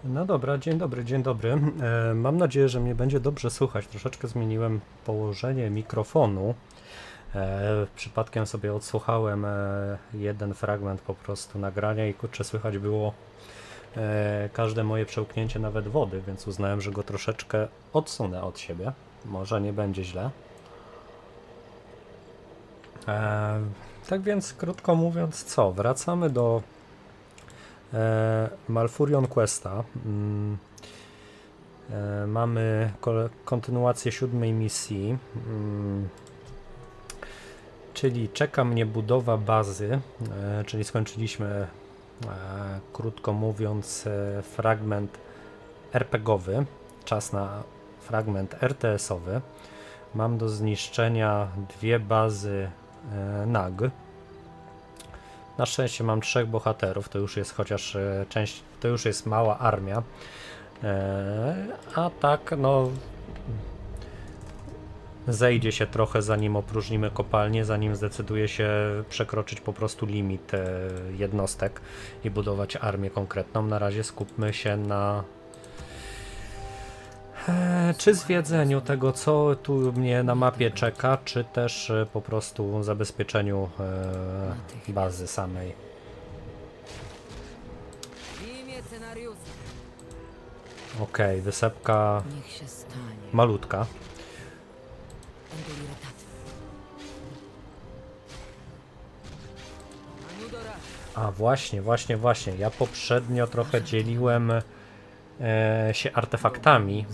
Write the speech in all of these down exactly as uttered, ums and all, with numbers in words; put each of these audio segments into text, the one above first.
No dobra, dzień dobry, dzień dobry. E, mam nadzieję, że mnie będzie dobrze słychać. Troszeczkę zmieniłem położenie mikrofonu. E, przypadkiem sobie odsłuchałem e, jeden fragment po prostu nagrania i kurczę, słychać było e, każde moje przełknięcie nawet wody, więc uznałem, że go troszeczkę odsunę od siebie. Może nie będzie źle. E, tak więc, krótko mówiąc, co? Wracamy do e, Malfurion Questa. Mm. E, mamy kontynuację siódmej misji, mm, czyli czeka mnie budowa bazy, e, czyli skończyliśmy, e, krótko mówiąc, e, fragment er pe gie owy, czas na fragment er te es owy. Mam do zniszczenia dwie bazy e, nag. Na szczęście mam trzech bohaterów, to już jest chociaż e, część, to już jest mała armia. A tak, no zejdzie się trochę, zanim opróżnimy kopalnię, zanim zdecyduje się przekroczyć po prostu limit jednostek i budować armię konkretną. Na razie skupmy się na czy zwiedzeniu tego, co tu mnie na mapie czeka, czy też po prostu zabezpieczeniu bazy samej. Okej, okay, wysepka malutka. A właśnie, właśnie, właśnie. Ja poprzednio trochę dzieliłem e, się artefaktami.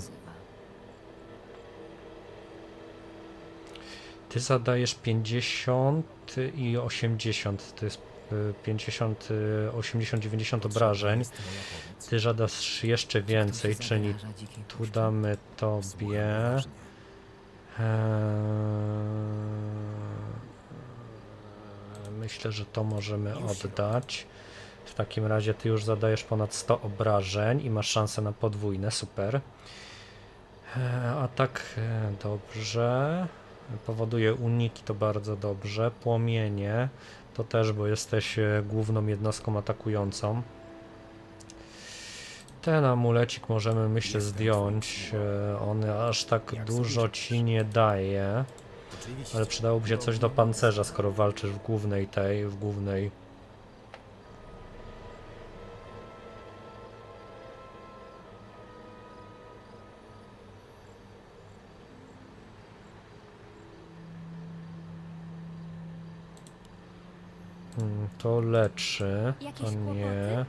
Ty zadajesz pięćdziesiąt i osiemdziesiąt. To jest pięćdziesiąt, osiemdziesiąt, dziewięćdziesiąt obrażeń. Ty żadasz jeszcze więcej, czyli tu damy tobie. Myślę, że to możemy oddać. W takim razie ty już zadajesz ponad sto obrażeń i masz szansę na podwójne, super. A tak, dobrze. Powoduje uniki, to bardzo dobrze. Płomienie to też, bo jesteś główną jednostką atakującą. Ten amulecik możemy, myślę, zdjąć. On aż tak dużo ci nie daje. Ale przydałoby się coś do pancerza, skoro walczysz w głównej tej, w głównej. Hmm, to leczy, to nie.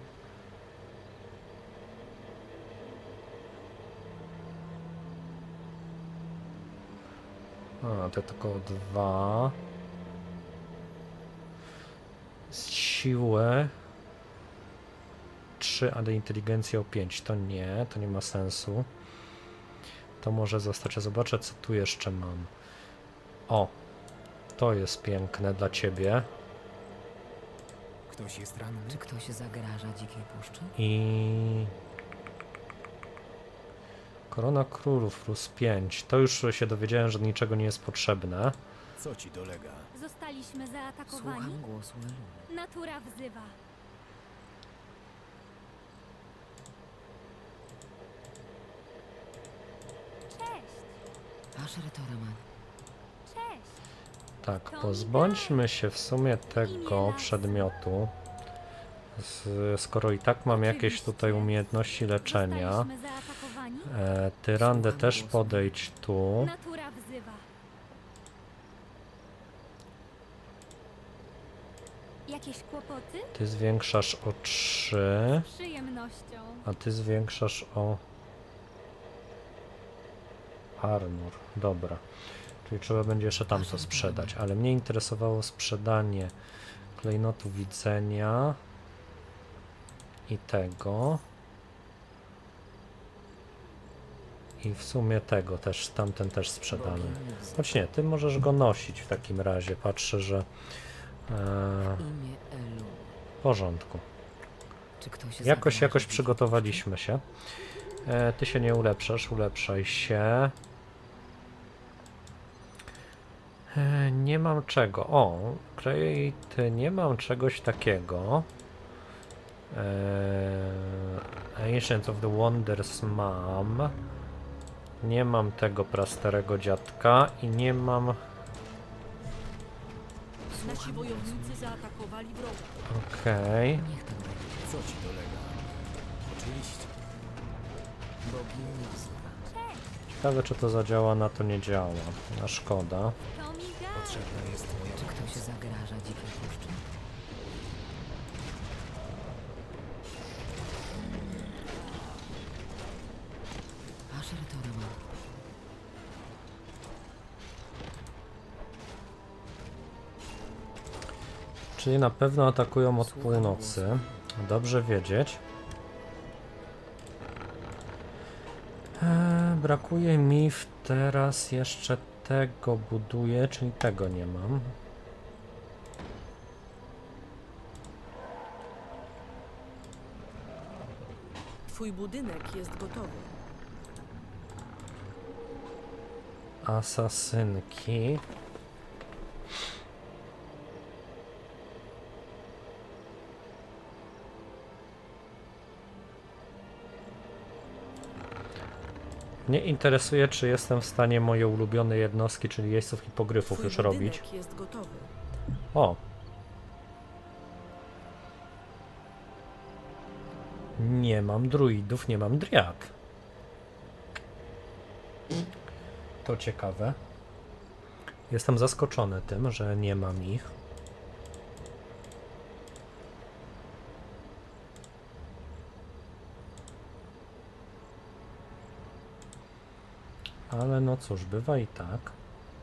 A, to tylko dwa. Z siłę trzy, a do inteligencji o pięć. To nie, to nie ma sensu. To może zostać. Ja zobaczę, co tu jeszcze mam. O, to jest piękne dla ciebie. Ktoś jest ranny? Czy ktoś zagraża dzikiej puszczy? I Korona Królów plus pięć. To już się dowiedziałem, że niczego nie jest potrzebne. Co ci dolega? Zostaliśmy zaatakowani. Słucham głosu Eluny. Natura wzywa. Cześć. Asher Toraman. Cześć. Tak, pozbądźmy się w sumie tego przedmiotu. Z, skoro i tak mam jakieś tutaj umiejętności leczenia. E, Tyrandę też podejdź tu. Natura wzywa. Jakieś kłopoty? Ty zwiększasz o trzy. Z przyjemnością. A ty zwiększasz o armor. Dobra. Czyli trzeba będzie jeszcze tamto sprzedać. Ale mnie interesowało sprzedanie klejnotu widzenia i tego. I w sumie tego też, tamten też sprzedamy. Choć nie, ty możesz go nosić w takim razie. Patrzę, że e, w porządku. Jakoś, jakoś przygotowaliśmy się. E, ty się nie ulepszasz, ulepszaj się. E, nie mam czego. O, Create, nie mam czegoś takiego. E, Ancient of the Wonders mam. Nie mam tego prastarego dziadka i nie mam... Nasi wojownicy zaatakowali wroga. Okej. Niech tak będzie. Co ci dolega? Oczywiście. Bogini wzywa. Cześć! Ciekawe, czy to zadziała, na to nie działa. A szkoda. To mi da. Potrzebna jest moja Czy ktoś pomoc. zagraża dzikiej puszczy? Asher Toraman. Czyli na pewno atakują od północy. Dobrze wiedzieć. Eee, brakuje mi w teraz jeszcze tego buduję, czyli tego nie mam. Twój budynek jest gotowy. Asasynki. Mnie interesuje, czy jestem w stanie moje ulubione jednostki, czyli jeźdźców hipogryfów Twój już budynek robić. jest gotowy. O! Nie mam druidów, nie mam driad. To ciekawe. Jestem zaskoczony tym, że nie mam ich. Ale no cóż, bywa i tak.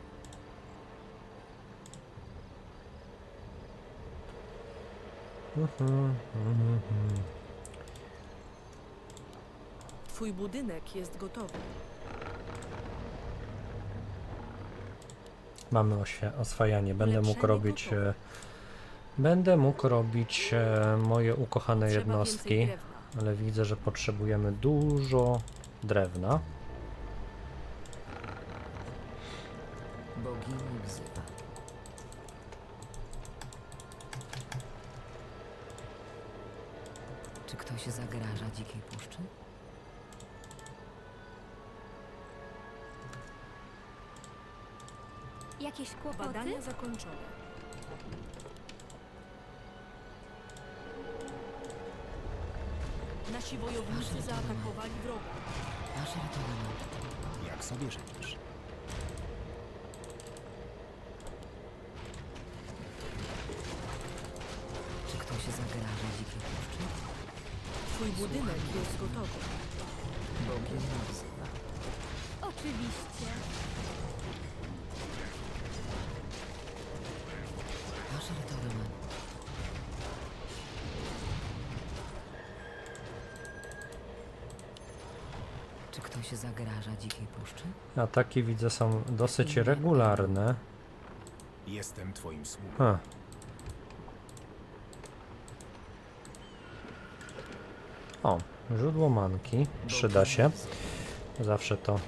Mhm, mhm, mhm. Twój budynek jest gotowy. Mamy oświe- oswajanie. Będę mógł Ulepszenie robić... gotowe. E, będę mógł robić e, moje ukochane Trzeba jednostki, więcej drewna. ale widzę, że potrzebujemy dużo drewna. Bogini wzywa. Czy ktoś zagraża dzikiej puszczy? Jakieś kłopoty? Badania zakończone. Nasi wojownicy zaatakowali wroga. Asher Toraman. Jak sobie życzysz? Czy ktoś zagraża dzikiej puszczy? Twój budynek jest gotowy. Bogini wzywa. Oczywiście. Asher Toraman. Czy ktoś zagraża dzikiej puszczy? Ataki widzę są dosyć regularne. Jestem twoim sługą. Ha. O, źródło manki. Przyda się. Zawsze to.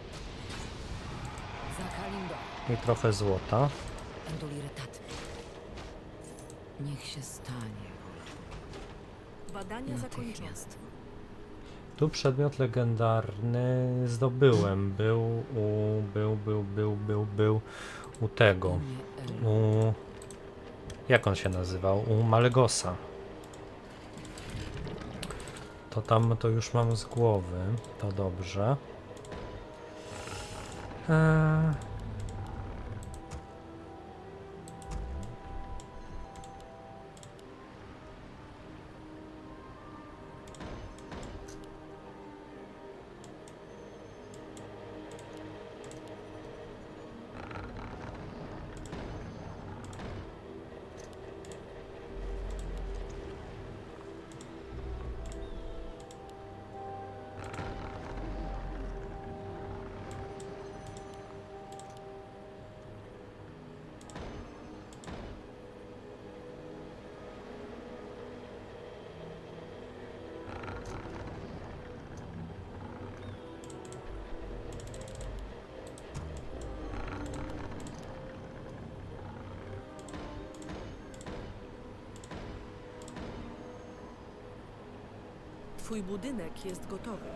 Zakalindo. I trochę złota. Enduliretat. Niech się stanie. Badania zakończone. Natychmiast. Tu przedmiot legendarny zdobyłem. Był u... Był, był, był, był, był u tego. Imię Elu. U... Jak on się nazywał? U Malegosa. To tam to już mam z głowy. To dobrze. Eee... Twój budynek jest gotowy.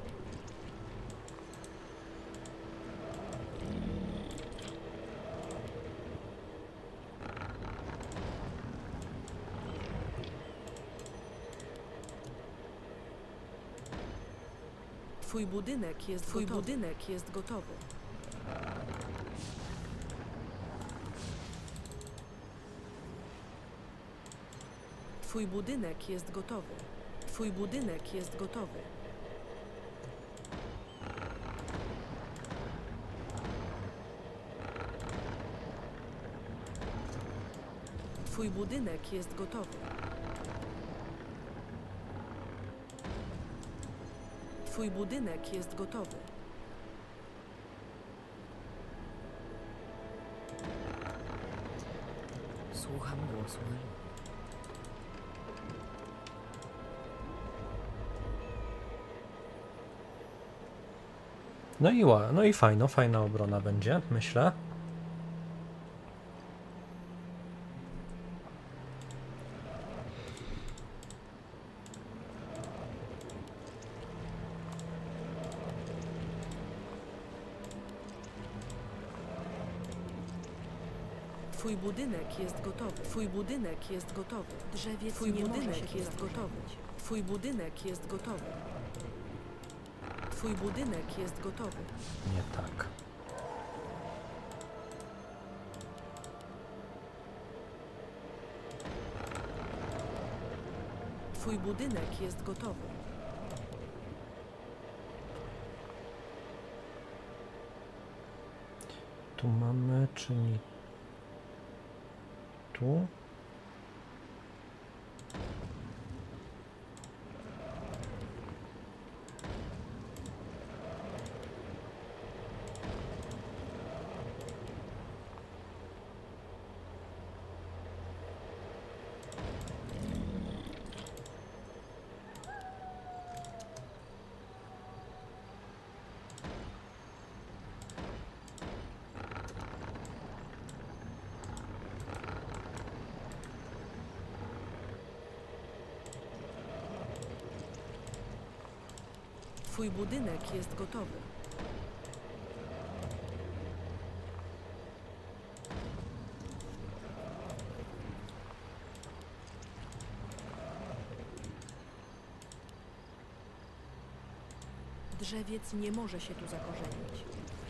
Twój budynek jest Twój gotowy. budynek jest gotowy. Twój budynek jest gotowy. Twój budynek jest gotowy. Twój budynek jest gotowy. Twój budynek jest gotowy. Słucham głosu Elu. No i ła, no i fajno, fajna obrona będzie, myślę. Twój budynek jest gotowy. Twój budynek jest gotowy. Drzewiec Twój nie może budynek się jest tu gotowy. Twój budynek jest gotowy. Twój budynek jest gotowy. Nie tak. Twój budynek jest gotowy. Tu mamy, czyli tu. Twój budynek jest gotowy. Drzewiec nie może się tu zakorzenić.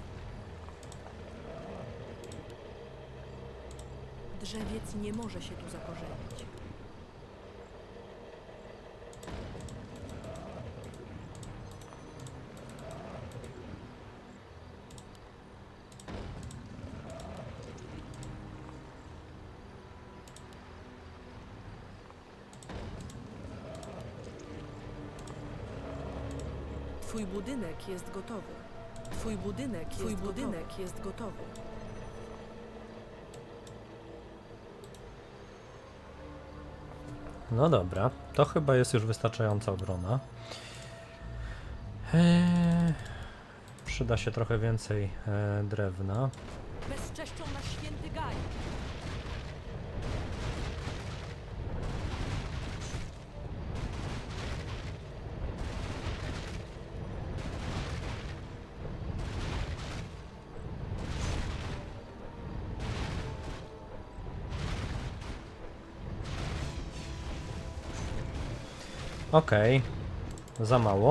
Drzewiec nie może się tu zakorzenić. Twój budynek jest gotowy. Twój budynek, Twój jest, budynek gotowy. jest gotowy. No dobra, to chyba jest już wystarczająca obrona. Eee, przyda się trochę więcej e, drewna. Bezczeszczą nasz święty Gaj. Okej, okay. Za mało.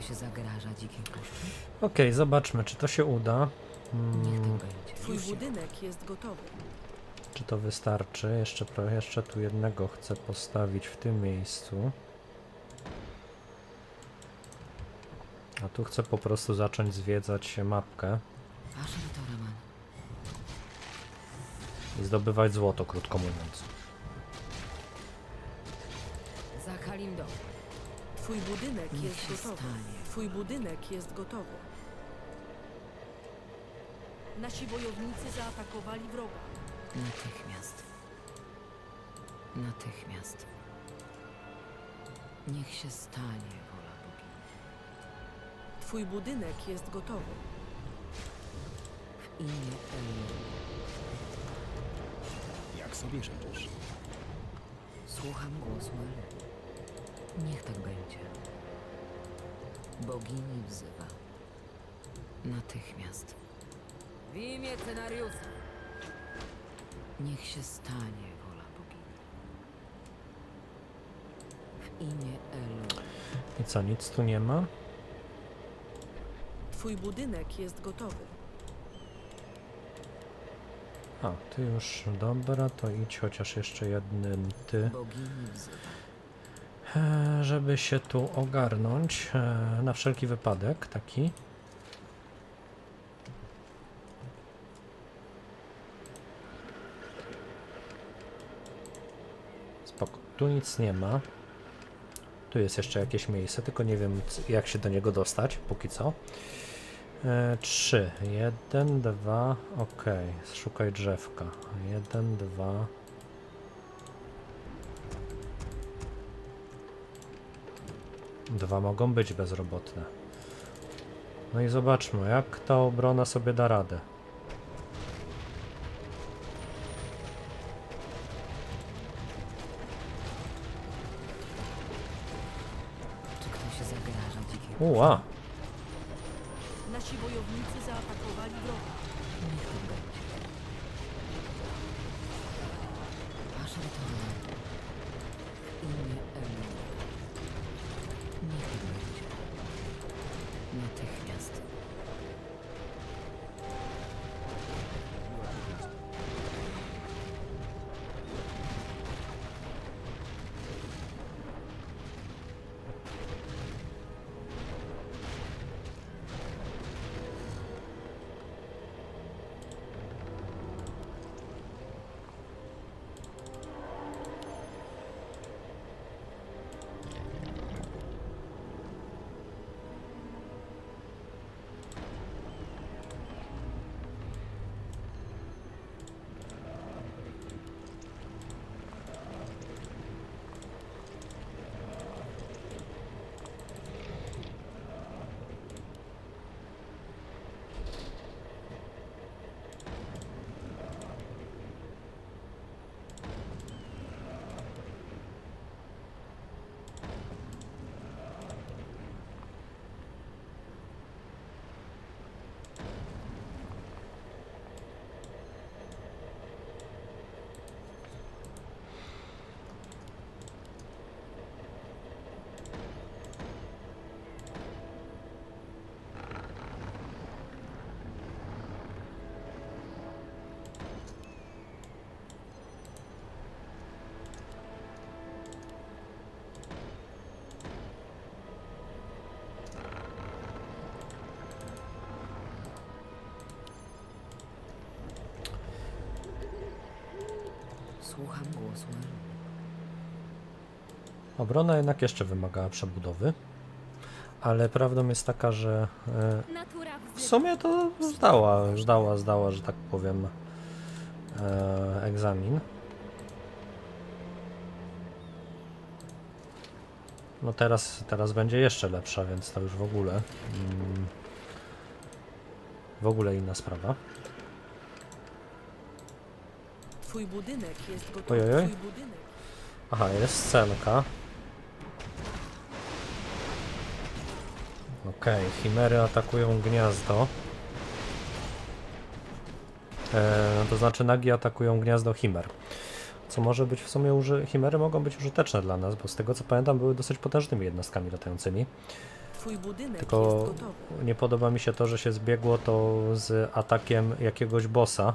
ktoś zagraża dzikiej puszczy? Okej, zobaczmy, czy to się uda. Niech tak Hmm, będzie. Twój budynek jest gotowy. czy to wystarczy? Jeszcze, pro- jeszcze tu jednego chcę postawić w tym miejscu. A tu chcę po prostu zacząć zwiedzać mapkę Asher Toraman. i zdobywać złoto, krótko mówiąc. Za Kalimdo. Twój budynek Niech jest się gotowy. stanie. Twój budynek jest gotowy. Nasi wojownicy zaatakowali wroga. Natychmiast. Natychmiast. Niech się stanie wola bogini. Twój budynek jest gotowy. W imię Elu. Jak sobie życzysz? Słucham głosu Elu. Niech tak będzie. Bogini wzywa. Natychmiast. W imię Cenariusa. Niech się stanie wola bogini. W imię Elu. I co, nic tu nie ma? Twój budynek jest gotowy. A, ty już, dobra, to idź chociaż jeszcze jednym ty, Bogini wzywa. e, żeby się tu ogarnąć, e, na wszelki wypadek taki. Spoko, tu nic nie ma. Tu jest jeszcze jakieś miejsce, tylko nie wiem c- jak się do niego dostać, póki co. E, trzy. Jeden, dwa. Ok. Szukaj drzewka. Jeden, dwa. Dwa mogą być bezrobotne. No i zobaczmy, jak ta obrona sobie da radę. Czy ktoś zagraża dzikiej Uła! Nasi wojownicy zaatakowali wroga. Niech tak będzie. Asher Toraman. W imię Elu. Niech tak będzie. Natychmiast. Słucham głosu Elu. Obrona jednak jeszcze wymagała przebudowy. Ale prawdą jest taka, że e, Natura w wzywa. sumie to zdała, zdała, zdała, że tak powiem, e, egzamin. No teraz, teraz będzie jeszcze lepsza, więc to już w ogóle mm, w ogóle inna sprawa. Twój budynek jest gotowy. Ojojoj. Twój budynek. Aha, jest scenka. Okej, chimery atakują gniazdo. E, to znaczy nagi atakują gniazdo chimer. Co może być w sumie uży... chimery mogą być użyteczne dla nas, bo z tego co pamiętam były dosyć potężnymi jednostkami latającymi. Twój budynek Tylko jest gotowy. nie podoba mi się to, że się zbiegło to z atakiem jakiegoś bossa.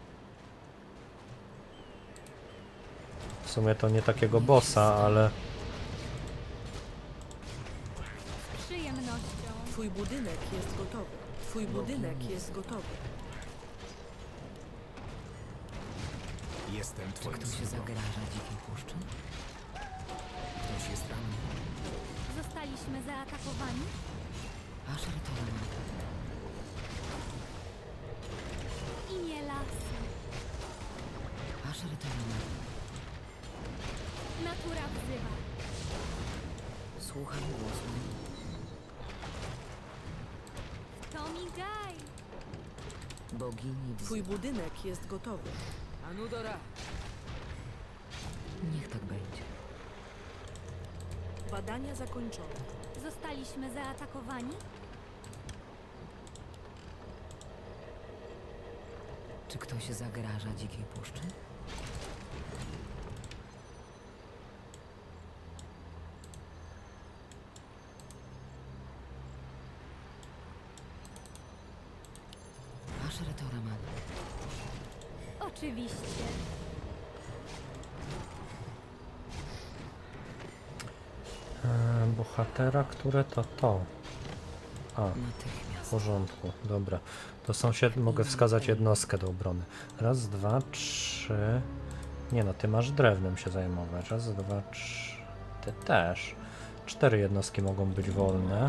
W sumie to nie takiego bossa, ale Z przyjemnością. Twój budynek jest gotowy. Twój budynek jest gotowy. Jestem Czy twoim ktoś sługą. zagraża dzikiej puszczy? Ktoś jest ranny. Zostaliśmy zaatakowani. Asher Toraman. Imię lasu. Asher Toraman. Natura wzywa. Słucham głosu. Tomigaj. Bogini Twój wzywa. budynek jest gotowy. Anudora. Niech tak będzie. Badania zakończone. Zostaliśmy zaatakowani. Czy ktoś zagraża dzikiej puszczy? Asher Toraman. Oczywiście. e, bohatera, które to to. A, w Natychmiast. porządku, dobra. To sąsiad, mogę wskazać jednostkę do obrony. Raz, dwa, trzy. Nie no, ty masz drewnem się zajmować. Raz, dwa, trzy. Ty też. Cztery jednostki mogą być wolne.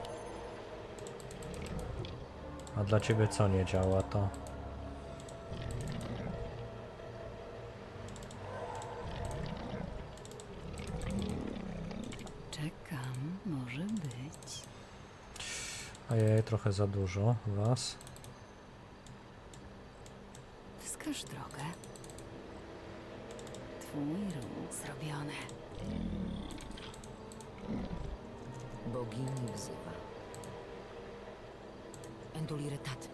A dla ciebie co nie działa to? Czekam, może być. Ojej, trochę za dużo was. Wskaż drogę. Twój ruch zrobione. Bogini wzywa. Enduliretat.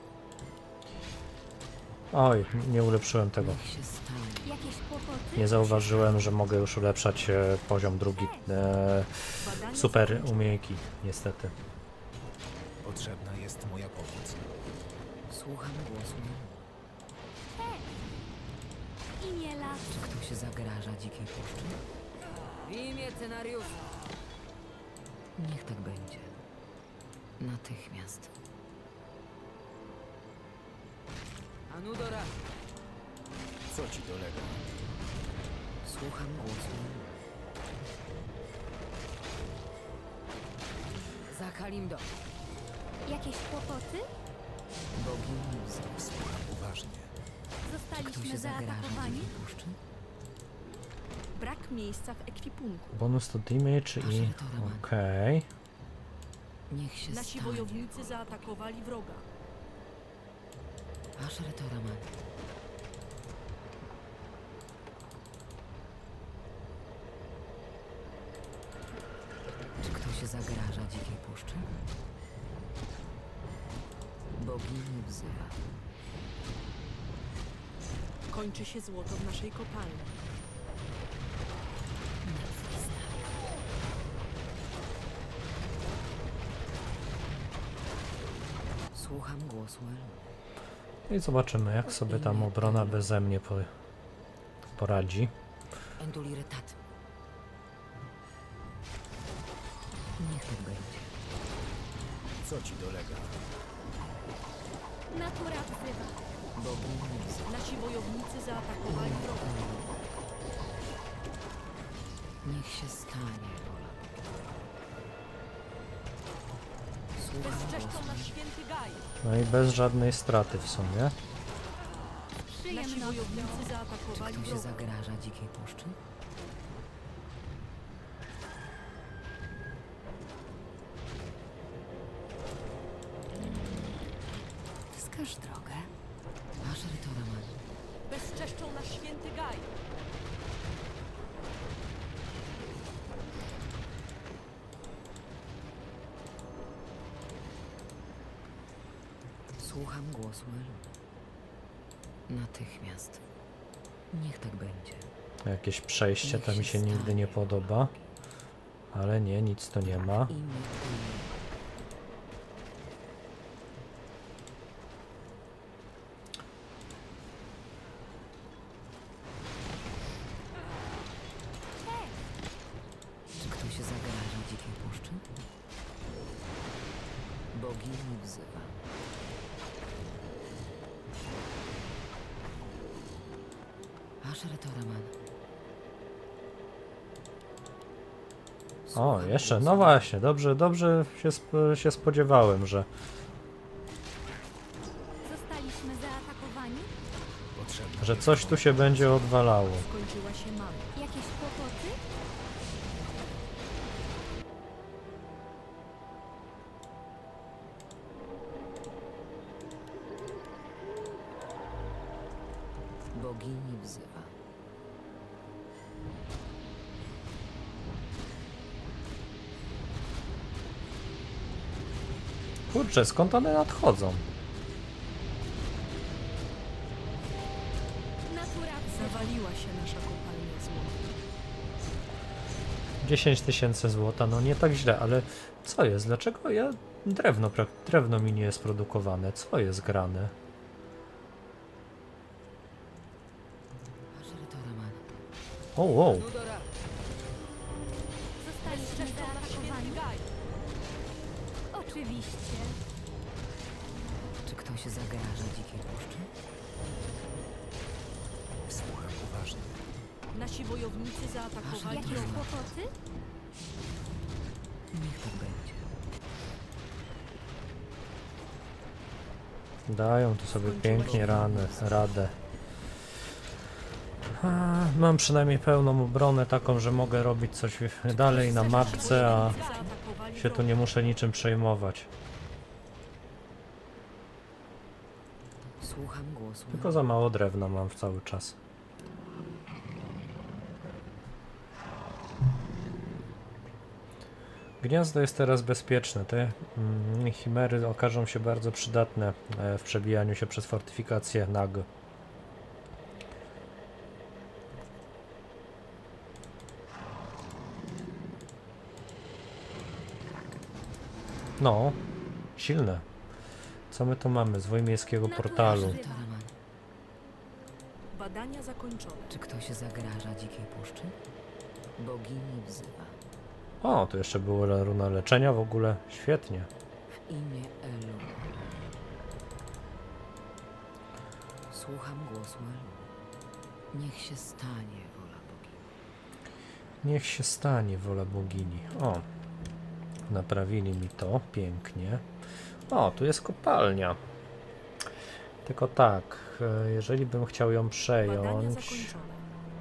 Oj, nie ulepszyłem tego. Niech się stanie. Jakieś kłopoty? Nie zauważyłem, że mogę już ulepszać e, poziom drugi. E, Badania super zakończone. umiejętności, niestety. Potrzebna jest moja pomoc. Słucham głosu. Imię lasu. Czy ktoś zagraża dzikiej puszczy? W imię scenariusza. Niech tak będzie. Natychmiast. Anudora. Co ci dolega? Słucham głosu. Za Kalimdo. Jakieś kłopoty? Bogini wzywa. Słucham uważnie. Czy ktoś Zostaliśmy zagraża zaatakowani. dzikiej puszczy? Brak miejsca w ekwipunku. Bonus to damage i... Okej. Niech się Nasi stanie. wojownicy zaatakowali wroga. Asher Toraman. Czy ktoś zagraża dzikiej puszczy? Bogini wzywa. Kończy się złoto w naszej kopalni. Słucham głosu Elu. I zobaczymy, jak sobie tam obrona beze mnie po, poradzi. Enduliretat. Niech tak będzie. Co ci dolega? Natura wzywa. Bogini wzywa. Nasi wojownicy zaatakowali wroga. Niech się stanie wola. Słucham Bezczeszczą głosu. nasz święty Gaj. No i bez żadnej straty w sumie. Nasi Przyjemnością. wojownicy Czy zaatakowali ktoś wroga. zagraża dzikiej puszczy? Wskaż drogę. Asher Toraman. Bezczeszczą nasz święty Gaj. Słucham głosu Elu. Natychmiast. Niech tak będzie. Jakieś przejście to mi się nigdy nie podoba. Ale nie, nic tu nie ma. Imię Elu. Asher Toraman. O, jeszcze, no właśnie, dobrze, dobrze się, sp się spodziewałem, że Zostaliśmy zaatakowani? Potrzebna że jest coś tu moja się będzie odwalało. Skończyła się mana. Jakieś kłopoty? Bogini wzywa. Kurczę, skąd one nadchodzą? Natura wzywa. Zawaliła się nasza kopalnia złota. dziesięć tysięcy złota, no nie tak źle, ale co jest? Dlaczego ja drewno, prak- drewno mi nie jest produkowane? Co jest grane? Asher Toraman. O, wow. Zostaliśmy zaatakowani? Oczywiście. Czy ktoś zagraża dzikiej puszczy? Słucham uważnie. Nasi wojownicy zaatakowali Jakieś wroga. kłopoty? Niech tak będzie. Dają tu sobie pięknie rany, radę. A, mam przynajmniej pełną obronę taką, że mogę robić coś dalej na mapce, a Zaatakowali się tu wroga. nie muszę niczym przejmować. Słucham głosu. Tylko za mało drewna mam w cały czas. Gniazdo jest teraz bezpieczne. Te mm, chimery okażą się bardzo przydatne e, w przebijaniu się przez fortyfikację Nag. No, silne. Co my tu mamy? Zwój miejskiego portalu. Toraman. Badania zakończone. Czy ktoś zagraża dzikiej puszczy? Bogini wzywa. O, tu jeszcze była runa leczenia w ogóle. Świetnie. W imię Elu. Słucham głosu Elu. Niech się stanie wola bogini. Niech się stanie wola bogini. O, naprawili mi to pięknie. O, tu jest kopalnia. Tylko tak, e, jeżeli bym chciał ją Badania przejąć, zakończone.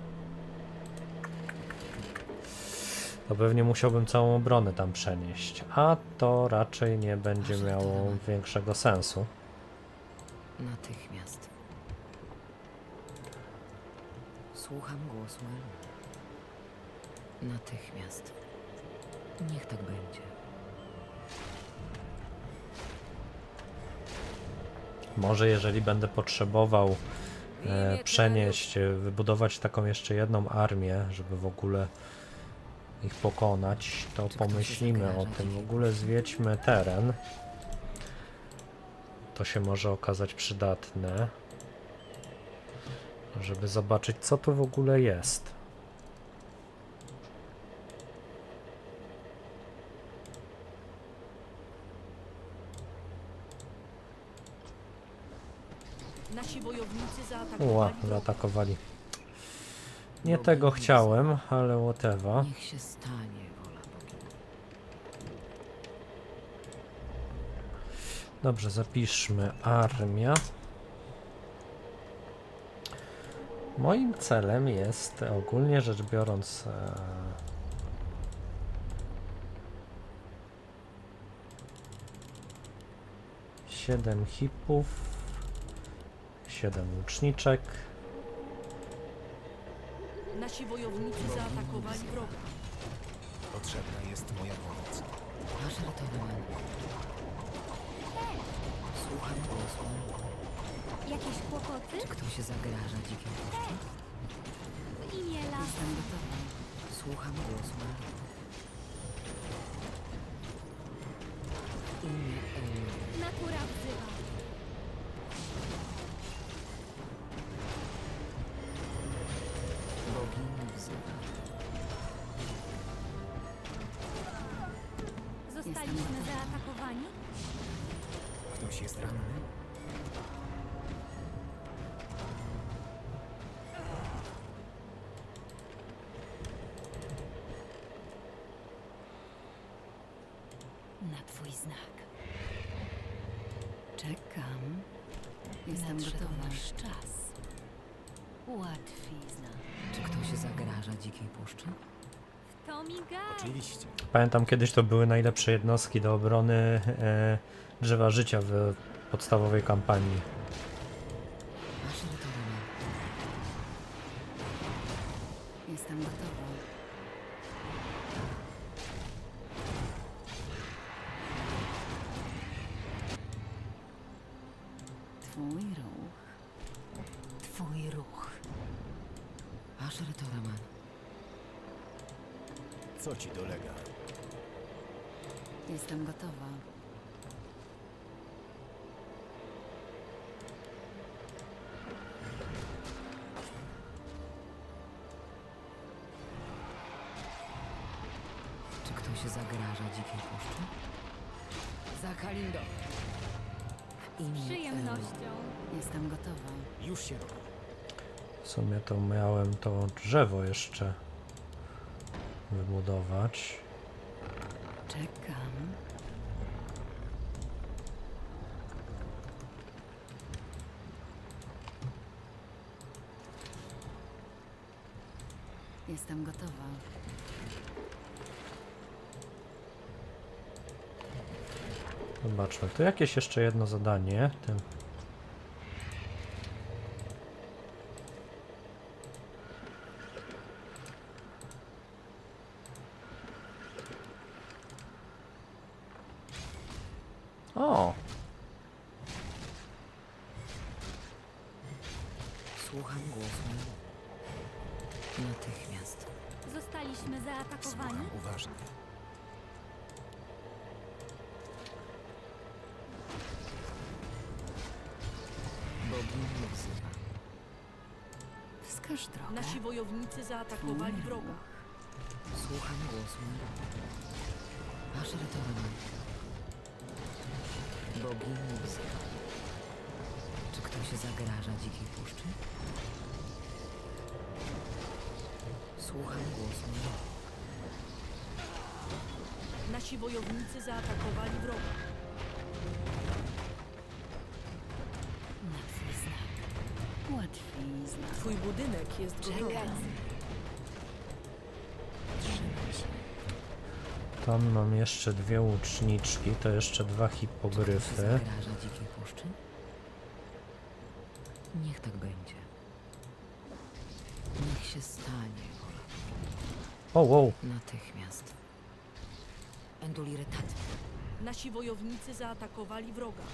to pewnie musiałbym całą obronę tam przenieść, a to raczej nie będzie miało większego sensu. Natychmiast. Słucham głosu Elu. Natychmiast. Niech tak będzie. Może jeżeli będę potrzebował e, przenieść, e, wybudować taką jeszcze jedną armię, żeby w ogóle ich pokonać, to Czy ktoś pomyślimy o zagraża tym. W dzikiej ogóle puszczy? zwiedźmy teren. To się może okazać przydatne, żeby zobaczyć, co tu w ogóle jest. Nasi wojownicy Ła, zaatakowali wroga. zaatakowali. Nie tego chciałem, ale whatever. Niech się stanie wola bogini. Dobrze, zapiszmy armia. Moim celem jest ogólnie rzecz biorąc e, siedem hipów, siedem łuczniczek. Nasi wojownicy zaatakowali wroga. Potrzebna jest moja pomoc. Asher Toraman. Słucham głosu Elu. Jakieś kłopoty? Czy ktoś zagraża dzikiej puszczy? W imię lasu. Słucham głosu Elu. W imię Elu. Natura wzywa. Bogini wzywa. Zostaliśmy zaatakowani? Ktoś jest ranny? znak. Czekam. Jestem gotowa. Nasz czas. Łatwizna. Czy ktoś zagraża dzikiej puszczy? W to migaj. Oczywiście. Pamiętam, kiedyś to były najlepsze jednostki do obrony e, drzewa życia w podstawowej kampanii. Masz rytuał. Jestem gotowa. Twój ruch. Twój ruch. Asher Toraman. Co ci dolega? Jestem gotowa. Czy ktoś zagraża dzikiej puszczy? Za Kalindo. W imię Z przyjemnością. Eł. Jestem gotowa. Już się robi. W sumie to miałem to drzewo jeszcze wybudować. Czekam. Jestem gotowa. Zobaczmy, tu jakieś jeszcze jedno zadanie. Tym. O! Słucham głosu. Natychmiast. Zostaliśmy zaatakowani. Słucham uważnie. Bogini wzywa. Wskaż drogę. Nasi wojownicy zaatakowali wroga. Słucham głosu. Asher Toraman. Bogini wzywa. Czy ktoś zagraża dzikiej puszczy? Słucham głosu. Nasi wojownicy zaatakowali wroga. Na twój znak. Łatwizna. Twój budynek jest gotowy. Czekam. Trzymaj się. Tam mam jeszcze dwie łuczniczki, to jeszcze dwa Czy hipogryfy. zagraża dzikiej puszczy? Niech tak będzie. Niech się stanie. O, wow! Natychmiast. Enduliretat. Nasi wojownicy zaatakowali wroga.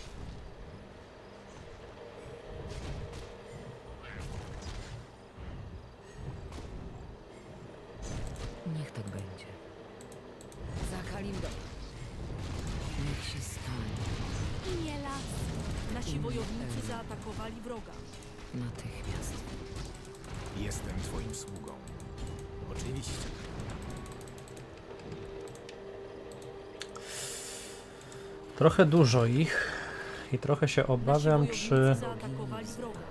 Niech tak będzie. Za Kalindo. Niech się stanie. Imię las. Nasi wojownicy zaatakowali wroga. Natychmiast. Jestem twoim sługą. Oczywiście. Trochę dużo ich i trochę się obawiam, Nasi czy... wojownicy zaatakowali wroga.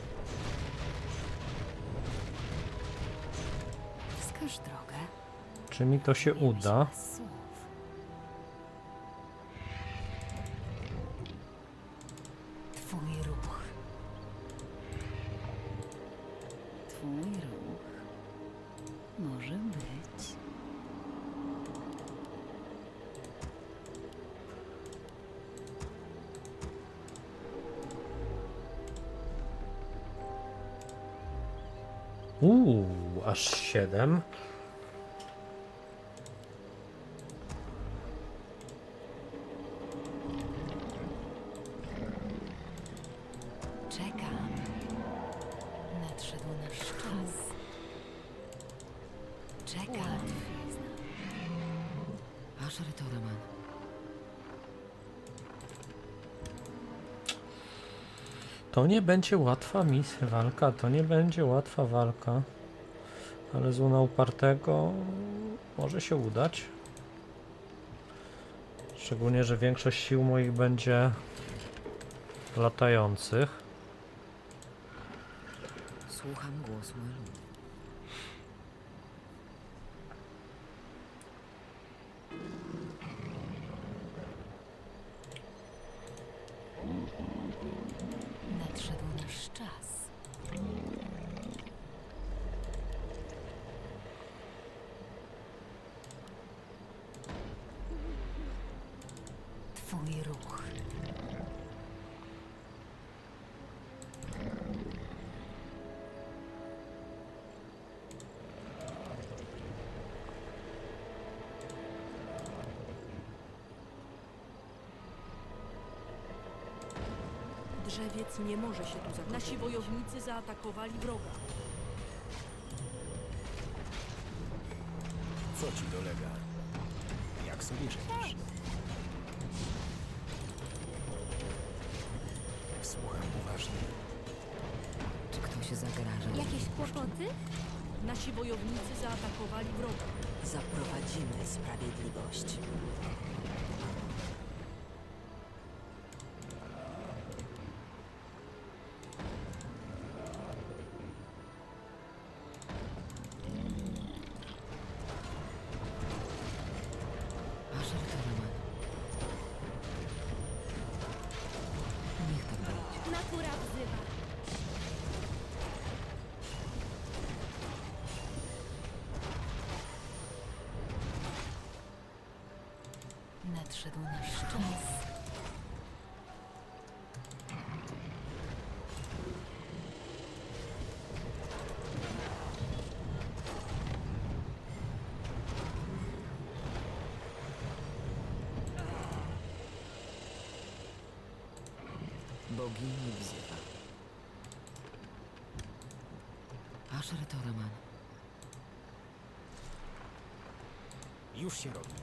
Wskaż drogę. czy mi to się uda. Bez słów. Twój ruch. Twój ruch. Może być. Uuu, aż siedem. Czekam. Nadszedł nasz czas. Czekam. Asher Toraman. To nie będzie łatwa misja, walka, to nie będzie łatwa walka. Ale z Łuna Upartego może się udać. Szczególnie, że większość sił moich będzie latających. Słucham głosu Elu. Drzewiec nie może się tu zakończyć. Nasi wojownicy zaatakowali wroga. Co ci dolega? Jak sobie życzysz? Słucham uważnie. Czy ktoś zagraża? Jakieś kłopoty? Nasi wojownicy zaatakowali wroga. Zaprowadzimy sprawiedliwość. Asher Toraman. Niech tak będzie. Natura wzywa. Nadszedł nasz czas. Bogini wzywa. Asher Toraman. Już się robi.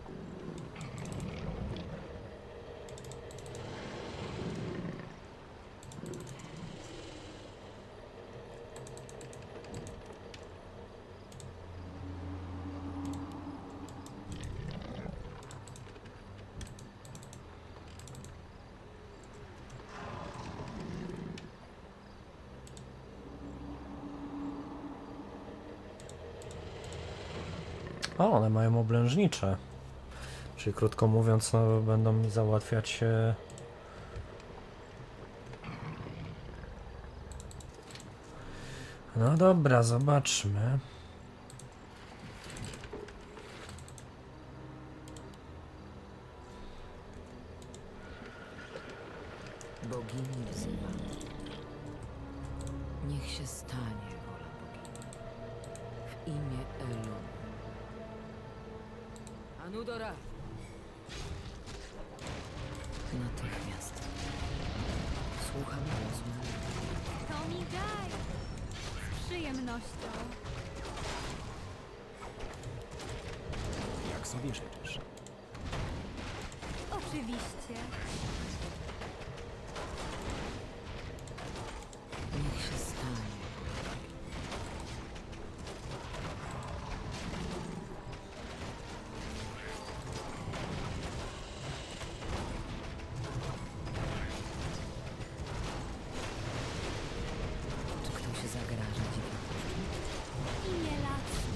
O, one mają oblężnicze. Czyli krótko mówiąc, no, będą mi załatwiać... E... No dobra, zobaczmy. Bogini wzywa. Niech się stanie wola bogini. W imię Elu. Anudora! Natychmiast. Słucham głosu. Tomigaj! Z przyjemnością. Jak sobie życzysz? Oczywiście. Niech się stanie. Czy ktoś zagraża dzikiej puszczy? W imię lasu.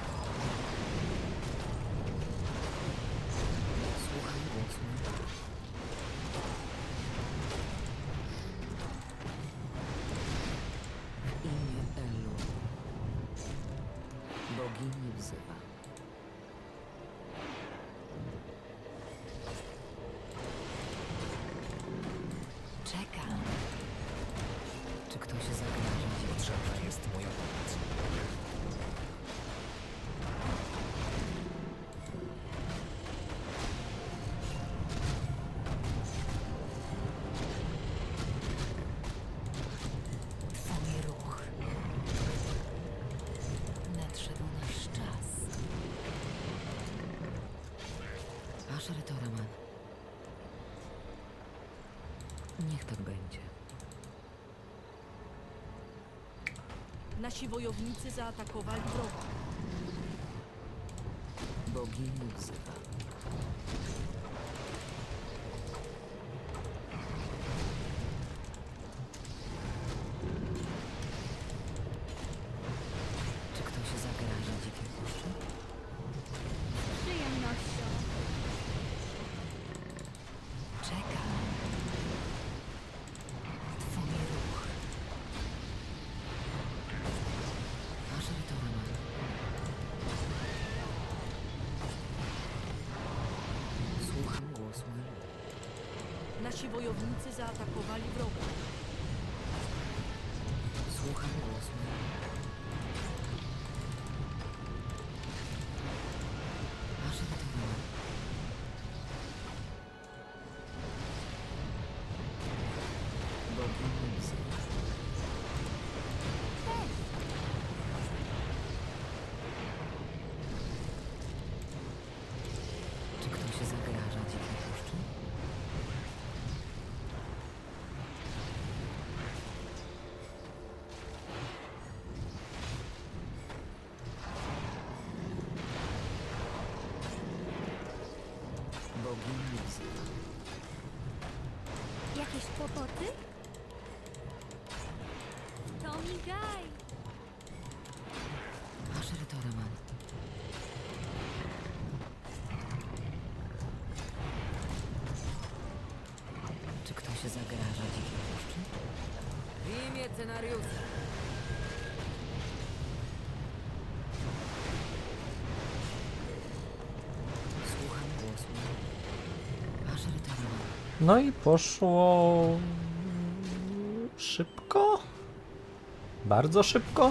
Słucham głosu. W imię Elu. Bogini wzywa. Czekam. Czy ktoś zagraża dzikiej? Potrzebna jest moja pomoc. Twój ruch. Nadszedł nasz czas. Asher Toraman. Niech tak będzie. Nasi wojownicy zaatakowali wroga. Bogini wzywa. Czy ktoś zagraża dzikiej puszczy? Z przyjemnością. Czekam. Twój ruch. Asher Toraman. Słucham głosu Elu. Nasi wojownicy zaatakowali wroga. Słucham głosu Elu. Asher Toraman. imię scenariusza. Słucham głosu. Aż rytuał. No i poszło szybko. Bardzo szybko.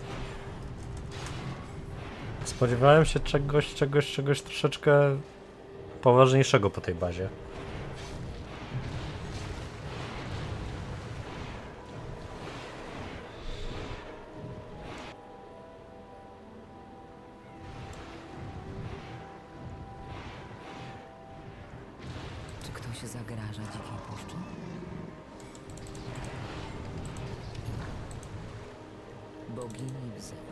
Spodziewałem się czegoś, czegoś, czegoś troszeczkę poważniejszego po tej bazie. Czy ktoś zagraża dzikiej puszczy? Bogini wzywa.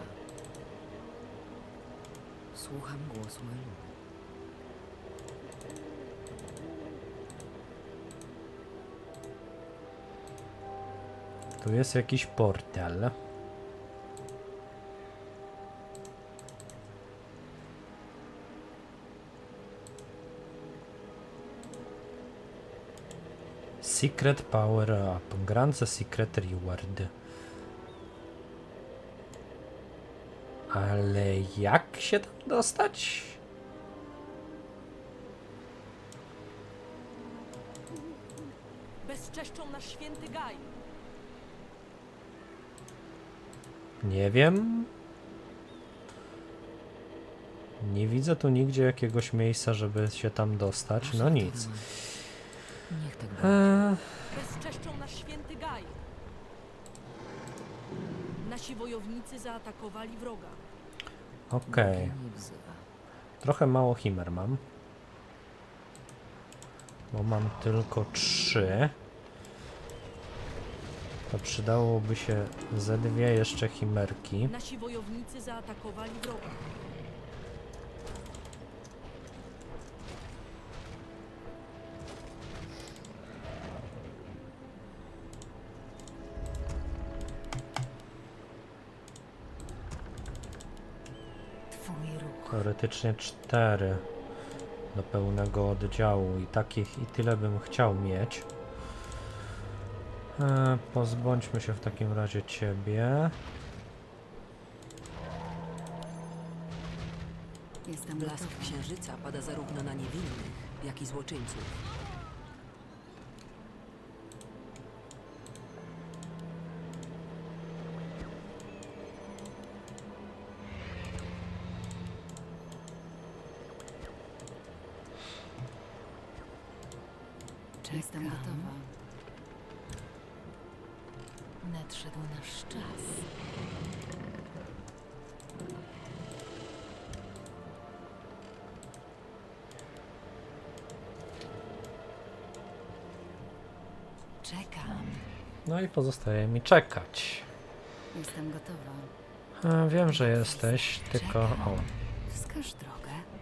Słucham głosu Eluny. Tu jest jakiś portal. Secret Power Up. Grant the Secret Reward. Ale jak się tam dostać? Bezczeszczą nasz święty Gaj. Nie wiem. Nie widzę tu nigdzie jakiegoś miejsca, żeby się tam dostać. No nic. Niech tak będzie. Eee, Bezczeszczą nasz święty Gaj. Nasi wojownicy zaatakowali wroga. Okej. Bogini wzywa. Trochę mało chimer mam. Bo mam tylko trzy. To przydałoby się ze dwie jeszcze chimerki. Nasi wojownicy zaatakowali wroga. Twój ruch. Teoretycznie cztery do pełnego oddziału i takich i tyle bym chciał mieć. E, pozbądźmy się w takim razie ciebie. Jestem Blask księżyca pada zarówno na niewinnych, jak i złoczyńców. Jestem gotowa. Nadszedł nasz czas. Czekam. No i pozostaje mi czekać. Jestem gotowa. E, wiem, że jesteś, tylko... O, Wskaż drogę.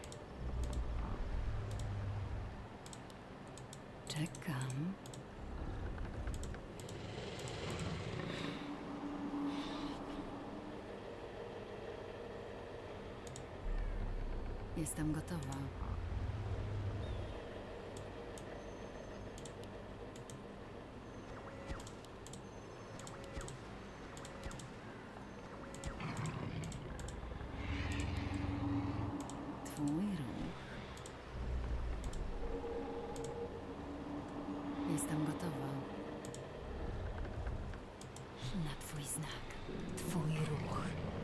Czekam. Jestem gotowa. Twój ruch. Jestem gotowa. Na twój znak. Twój ruch.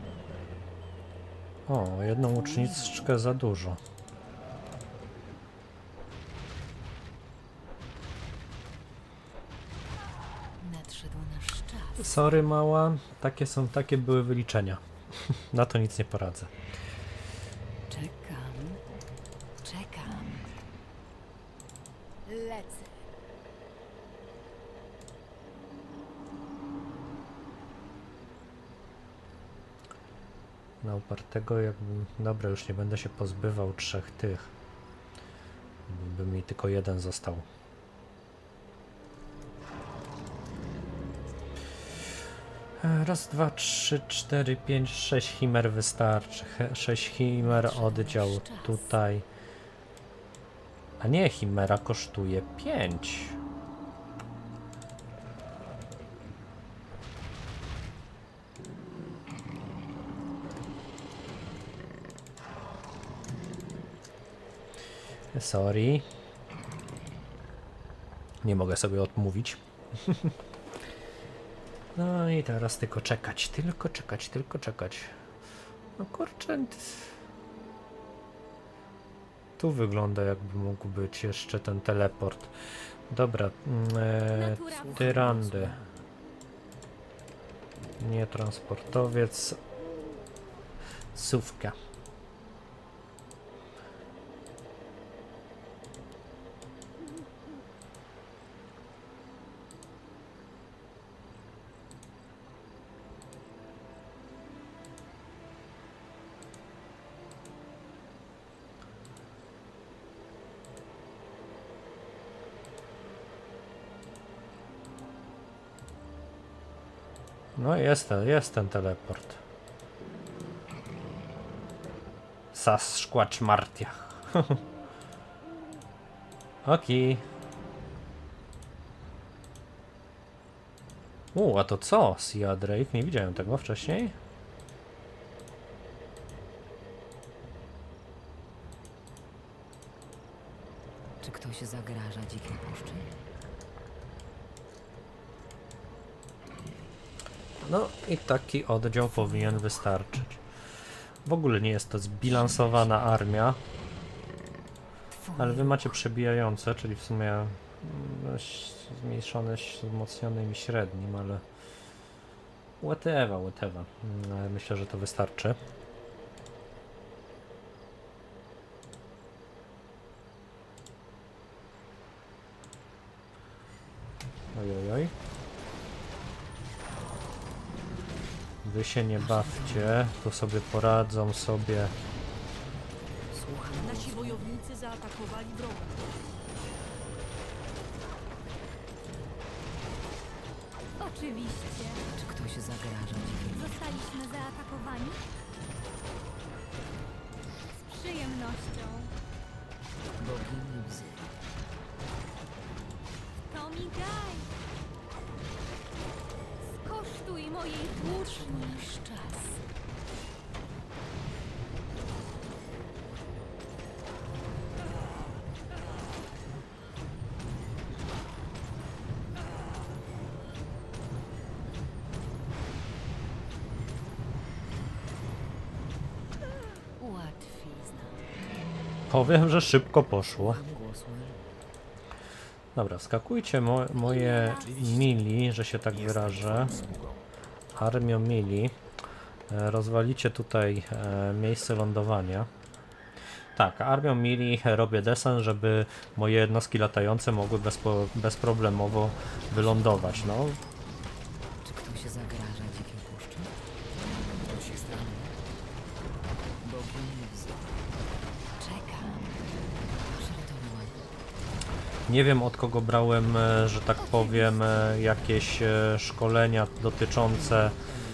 o, jedną łuczniczkę za dużo. Nadszedł nasz czas. Sorry mała, takie są, takie były wyliczenia. Na to nic nie poradzę. Czekam. Czekam. Lecę. Na upartego jakbym... Dobra, już nie będę się pozbywał trzech tych. By mi tylko jeden został. Raz, dwa, trzy, cztery, pięć, sześć chimer wystarczy. He, sześć chimer oddział tutaj. A nie, chimera kosztuje pięć. Sorry. Nie mogę sobie odmówić. No i teraz tylko czekać, tylko czekać, tylko czekać. No kurczę. Tu wygląda, jakby mógł być jeszcze ten teleport. Dobra, e, tyrandy. Nie transportowiec. Sówka. No jest ten, jest ten teleport. Sas szkłacz Martia. Okej. U, a to co? Sia Drake? Nie widziałem tego wcześniej. Czy ktoś zagraża dzikiej puszczy? No i taki oddział powinien wystarczyć. W ogóle nie jest to zbilansowana armia. Ale wy macie przebijające, czyli w sumie mm, zmniejszone z wzmocnionym i średnim, ale whatever, whatever. Mm, Myślę, że to wystarczy. Ojojoj. Wy się nie bawcie, tu sobie poradzą sobie. Nasi wojownicy zaatakowali wroga. Oczywiście. Czy ktoś zagraża dzikiej puszczy? Zostaliśmy zaatakowani? Z przyjemnością. Bogini wzy. Tomi Gaj! Skosztuj mojej włóczni. Niż czas. Łatwizna. Powiem, że szybko poszło. Głosu. Dobra, skakujcie mo moje mili, że się tak wyrażę. Armią mili. E, rozwalicie tutaj e, miejsce lądowania. Tak, armią mili robię desant, żeby moje jednostki latające mogły bezpo bezproblemowo wylądować. No, Czy ktoś zagraża dzikiej puszczy? Ktoś jest ranny? Bogini wzy. Czekam. Aż rytuał. nie wiem od kogo brałem, e, że tak powiem, e, jakieś e, szkolenia dotyczące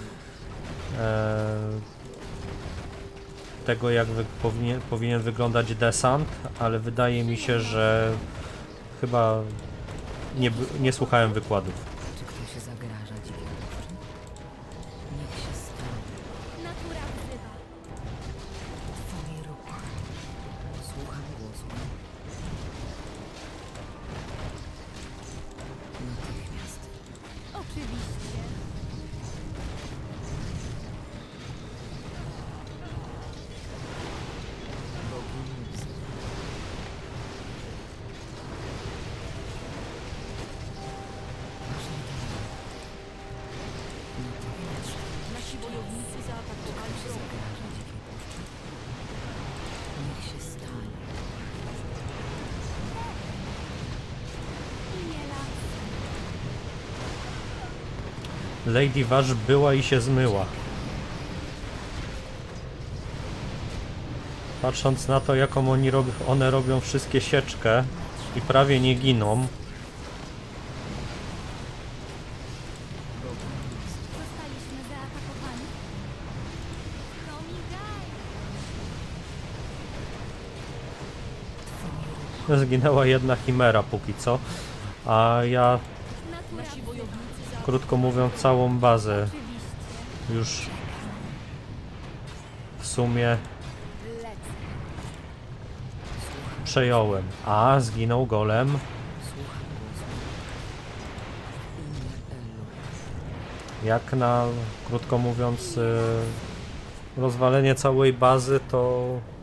e, tego, jak wy powinien, powinien wyglądać desant, ale wydaje mi się, że chyba nie, b- nie słuchałem wykładów. Czy ktoś zagraża dzikiej puszczy? Niech się stanie. Natura wzywa. Twój ruch. Słucham głosu. Natychmiast. Oczywiście. Bogini wzy. Aż rytuał. Natychmiast. Nasi wojownicy zaatakowali Ktoś wroga. zagraża dzikiej puszczy? Niech się stanie. Imię las. Lady Wash była i się zmyła. Patrząc na to, jaką oni rob one robią wszystkie sieczkę i prawie nie giną, Zostaliśmy zaatakowani? Tomi Gaj! zginęła jedna chimera póki co, a ja, Natura Nasi wzywa. wojownicy zaatakowali krótko mówiąc, całą bazę Oczywiście. już w sumie Lecę. przejąłem. A, zginął golem. Słucham głosu. W imię Elu. Jak na, krótko mówiąc, yy, rozwalenie całej bazy, to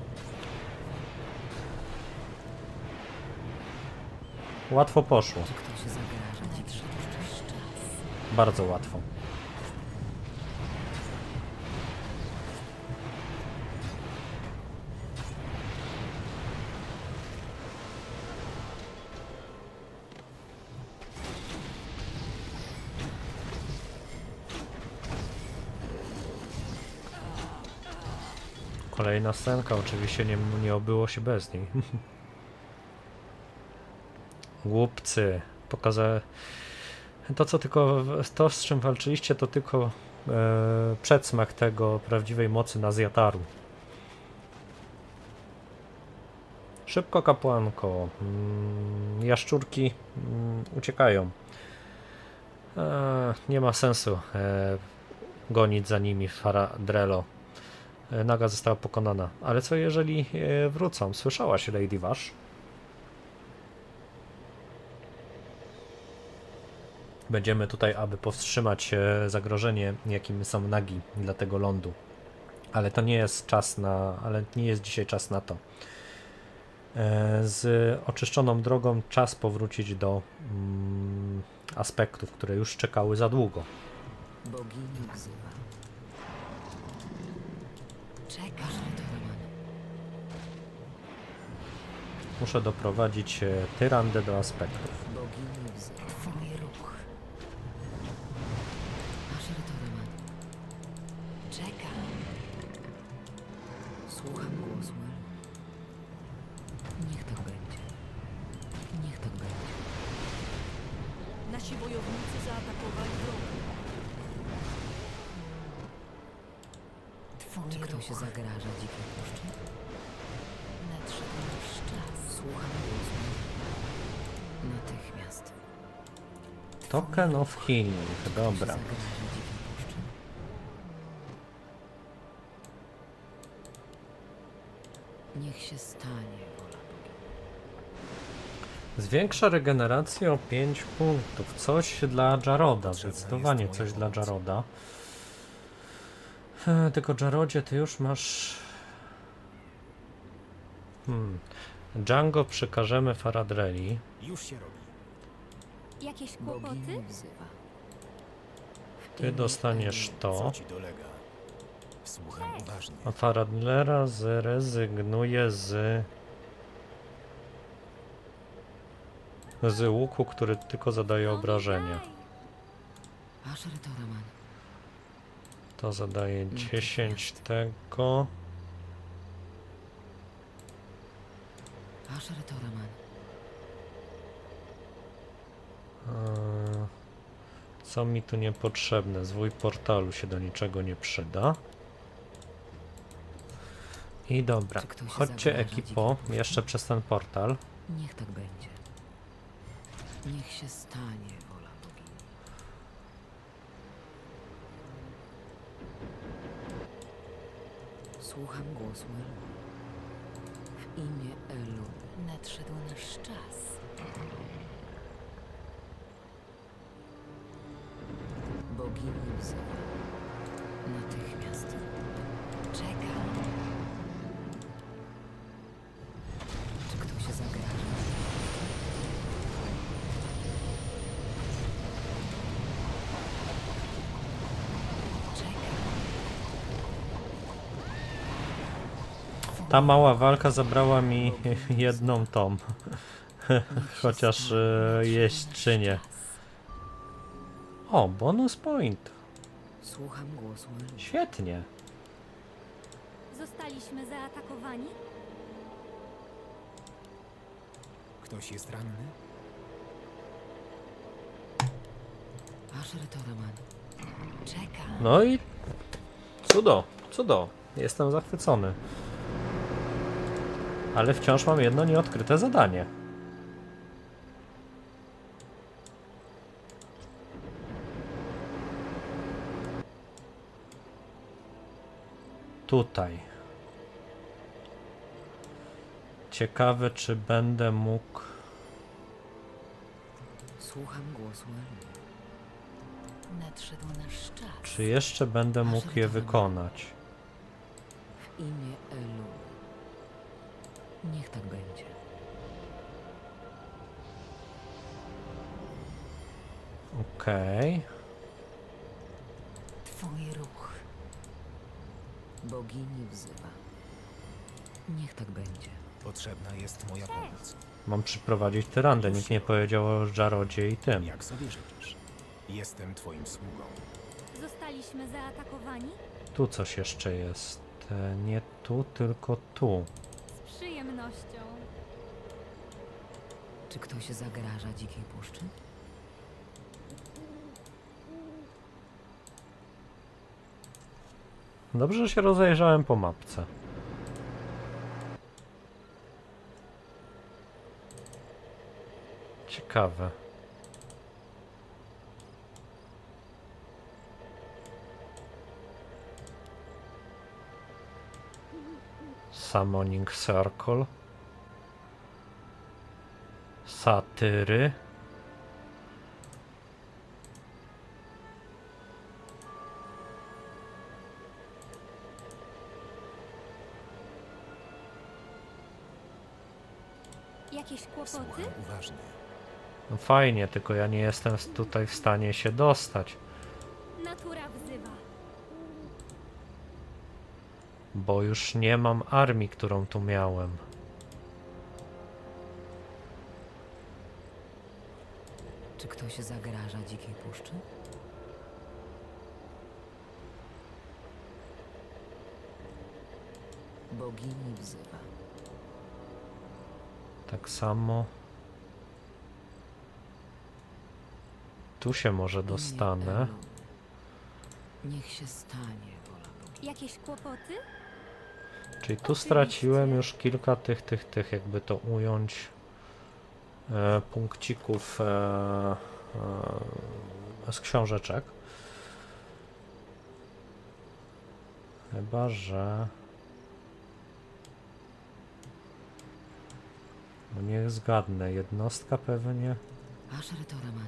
łatwo poszło. Czy ktoś się zagraża? Nadszedł nasz czas. Bardzo łatwo. Kolejna scenka, oczywiście nie, nie obyło się bez niej. Głupcy, pokazałem to, co tylko, to z czym walczyliście, to tylko e, przedsmak tego prawdziwej mocy Nazjataru. Szybko, kapłanko. Mm, jaszczurki mm, uciekają. E, nie ma sensu e, gonić za nimi Faradrello. E, Naga została pokonana. Ale co jeżeli e, wrócą? Słyszałaś, Lady Vash? Będziemy tutaj, aby powstrzymać e, zagrożenie, jakim są nagi dla tego lądu. Ale to nie jest czas na, ale nie jest dzisiaj czas na to. E, z oczyszczoną drogą czas powrócić do mm, aspektów, które już czekały za długo. Bogini wzywa. Czekasz, Roman. Muszę doprowadzić e, Tyrandę do aspektów. Bogini wzywa. Twój ruch. Asher Toraman. Czekam. Słucham głosu. Niech tak będzie. Niech tak będzie. Nasi wojownicy zaatakowali wroga. Czy ktoś się zagraża dzikiej puszczy? Nadszedł nasz czas. Słucham głosu. Natychmiast. Token of Healing, Czy ktoś się dobra. zagraża dzikiej puszczy? Niech się stanie wola Boga. Zwiększa regenerację o pięć punktów. Coś dla Jaroda, zdecydowanie coś dla Jaroda. E, Tylko Jarodzie, ty już masz... Hmm. Django przekażemy Faradrelli. Już się robi. Jakieś kłopoty? Bogini wzywa. W Ty imię dostaniesz Elu. to. Co ci dolega? Słucham uważnie. A Faradlera zrezygnuje z... z łuku, który tylko zadaje obrażenia. Asher Toraman. To zadaje dziesięć tego. Asher Toraman. Eee, Co mi tu niepotrzebne? Zwój portalu się do niczego nie przyda. I dobra, Czy ktoś się chodźcie zagraża ekipo, dzikiej puszczy? jeszcze przez ten portal. Niech tak będzie. Niech się stanie wola bogini. Słucham głosu Elu. W imię Elu nadszedł nasz czas. Bogini wzywa. Natychmiast. Czekam. Czy ktoś się zagraża? Ta mała walka zabrała mi jedną tom. Chociaż e, jest czy nie. O, bonus point. Słucham głosu Elu. Świetnie. Zostaliśmy zaatakowani? Ktoś jest ranny? Asher Toraman. Czekam. No i cudo, cudo. Jestem zachwycony. Ale wciąż mam jedno nieodkryte zadanie. Tutaj. Ciekawe, czy będę mógł... Słucham głosu Elu. Nadszedł nasz czas. Czy jeszcze będę mógł je wykonać? W imię Elu. Niech tak będzie. Okej. Twój ruch. Bogini wzywa. Niech tak będzie. Potrzebna jest moja pomoc. Mam przyprowadzić tyrandę. Nikt nie powiedział o Jarodzie i tym. Jak sobie życzysz? Jestem twoim sługą. Zostaliśmy zaatakowani? Tu coś jeszcze jest. E, Nie tu, tylko tu. Z przyjemnością. Czy ktoś zagraża dzikiej puszczy? Dobrze, że się rozejrzałem po mapce. Ciekawe. Summoning Circle. Satyry. Jakieś kłopoty? Słucham uważnie. No fajnie, tylko ja nie jestem tutaj w stanie się dostać, Natura wzywa. bo już nie mam armii, którą tu miałem. Czy ktoś zagraża dzikiej puszczy? Bogini wzywa. Tak samo. Tu się może Imię dostanę. Elu. Niech się stanie wola bogini. Jakieś kłopoty? Czyli tu straciłem już kilka tych, tych, tych, jakby to ująć, e, punkcików e, e, z książeczek. Chyba, że... No niech zgadnę, jednostka pewnie. Asher Toraman.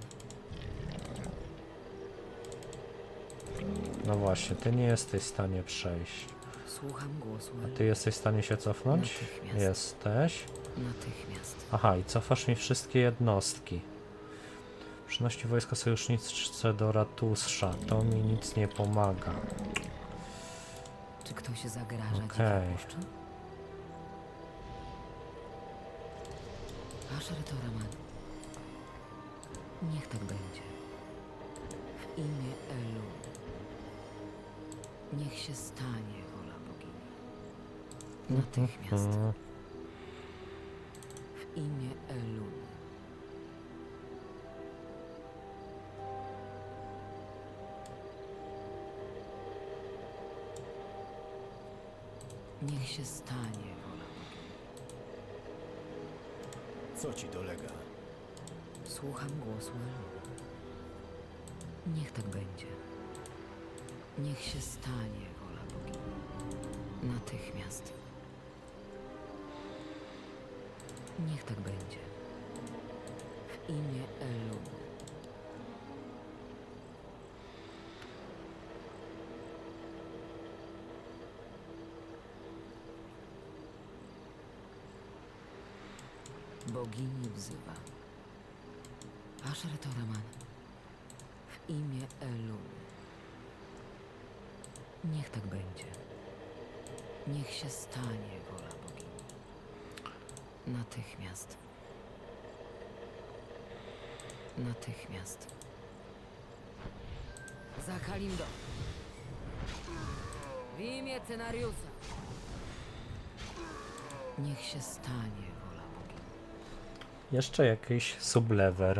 No właśnie, ty nie jesteś w stanie przejść. Słucham głosu A Elu. ty jesteś w stanie się cofnąć? Natychmiast. Jesteś. Natychmiast. Aha, i cofasz mi wszystkie jednostki. Przynosi wojsko sojusznicze do ratusza. To mi nic nie pomaga. Czy ktoś zagraża Okej. dzikiej puszczy? Asher Toraman. Niech tak będzie. W imię Elu. Niech się stanie wola bogini. Natychmiast. Mm, W imię Elu. Niech się stanie wola bogini. Co ci dolega? Słucham głosu Elu. Niech tak będzie. Niech się stanie wola bogini. Natychmiast. Niech tak będzie. W imię Elu. Bogini wzywa. Asher Toraman. W imię Elu. Niech tak będzie. Niech się stanie wola bogini. Natychmiast. Natychmiast. Za Kalimdo. W imię Cenariusa. Niech się stanie wola bogini. Jeszcze jakiś sublever.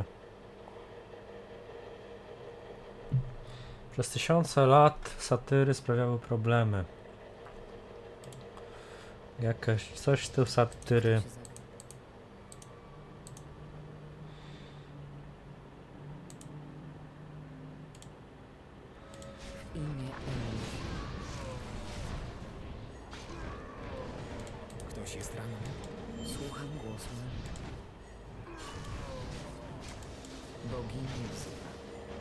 Przez tysiące lat satyry sprawiały problemy. Jakaś coś z tych satyry. Się zagra- W imię Elu. Ktoś jest ranny? Słucham głosu. Bogini wzywa.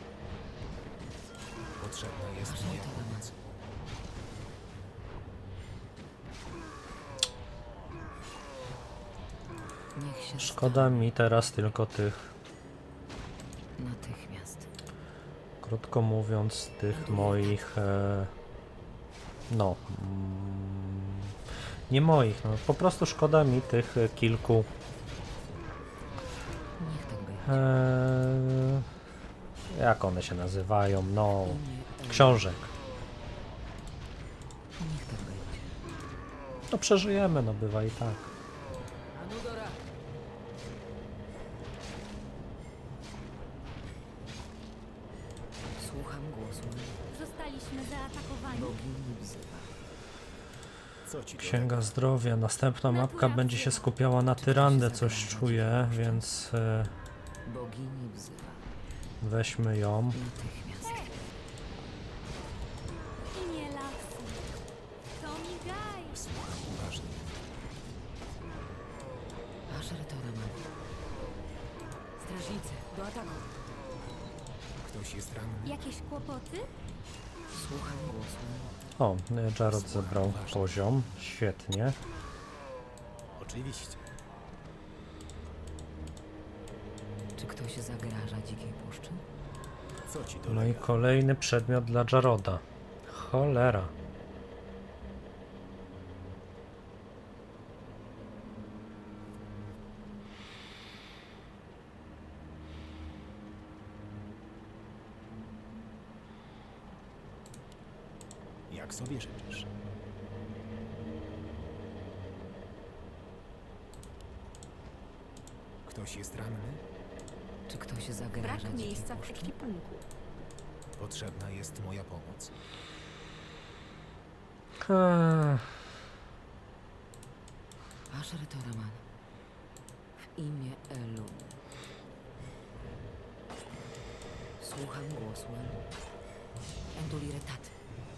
Potrzebna jest Wasza moja automat. pomoc. Niech się Szkoda mi teraz tylko tych, stanie natychmiast. krótko mówiąc, tych moich, e, no, mm, nie moich, no po prostu szkoda mi tych e, kilku Niech tak będzie. e, jak one się nazywają, no, Imię książek. Elu. Niech tak będzie. No przeżyjemy, no bywa i tak. Anudora. Słucham głosu. Zostaliśmy zaatakowani. Bogini wzywa. Co ci Księga Zdrowia, następna mapka będzie się skupiała na tyrandę, coś czuję, więc e, Bogini wzywa. weźmy ją. Natychmiast. Imię lasu. To migaj. Słucham uważnie. Asher Toraman. Strażnicy, do ataku. Ktoś jest ranny? Jakieś kłopoty? Słucham głosu. O, Jarod zebrał poziom, świetnie. Oczywiście. Czy ktoś zagraża dzikiej puszczy? Co ci No i dolega? kolejny przedmiot dla Jaroda. Cholera. Jak sobie życzysz? Ktoś jest ranny? Czy ktoś zagraża Brak dzikiej miejsca w puszczy? ekwipunku. Potrzebna jest moja pomoc. Eee, Asher Toraman. W imię Elu. Słucham głosu Elu. Enduliretat.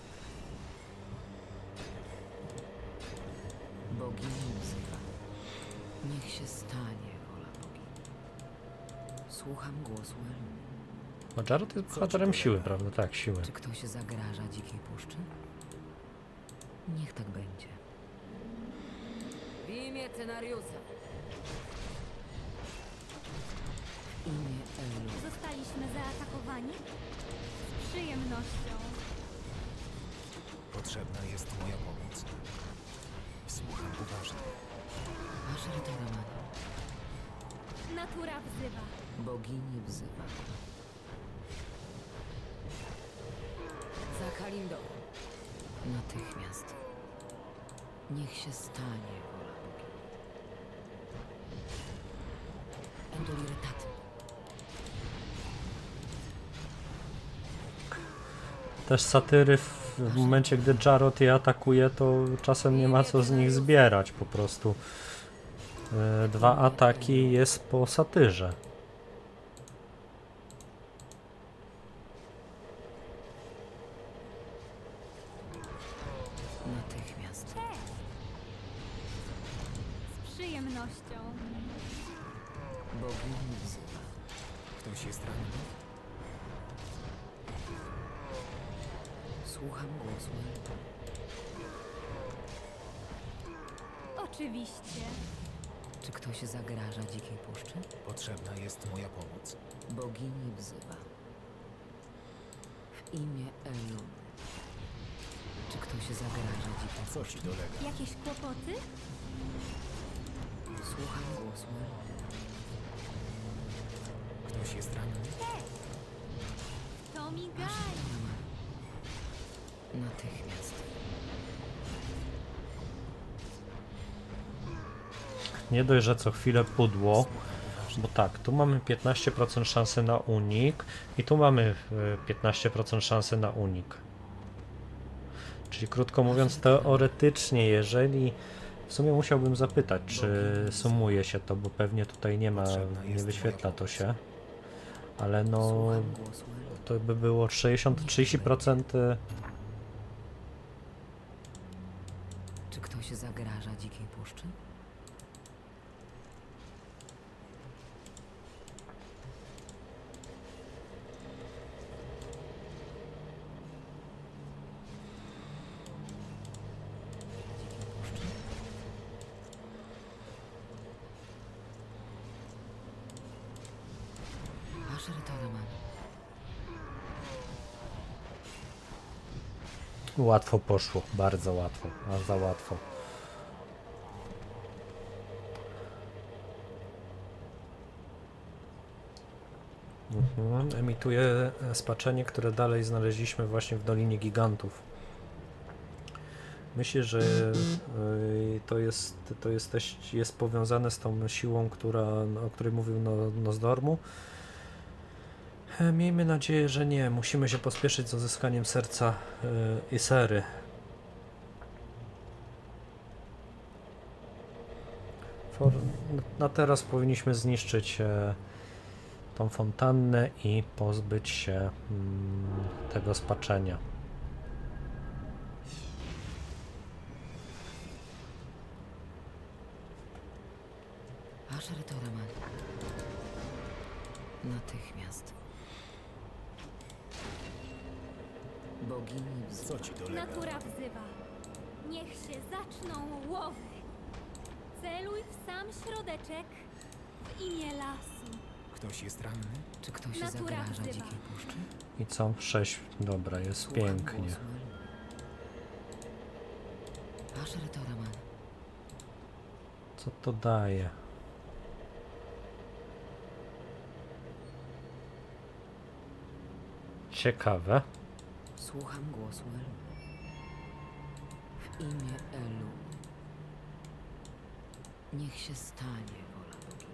Bogini wzywa. Niech się stanie wola bogini. Słucham głosu Elu. bo Jarod jest bohaterem siły, prawda? Tak, siły. Czy ktoś zagraża dzikiej puszczy? Niech tak będzie. W imię Cenariusa. W imię Elu. Zostaliśmy zaatakowani? Z przyjemnością. Potrzebna jest moja pomoc. Słucham uważnie. Asher Toraman. Natura wzywa. Bogini wzywa. Za Kalindo. Natychmiast. Niech się stanie wola bogini. Enduliretat. Też satyry w, w momencie, gdy Jarod je atakuje, to czasem nie ma co z nich zbierać po prostu. E, dwa ataki jest po satyrze. Natychmiast. Z przyjemnością. Bogini wzywa. Ktoś jest ranny? Słucham głosu Elu. Oczywiście. Czy ktoś zagraża dzikiej puszczy? Potrzebna jest moja pomoc. Bogini wzywa. W imię Elu. Czy ktoś zagraża dzikiej Co puszczy? ci dolega? Jakieś kłopoty? Słucham głosu Elu. Ktoś jest ranny? To migaj. Toraman. Natychmiast. Nie dość, że co chwilę pudło, bo tak, tu mamy piętnaście procent szansy na unik i tu mamy e, piętnaście procent szansy na unik. Czyli krótko mówiąc, teoretycznie, jeżeli w sumie musiałbym zapytać, czy sumuje się to, bo pewnie tutaj nie ma, nie wyświetla to się, ale no Słucham głosu Elu. to by było sześćdziesiąt trzydzieści procent. Czy ktoś zagraża dzikiej puszczy? Łatwo poszło, bardzo łatwo, a za łatwo. Mhm. Emituje spaczenie, które dalej znaleźliśmy właśnie w Dolinie Gigantów. Myślę, że y, to jest, to jest też jest powiązane z tą siłą, która, o której mówił no, Nozdormu. E, miejmy nadzieję, że nie. Musimy się pospieszyć z uzyskaniem serca y, Isery. For, na teraz powinniśmy zniszczyć e, tą fontannę i pozbyć się mm, tego spaczenia. Asher Toraman. Natychmiast. Bogini wzywa. Co ci dolega? Natura wzywa. Niech się zaczną łowy. Celuj w sam środeczek w imię lasu. Ktoś jest ranny? Czy ktoś Natura zagraża wzywa. dzikiej puszczy? I co? Sześć. Dobra, jest Słucham pięknie. głosu Elu. Asher Toraman. Co to daje? Ciekawe. Słucham głosu Elu. W imię Elu. Niech się stanie wola bogini.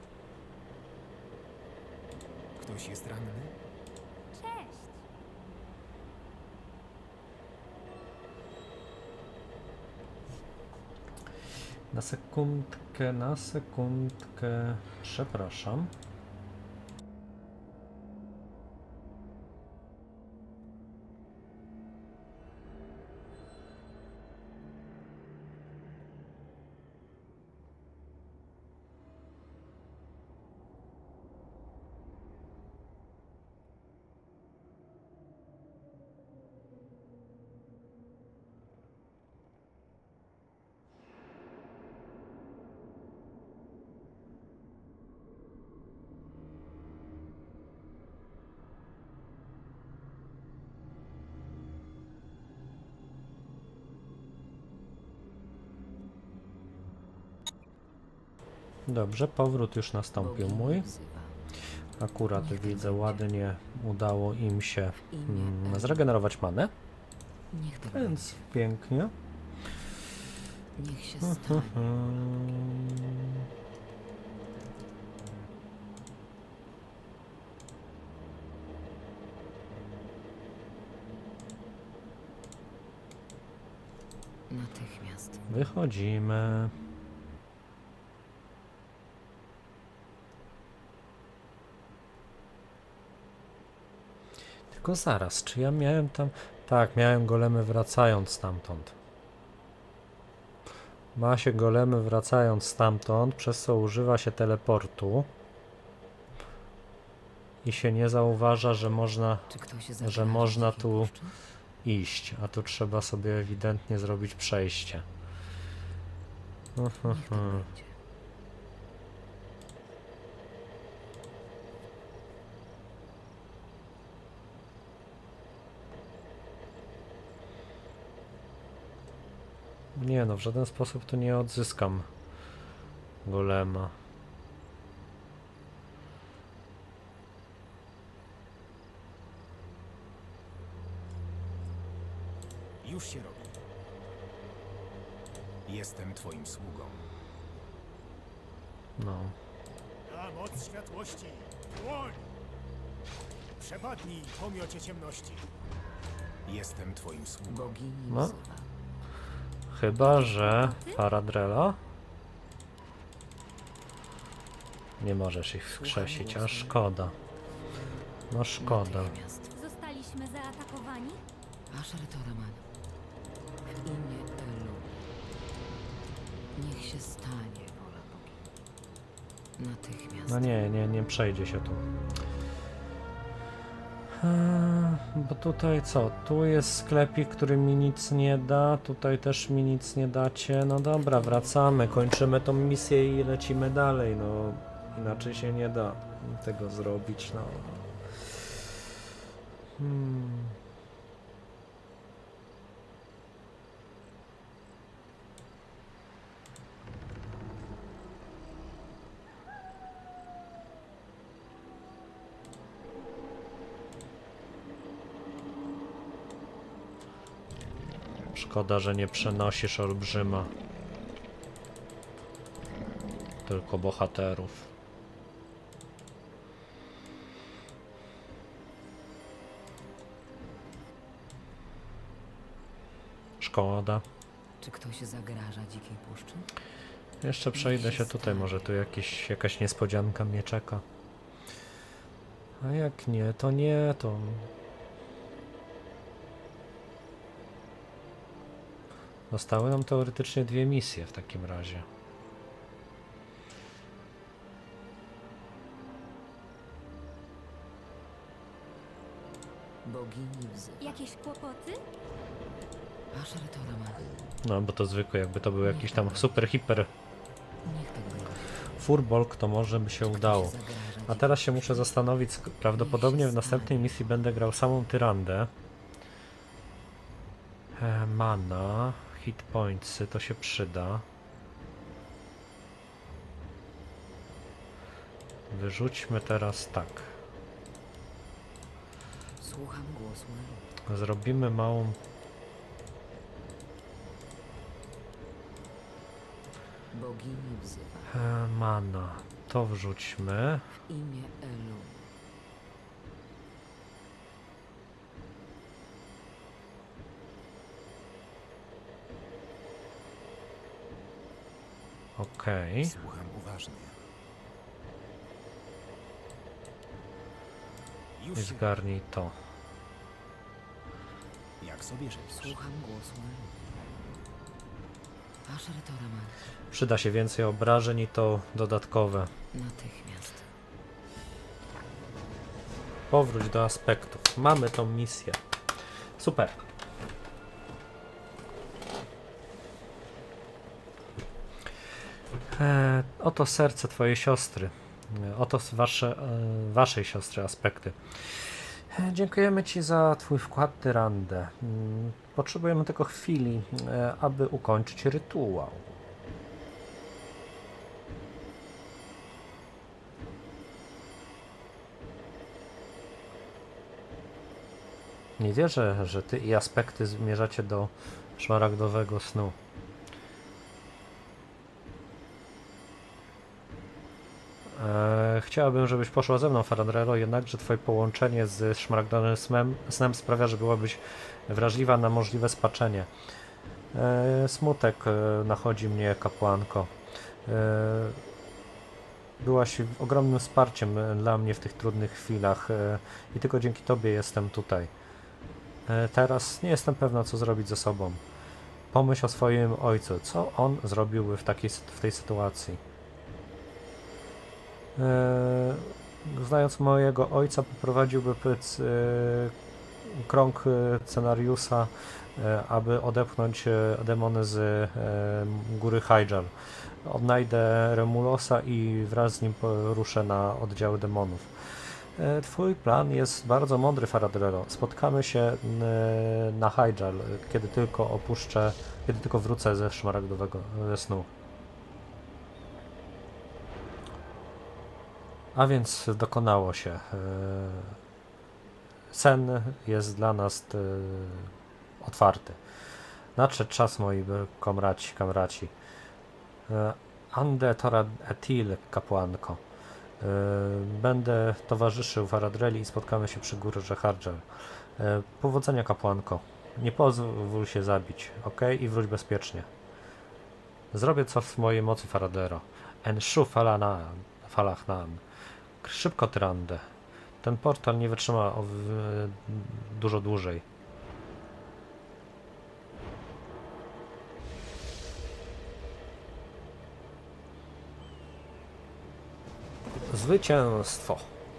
Ktoś jest ranny? Cześć. Na sekundkę, na sekundkę. Przepraszam. Dobrze, powrót już nastąpił Bogini mój. wzywa. Akurat Niech to widzę, będzie. ładnie udało im się W imię mm, Elu. zregenerować manę, Niech to więc będzie. pięknie. Niech się stanie. Mhm. Natychmiast. Wychodzimy. Tylko zaraz, czy ja miałem tam... Tak, miałem golemy wracając stamtąd. Ma się golemy wracając stamtąd, przez co używa się teleportu. I się nie zauważa, że można Czy ktoś że zagraża można dzikiej tu puszczy? iść, a tu trzeba sobie ewidentnie zrobić przejście. Niech to Mhm. będzie. Nie no, w żaden sposób tu nie odzyskam golema. Już się robi. Jestem twoim sługą. No. Na moc światłości! Dłoń! Przepadnij, pomiocie ciemności. Jestem twoim sługą. Bogini No. wzywa. Chyba, że Faradrella nie możesz ich wskrzesić, a szkoda. No szkoda. Natychmiast. Zostaliśmy zaatakowani? Asher Toraman. W imię Elu. Niech się stanie wola bogini. Natychmiast. No nie, nie, nie przejdzie się tu. Eee, bo tutaj co? Tu jest sklepik, który mi nic nie da. Tutaj też mi nic nie dacie. No dobra, wracamy, kończymy tą misję i lecimy dalej. No inaczej się nie da tego zrobić. No. Hmm. Szkoda, że nie przenosisz olbrzyma. Tylko bohaterów. Szkoda. Czy ktoś zagraża dzikiej puszczy? Jeszcze przejdę się tutaj, może tu jakiś, jakaś niespodzianka mnie czeka. A jak nie, to nie, to... Zostały nam teoretycznie dwie misje w takim razie. Bogini wzywa. Jakieś kłopoty? Asher Toraman. No, bo to zwykłe, jakby to był jakiś tam super, hiper Niech tak będzie. furbolk, to może by się udało. A teraz się muszę zastanowić, sk- prawdopodobnie w następnej misji będę grał samą tyrandę. E, mana, hit pointsy, to się przyda. Wyrzućmy teraz tak. Słucham głosu Elu. Zrobimy małą... Bogini wzywa. E, mana, to wrzućmy. W imię Elu. Okej. Słucham uważnie. I Już się... zgarnij to. Jak sobie życzysz? Słucham głosu Elu. Asher Toraman. Przyda się więcej obrażeń i to dodatkowe. Natychmiast. Powróć do aspektów. Mamy tą misję. Super. E, oto serce twojej siostry. E, oto s- wasze, e, waszej siostry aspekty. E, dziękujemy ci za twój wkład, Tyrandę. Mm, Potrzebujemy tylko chwili, e, aby ukończyć rytuał. Nie wierzę, że ty i aspekty zmierzacie do szmaragdowego snu. Eee, chciałabym, żebyś poszła ze mną, Faradrero, jednakże twoje połączenie z szmaragdowym snem, snem sprawia, że byłabyś wrażliwa na możliwe spaczenie. Eee, smutek e, nachodzi mnie, kapłanko. Eee, byłaś ogromnym wsparciem e, dla mnie w tych trudnych chwilach e, i tylko dzięki tobie jestem tutaj. E, Teraz nie jestem pewna, co zrobić ze sobą. Pomyśl o swoim ojcu. Co on zrobiłby w, takiej, w tej sytuacji? E, Znając mojego ojca, poprowadziłby pyc, e, krąg e, scenariusza, e, aby odepchnąć e, demony z e, góry Hyjal. Odnajdę Remulosa i wraz z nim ruszę na oddziały demonów. E, Twój plan jest bardzo mądry, Faradrero. Spotkamy się e, na Hyjal, kiedy tylko opuszczę, kiedy tylko wrócę ze szmaragdowego e, snu. A więc dokonało się. E, Sen jest dla nas e, otwarty. Nadszedł czas, moi komraci, kamraci. E, Ande Tora Etil, kapłanko. E, Będę towarzyszył Faradreli i spotkamy się przy górze Hyjal. E, Powodzenia, kapłanko. Nie pozwól się zabić, ok? I wróć bezpiecznie. Zrobię co w mojej mocy, Faradero. Enshu Falanan, Falachnan. Szybko, Tyrandę. Ten portal nie wytrzyma o, w, dużo dłużej. Zwycięstwo.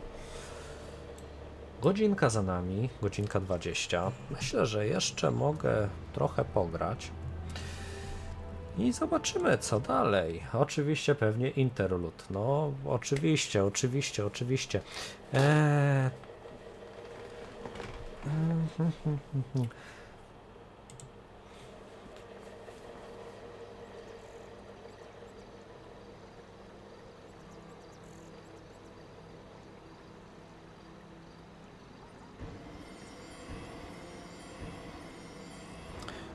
Godzinka za nami, godzinka dwadzieścia. Myślę, że jeszcze mogę trochę pograć. I zobaczymy, co dalej. Oczywiście pewnie interlude. No, oczywiście, oczywiście, oczywiście. Eee...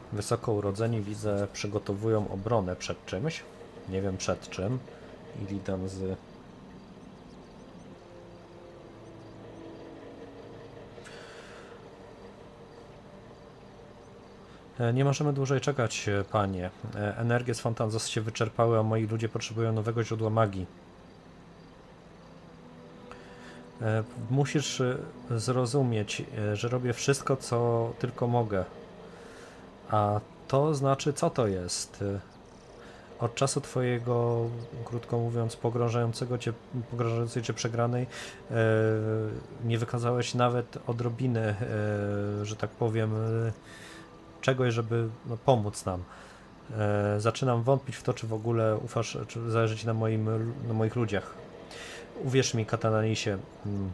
Wysoko urodzeni, widzę, przygotowują obronę przed czymś. Nie wiem przed czym. Illidan z... Nie możemy dłużej czekać, panie. Energie z Fontan się wyczerpały, a moi ludzie potrzebują nowego źródła magii. Musisz zrozumieć, że robię wszystko, co tylko mogę. A to znaczy, co to jest? Od czasu twojego, krótko mówiąc, pogrążającego cię, pogrążającej cię przegranej, e, nie wykazałeś nawet odrobiny, e, że tak powiem, e, czegoś, żeby no, pomóc nam. E, zaczynam wątpić w to, czy w ogóle ufasz, czy zależy ci na, moim, na moich ludziach. Uwierz mi, Katananisie. Hmm.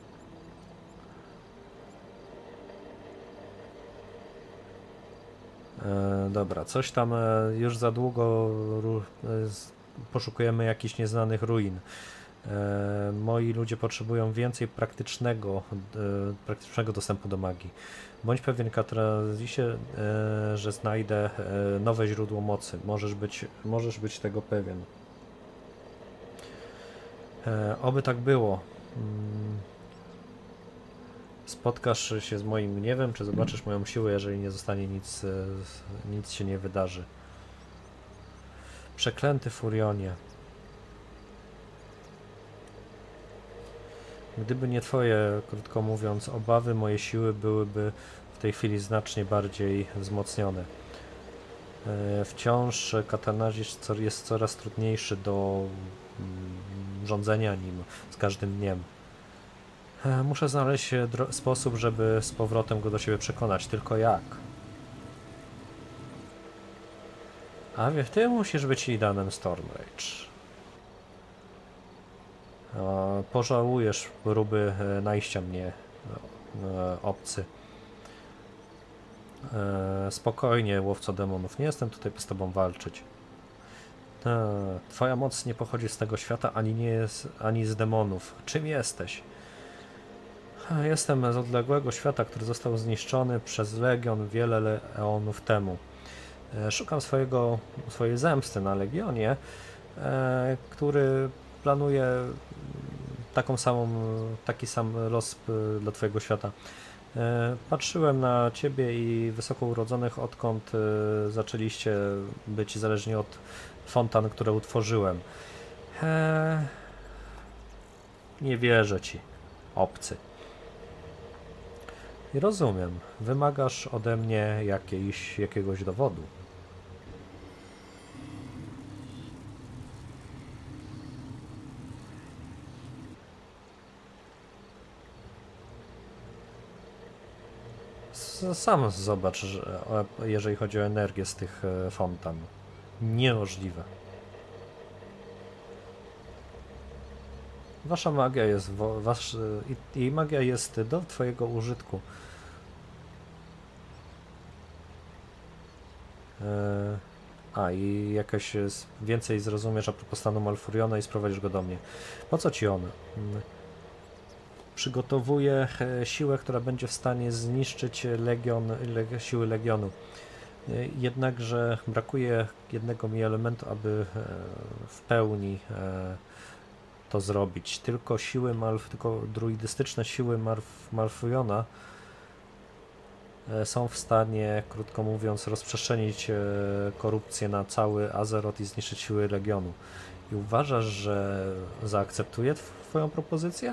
E, dobra, coś tam e, już za długo ru, e, z, poszukujemy jakichś nieznanych ruin. E, moi ludzie potrzebują więcej praktycznego, e, praktycznego dostępu do magii. Bądź pewien, Katananisie, e, że znajdę e, nowe źródło mocy. Możesz być, możesz być tego pewien. E, oby tak było. Hmm. Spotkasz się z moim gniewem, czy zobaczysz moją siłę, jeżeli nie zostanie nic, nic się nie wydarzy. Przeklęty Furionie. Gdyby nie twoje, krótko mówiąc, obawy, moje siły byłyby w tej chwili znacznie bardziej wzmocnione. Wciąż Katanazis jest coraz trudniejszy do rządzenia nim z każdym dniem. Muszę znaleźć sposób, żeby z powrotem go do siebie przekonać. Tylko jak? A wie, ty musisz być Illidanem Stormrage. Pożałujesz próby najścia mnie, obcy. Spokojnie, łowco demonów. Nie jestem tutaj z tobą walczyć. Twoja moc nie pochodzi z tego świata, ani nie jest, ani z demonów. Czym jesteś? Jestem z odległego świata, który został zniszczony przez Legion wiele eonów temu. Szukam swojego, swojej zemsty na Legionie, który planuje taką samą, taki sam los dla twojego świata. Patrzyłem na ciebie i wysoko urodzonych, odkąd zaczęliście być zależni od fontan, które utworzyłem. Nie wierzę ci, obcy. I rozumiem, wymagasz ode mnie jakiejś, jakiegoś dowodu. Sam zobacz, że, jeżeli chodzi o energię z tych fontan. Niemożliwe. Wasza magia jest, wasz, jej magia jest do twojego użytku. A i jakaś więcej zrozumiesz a propos stanu Malfuriona i sprowadzisz go do mnie. Po co ci on? Przygotowuję siłę, która będzie w stanie zniszczyć legion, le, siły Legionu. Jednakże brakuje jednego mi elementu, aby w pełni to zrobić. Tylko siły Malf, tylko druidystyczne siły Malf, Malfuriona są w stanie, krótko mówiąc, rozprzestrzenić korupcję na cały Azeroth i zniszczyć siły Legionu. I uważasz, że zaakceptuję twoją propozycję?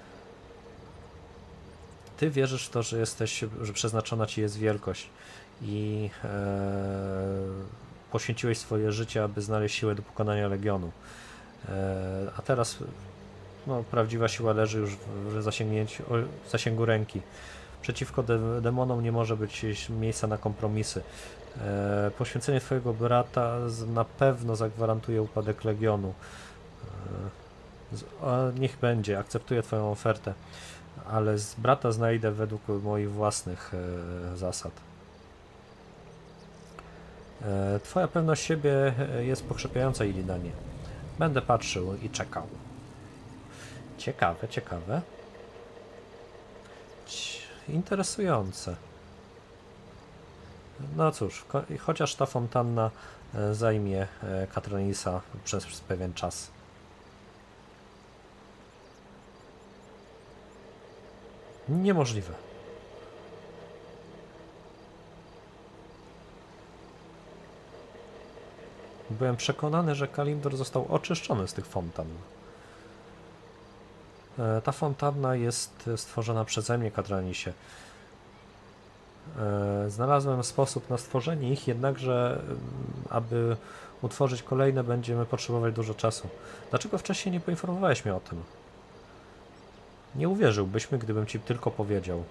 Ty wierzysz w to, że jesteś, że przeznaczona ci jest wielkość i e, poświęciłeś swoje życie, aby znaleźć siłę do pokonania Legionu. E, a teraz no, prawdziwa siła leży już w zasięgnięciu, w zasięgu ręki. Przeciwko de demonom nie może być miejsca na kompromisy. E, poświęcenie twojego brata na pewno zagwarantuje upadek Legionu. E, z, a niech będzie, akceptuję twoją ofertę, ale z brata znajdę według moich własnych e, zasad. E, twoja pewność siebie jest pokrzepiająca, Illidanie. Będę patrzył i czekał. Ciekawe, ciekawe. Interesujące. No cóż, chociaż ta fontanna zajmie Katranisa przez, przez pewien czas. Niemożliwe. Byłem przekonany, że Kalimdor został oczyszczony z tych fontan. Ta fontanna jest stworzona przeze mnie, Katranisie. Znalazłem sposób na stworzenie ich, jednakże aby utworzyć kolejne będziemy potrzebować dużo czasu. Dlaczego wcześniej nie poinformowałeś mnie o tym? Nie uwierzyłbyś mi, gdybym ci tylko powiedział.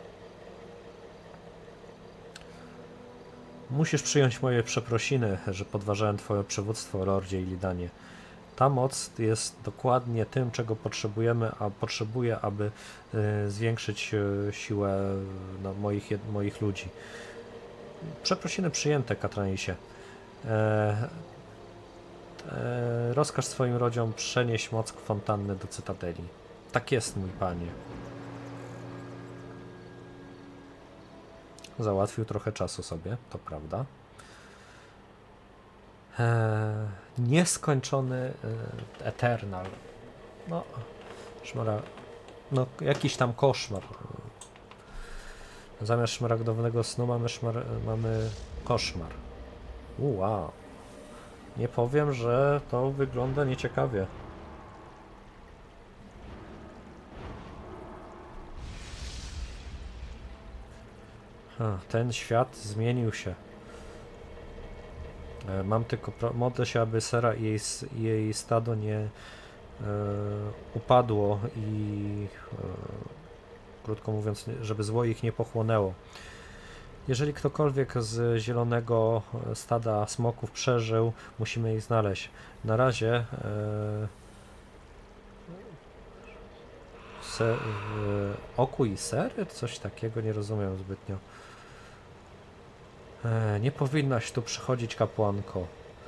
Musisz przyjąć moje przeprosiny, że podważałem twoje przywództwo, Lordzie Illidanie. Ta moc jest dokładnie tym, czego potrzebujemy, a potrzebuję, aby y, zwiększyć y, siłę no, moich, moich ludzi. Przeprosiny przyjęte, Katranisie. E, e, rozkaż swoim rodziom przenieść moc fontanny do Cytadeli. Tak jest, mój panie. Załatwił trochę czasu sobie, to prawda. Eee, nieskończony e, Eternal. No, szmara, no, jakiś tam koszmar. Zamiast szmaragdowego snu mamy, szmar, mamy koszmar. Wow. Nie powiem, że to wygląda nieciekawie. Ha, ten świat zmienił się. Mam tylko modlę się, aby Sera i jej, jej stado nie e, upadło i e, krótko mówiąc, żeby zło ich nie pochłonęło. Jeżeli ktokolwiek z zielonego stada smoków przeżył, musimy ich znaleźć. Na razie e, se, e, oku i sery? Coś takiego nie rozumiem zbytnio. E, nie powinnaś tu przychodzić, kapłanko.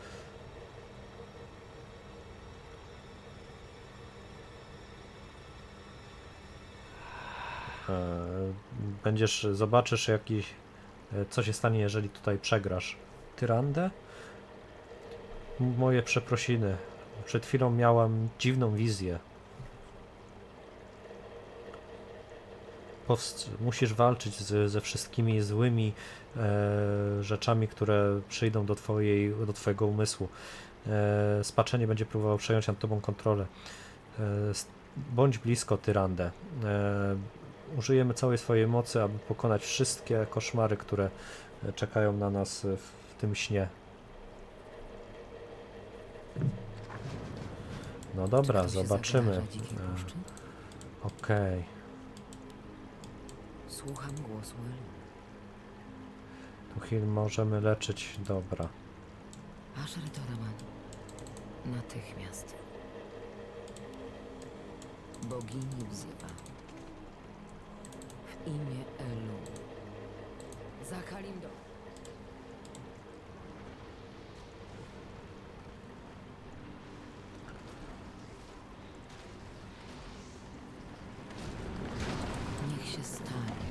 E, będziesz, zobaczysz jakiś, e, co się stanie, jeżeli tutaj przegrasz. Tyrandę? Moje przeprosiny. Przed chwilą miałam dziwną wizję. Powst musisz walczyć z, ze wszystkimi złymi e, rzeczami, które przyjdą do, twojej, do twojego umysłu. E, spaczenie będzie próbowało przejąć nad tobą kontrolę. E, bądź blisko, Tyrandę. E, użyjemy całej swojej mocy, aby pokonać wszystkie koszmary, które czekają na nas w, w tym śnie. No dobra, zobaczymy. E, Okej. Okay. Słucham głosu Elu. Tu heal możemy leczyć, dobra. Asher Toraman. Natychmiast. Bogini wzywa. W imię Elu. Za Kalimdor. Niech się stanie.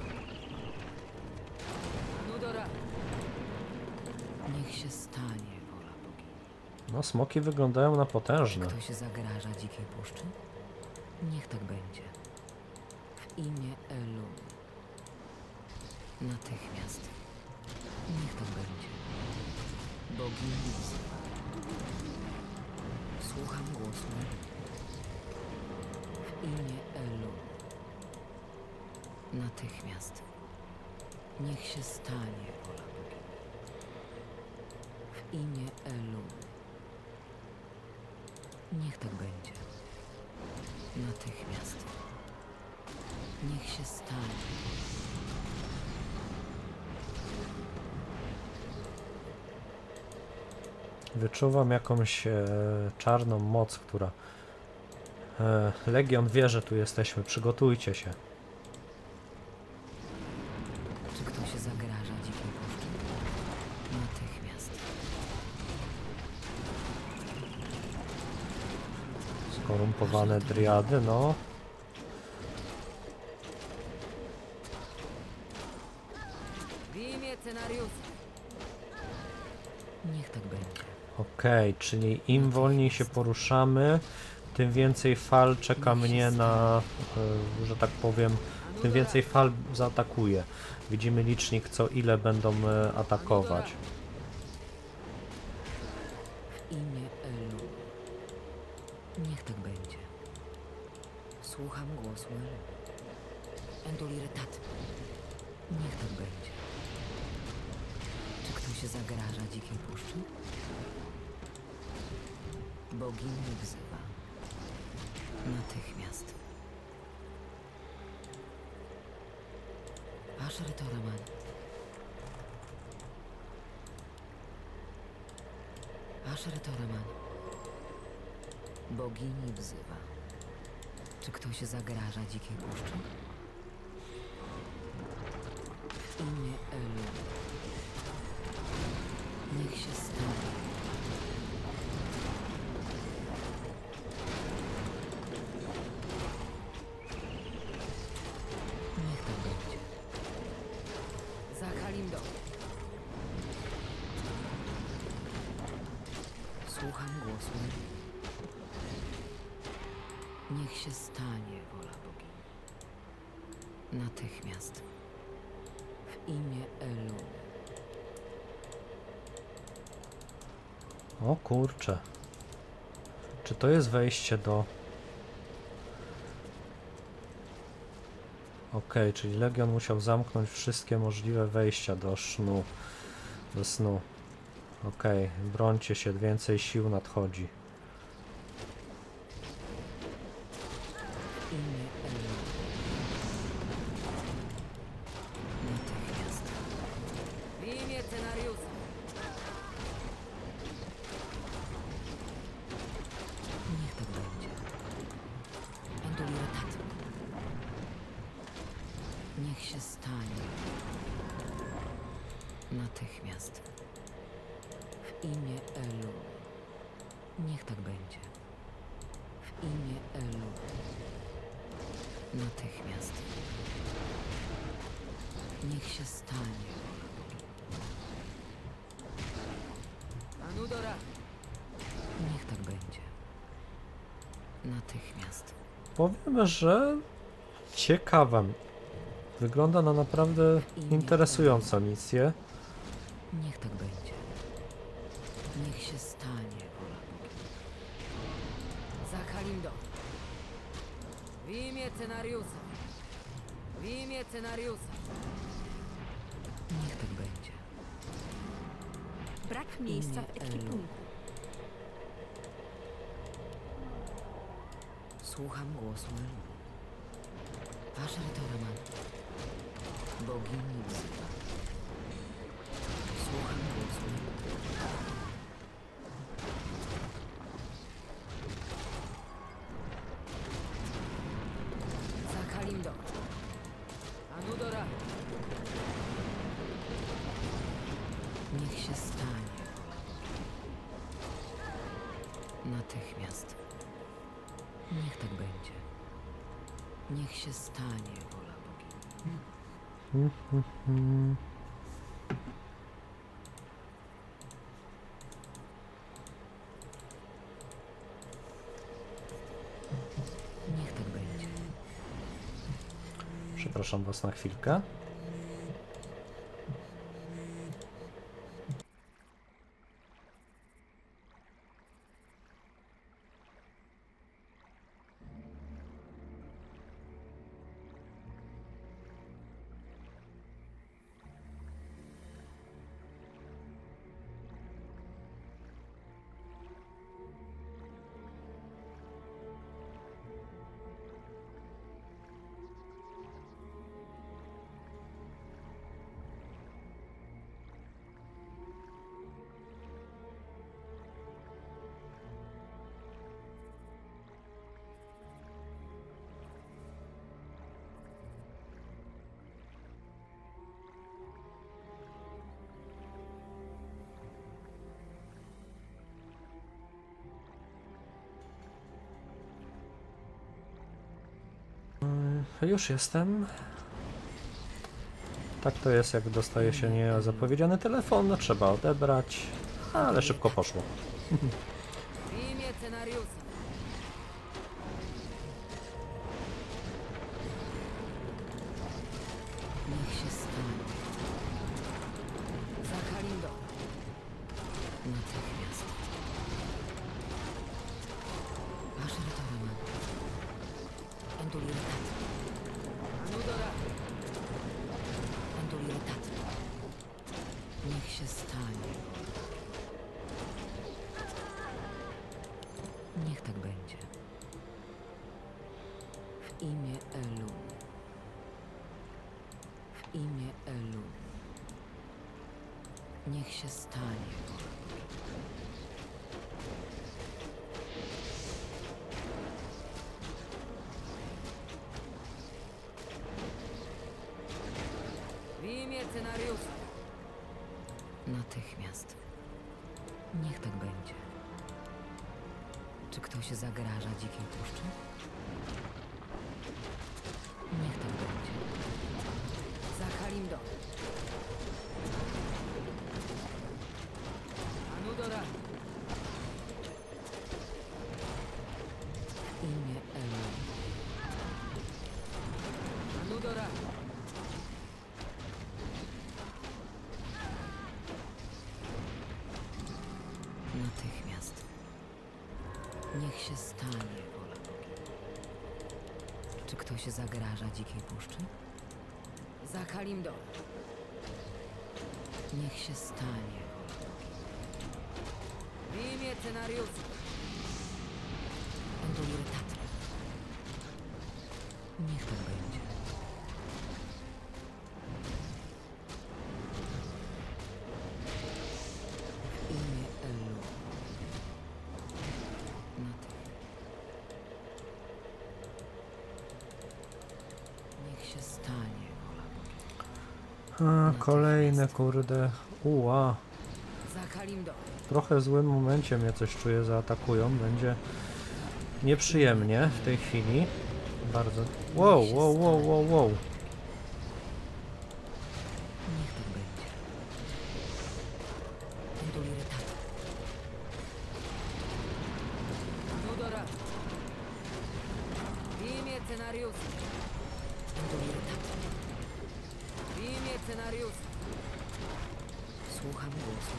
Nudora. Niech się stanie wola bogini. No, smoki wyglądają na potężne. Ktoś zagraża dzikiej puszczy? Niech tak będzie. W imię Elu. Natychmiast. Niech tak będzie. Bogini wzywa. Słucham głosu Elu. W imię Elu. Natychmiast. Niech się stanie wola bogini. W imię Elu. Niech tak będzie. Natychmiast. Niech się stanie. Wyczuwam jakąś e, czarną moc, która... E, Legion wie, że tu jesteśmy. Przygotujcie się. Czy ktoś zagraża dzikiej puszczy? Natychmiast. Skorumpowane driady, no. imię scenariusza. Niech tak będzie. Okej, czyli im wolniej się poruszamy, tym więcej fal czeka mnie na, e, że tak powiem, tym więcej fal zaatakuje. Widzimy licznik, co ile będą e, atakować. W imię Elu. Niech tak będzie. Słucham głosu Elu. Enduliretat. Niech tak będzie. Czy ktoś zagraża dzikiej puszczy? Bogini wzywa. Natychmiast. Asher Toraman. Asher Toraman. Bogini wzywa. Czy ktoś zagraża dzikiej puszczy? W imię Elu. Niech się stanie. Niech tak będzie. Za Kalimdor. Słucham głosu Elu. Niech się stanie wola bogini. Natychmiast. W imię Elu. O kurczę. Czy to jest wejście do... Okej, czyli Legion musiał zamknąć wszystkie możliwe wejścia do snu. Do snu. Okej, brońcie się, więcej sił nadchodzi. W imię Elu. Natychmiast. W imię scenariusza. Niech tak będzie. Enduliretat. Niech się stanie. Natychmiast. W imię Elu. Niech tak będzie. W imię Elu. Natychmiast. Niech się stanie. Anudora. Niech tak będzie. Natychmiast. Powiem, że ciekawa. Wygląda na naprawdę interesującą misję. Niech tak będzie. Niech się stanie wola bogini. Za Kalimdor. W imię scenariusza. W imię scenariusza. Niech tak będzie. Brak miejsca w Imię ekwipunku. Słucham głosu Elu. Asher Toraman. Bogini wzywa. Słucham głosu Elu. Za Kalimdor. Anudora. Niech się stanie. Natychmiast. Niech tak będzie. Niech się stanie wola bogini. Niech tak będzie. Przepraszam was na chwilkę. Już jestem. Tak to jest, jak dostaje się niezapowiedziany telefon, no trzeba odebrać, ale szybko poszło. W imię scenariusza. Niech się stanie. Za Kalimdor. Natychmiast. Asher Toraman. Enduliretat. Anudora. Enduliretat. Niech się stanie. Niech tak będzie. W imię Elu. W imię Elu. Niech się stanie. W imię scenariusza. Natychmiast. Niech tak będzie. Czy ktoś zagraża dzikiej puszczy? Niech tak będzie. Za Kalimdor. Anudora. W imię Elu. Anudora. Natychmiast. Niech się stanie wola Boga. Czy ktoś zagraża dzikiej puszczy? Za Kalimdor. Niech się stanie wola Boga. W imię scenariusza. Enduliretat. Niech tak będzie. W imię Elu. Niech się stanie wola Boga. A, kolejne, kurde, uła. Za Kalimdor. Trochę w złym momencie mnie coś czuję, zaatakują. Będzie nieprzyjemnie w tej chwili. Bardzo... Wow, wow, wow, wow, wow. Niech tak będzie. Enduliretat. Anudora. W imię scenariusza. Enduliretat. W imię scenariusza. Słucham głosu.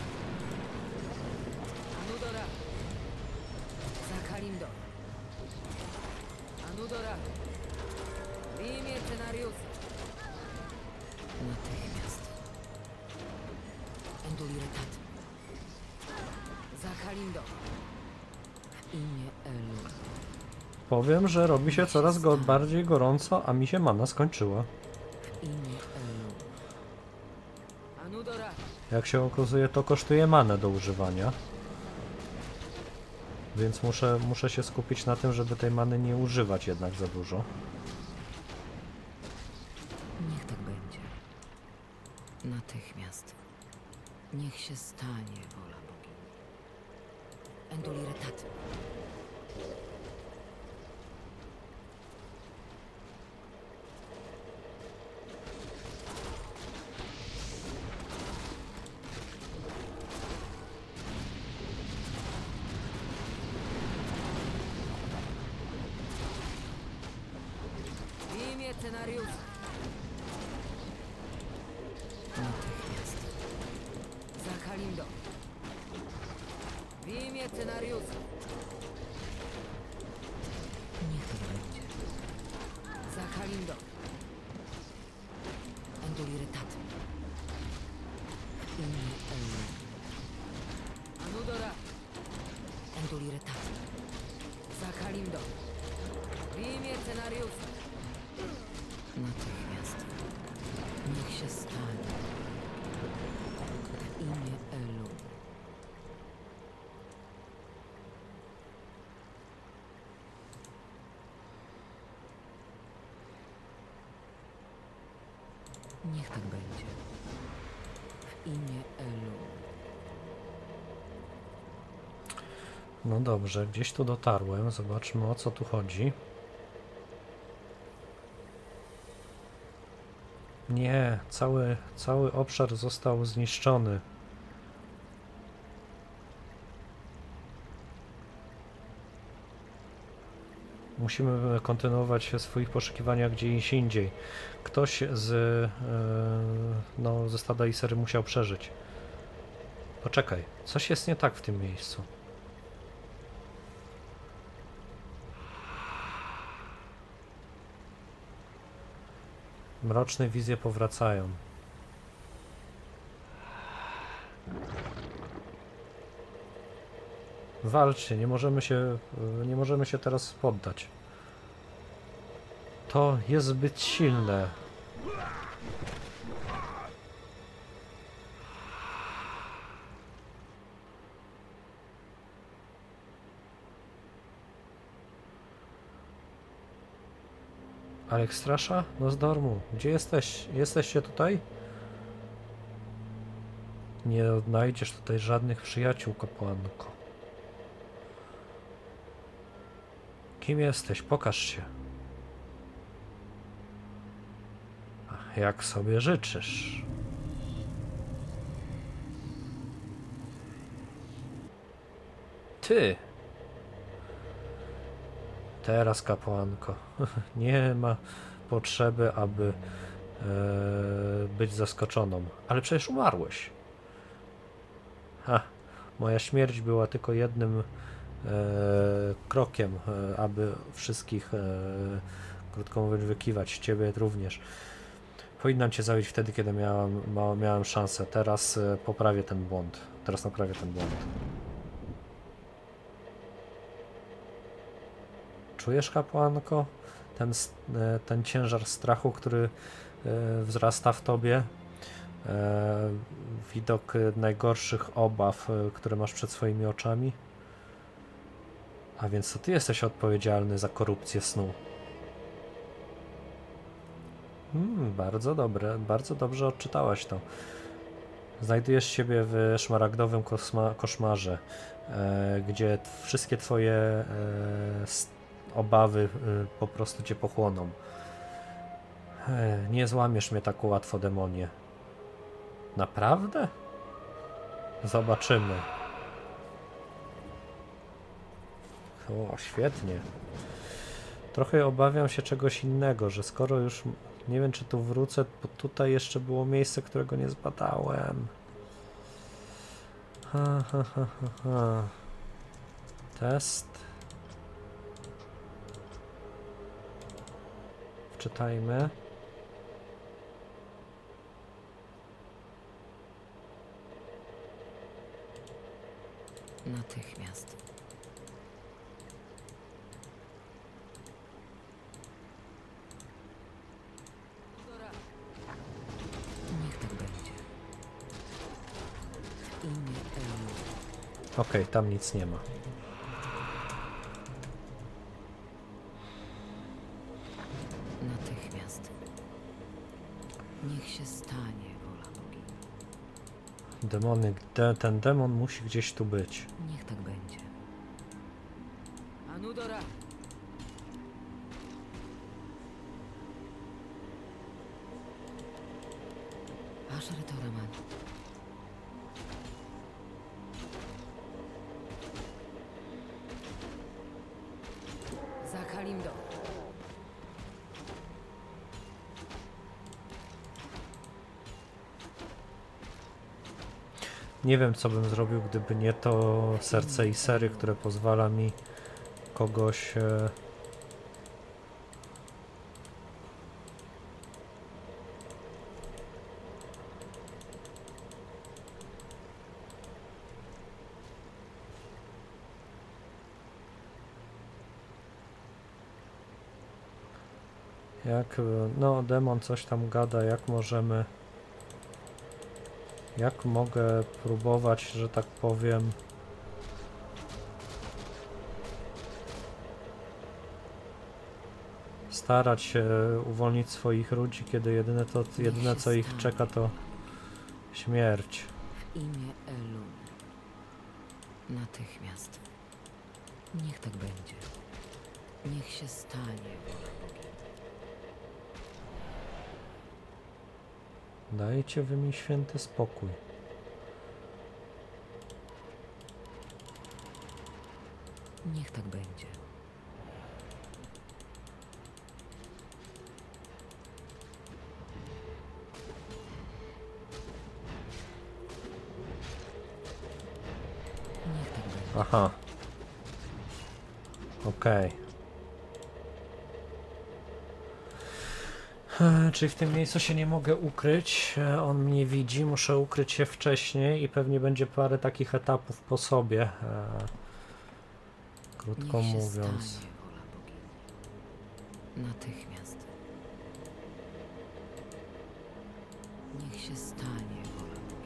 Anudora. Za Kalimdor. Anudora. W imię scenariusza. Natychmiast. Enduliretat. Za Kalimdor. W imię Elu. Powiem, że robi się coraz go bardziej gorąco, a mi się mana skończyła. W imię Elu. Anudora. Jak się okazuje, to kosztuje manę do używania. Więc muszę, muszę się skupić na tym, żeby tej many nie używać jednak za dużo. Niech tak będzie. Natychmiast. Niech się stanie wola Boga. Enduliretat. W imię scenariusza. Natychmiast. Za Kalimdor. W imię scenariusza. Niech tak będzie. Za Kalimdor. Enduliretat. W imię Elu. Anudora. Enduliretat. Za Kalimdor. W imię scenariusza. Natychmiast. Niech się stanie. W imię Elu. Niech tak będzie. W imię Elu. No dobrze, gdzieś tu dotarłem. Zobaczmy, o co tu chodzi. Nie, cały, cały obszar został zniszczony. Musimy kontynuować w swoich poszukiwaniach gdzieś indziej. Ktoś z, yy, no, ze stada Isery musiał przeżyć. Poczekaj, coś jest nie tak w tym miejscu. Mroczne wizje powracają. Walczcie, nie możemy się, nie możemy się teraz poddać. To jest zbyt silne. Alek Strasza? No z dormu. Gdzie jesteś? Jesteście tutaj? Nie odnajdziesz tutaj żadnych przyjaciół, kapłanko. Kim jesteś? Pokaż się. Ach, jak sobie życzysz. Ty! Teraz, kapłanko. Nie ma potrzeby, aby e, być zaskoczoną. Ale przecież umarłeś. Ha, moja śmierć była tylko jednym e, krokiem, e, aby wszystkich, e, krótko mówiąc, wykiwać. Ciebie również. Powinnam cię zabić wtedy, kiedy miałam, ma, miałem szansę. Teraz e, poprawię ten błąd. Teraz naprawię ten błąd. Czujesz, kapłanko, ten, ten ciężar strachu, który wzrasta w tobie? Widok najgorszych obaw, które masz przed swoimi oczami? A więc to ty jesteś odpowiedzialny za korupcję snu. Hmm, bardzo dobre, bardzo dobrze odczytałaś to. Znajdujesz siebie w szmaragdowym kosma, koszmarze, e, gdzie wszystkie twoje e, obawy y, po prostu cię pochłoną. E, nie złamiesz mnie tak łatwo, demonie. Naprawdę? Zobaczymy. O, świetnie. Trochę obawiam się czegoś innego, że skoro już nie wiem, czy tu wrócę, bo tutaj jeszcze było miejsce, którego nie zbadałem. Ha, ha, ha, ha, ha. Test. Wczytajmy. Natychmiast. Niech tak będzie. W imię Elu. Okej, okay, tam nic nie ma. Natychmiast. Niech się stanie wola bogini. Demony, de, ten demon musi gdzieś tu być. Niech tak będzie. Anudora! Asher Toraman. Za Kalimdo. Nie wiem, co bym zrobił, gdyby nie to serce Isery, które pozwala mi kogoś... E... Jak... No, demon coś tam gada, jak możemy... Jak mogę próbować, że tak powiem, starać się uwolnić swoich ludzi, kiedy jedyne, to, jedyne co ich czeka, to śmierć. W imię Elun. Natychmiast. Niech tak będzie. Niech się stanie wola bogini. Dajcie wy mi święty spokój. Niech tak będzie. Niech tak będzie. Aha. Okej. Okay. Czyli w tym miejscu się nie mogę ukryć. E, On mnie widzi, muszę ukryć się wcześniej i pewnie będzie parę takich etapów po sobie. E, Krótko Niech się mówiąc. stanie wola bogini. Natychmiast. Niech się stanie wola bogini.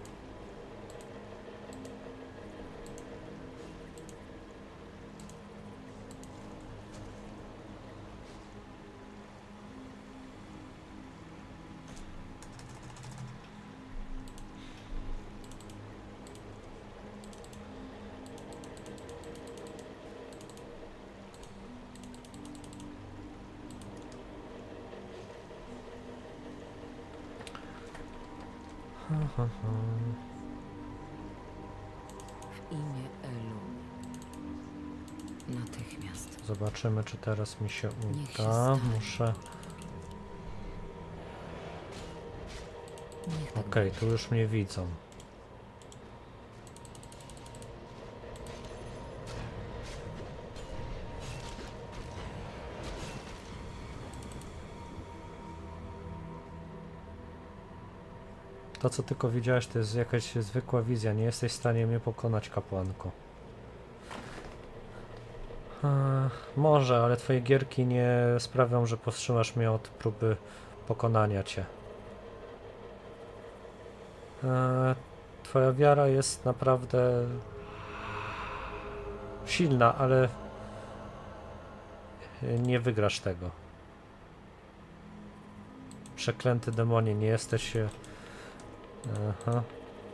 W imię Elun. Natychmiast. Zobaczymy, czy teraz mi się Niech się uda. stanie. Muszę. Niech tak Okej, tu już mnie widzą. To, co tylko widziałeś, to jest jakaś zwykła wizja. Nie jesteś w stanie mnie pokonać, kapłanko. Eee, może, ale twoje gierki nie sprawią, że powstrzymasz mnie od próby pokonania cię. Eee, twoja wiara jest naprawdę silna, ale nie wygrasz tego. Przeklęty demonie, nie jesteś... Aha.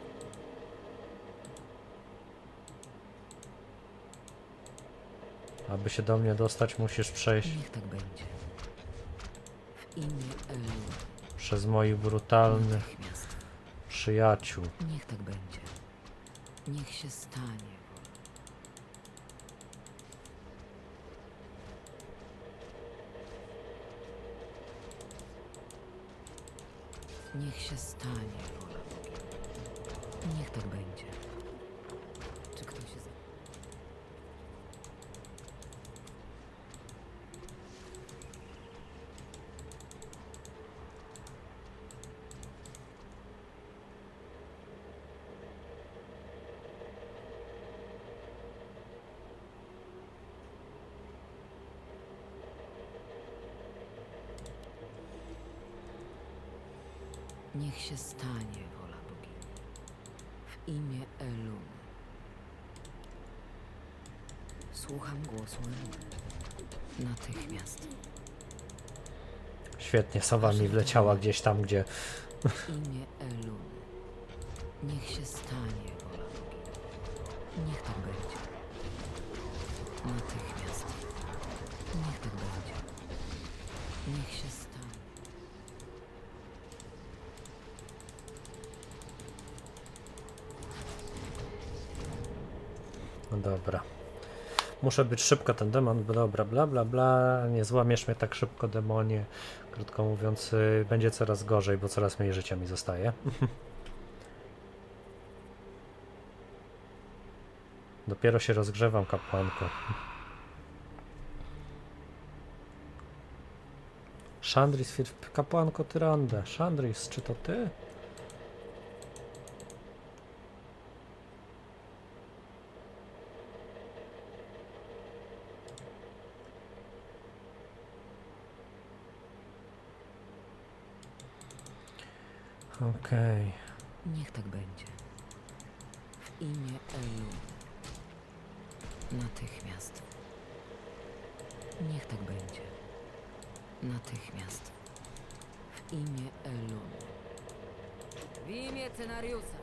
Aby się do mnie dostać, musisz przejść Niech tak będzie. W imię Elun. przez moich brutalnych Natychmiast. przyjaciół. Niech tak będzie. Niech się stanie. Niech się stanie wola bogini. Niech tak będzie. Czy ktoś się... za- Niech się stanie wola bogini. W imię Elun. Słucham głosu Elun. Natychmiast. Świetnie, sowa mi wleciała gdzieś tam, gdzie... W imię Elun. Niech się stanie wola bogini. Niech tak będzie. Natychmiast. Niech tak będzie. Niech się stanie. No dobra. Muszę być szybko, ten demon, dobra, bla bla bla. Nie złamiesz mnie tak szybko, demonie. Krótko mówiąc, y, będzie coraz gorzej, bo coraz mniej życia mi zostaje. Dopiero się rozgrzewam, kapłanko. Shandris, kapłanko Tyrande. Shandris, czy to ty? Okej. Okay. Niech tak będzie. W imię Elun. Natychmiast. Niech tak będzie. Natychmiast. W imię Elun. W imię Cenariusa.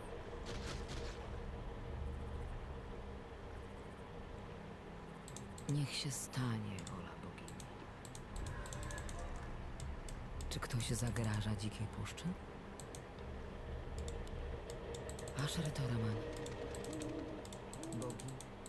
Niech się stanie wola bogini. Czy ktoś zagraża dzikiej puszczy? Asher Toraman. Bogi.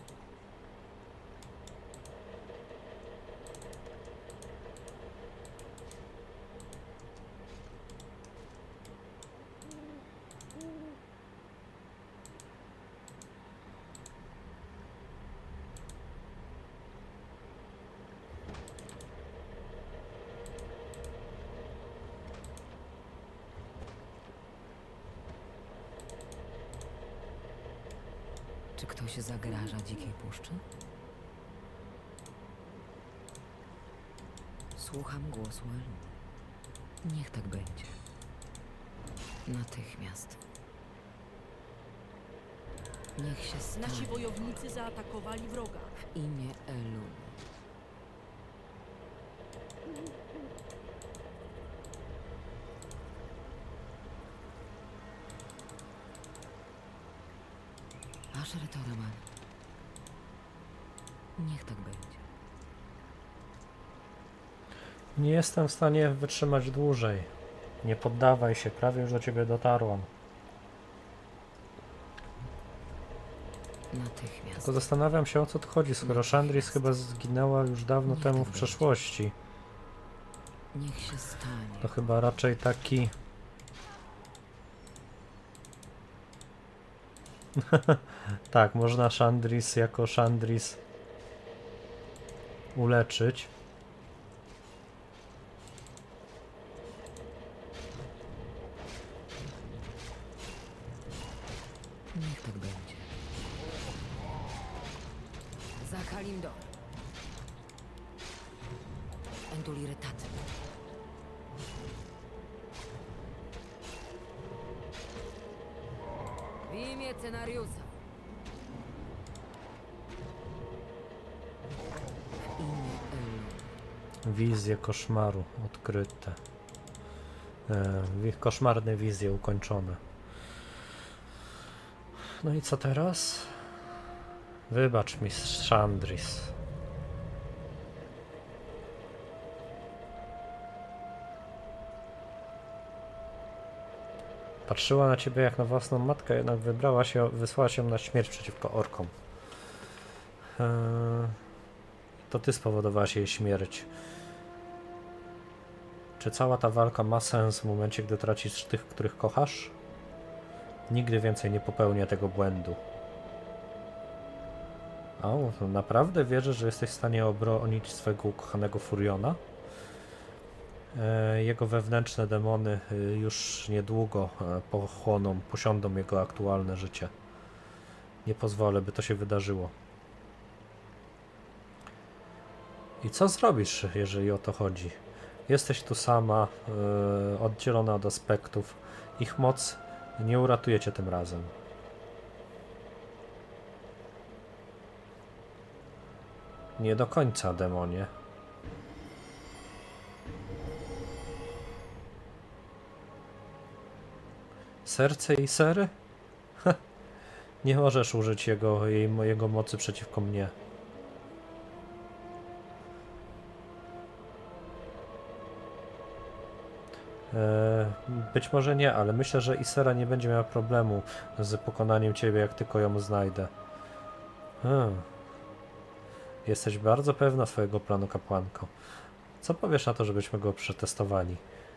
Czy ktoś zagraża dzikiej puszczy? Słucham głosu Eluny. Niech tak będzie. Natychmiast. Niech się stanie. Nasi wojownicy zaatakowali wroga. W imię Eluny. Asher Toraman. Niech tak będzie. Nie jestem w stanie wytrzymać dłużej. Nie poddawaj się, prawie już do ciebie dotarłam. Natychmiast. Tylko zastanawiam się, o co tu chodzi, skoro Shandris chyba zginęła już dawno Niech temu tak w będzie. przeszłości. Niech się stanie. To chyba raczej taki... Tak, można Shandris jako Shandris uleczyć. Niech tak będzie. Za Kalimdor. Enduliretat. W imię Cenariusa. W imię Eluny. Wizje koszmaru odkryte. E, wi- koszmarne wizje ukończone. No i co teraz? Wybacz mi, Shandris. Patrzyła na ciebie jak na własną matkę, jednak wybrała się, wysłała się na śmierć przeciwko orkom. Eee, to ty spowodowałaś jej śmierć. Czy cała ta walka ma sens w momencie, gdy tracisz tych, których kochasz? Nigdy więcej nie popełnię tego błędu. O, to naprawdę wierzysz, że jesteś w stanie obronić swego ukochanego Furiona? E, jego wewnętrzne demony e, już niedługo e, pochłoną, posiądą jego aktualne życie. Nie pozwolę, by to się wydarzyło. I co zrobisz, jeżeli o to chodzi? Jesteś tu sama, e, oddzielona od aspektów. Ich moc nie uratuje cię tym razem. Nie do końca, demonie. Serce i sery? Ha, nie możesz użyć jego, jej, jego mocy przeciwko mnie. E, być może nie, ale myślę, że Ysera nie będzie miała problemu z pokonaniem ciebie, jak tylko ją znajdę. Hmm. Jesteś bardzo pewna swojego planu, kapłanko. Co powiesz na to, żebyśmy go przetestowali?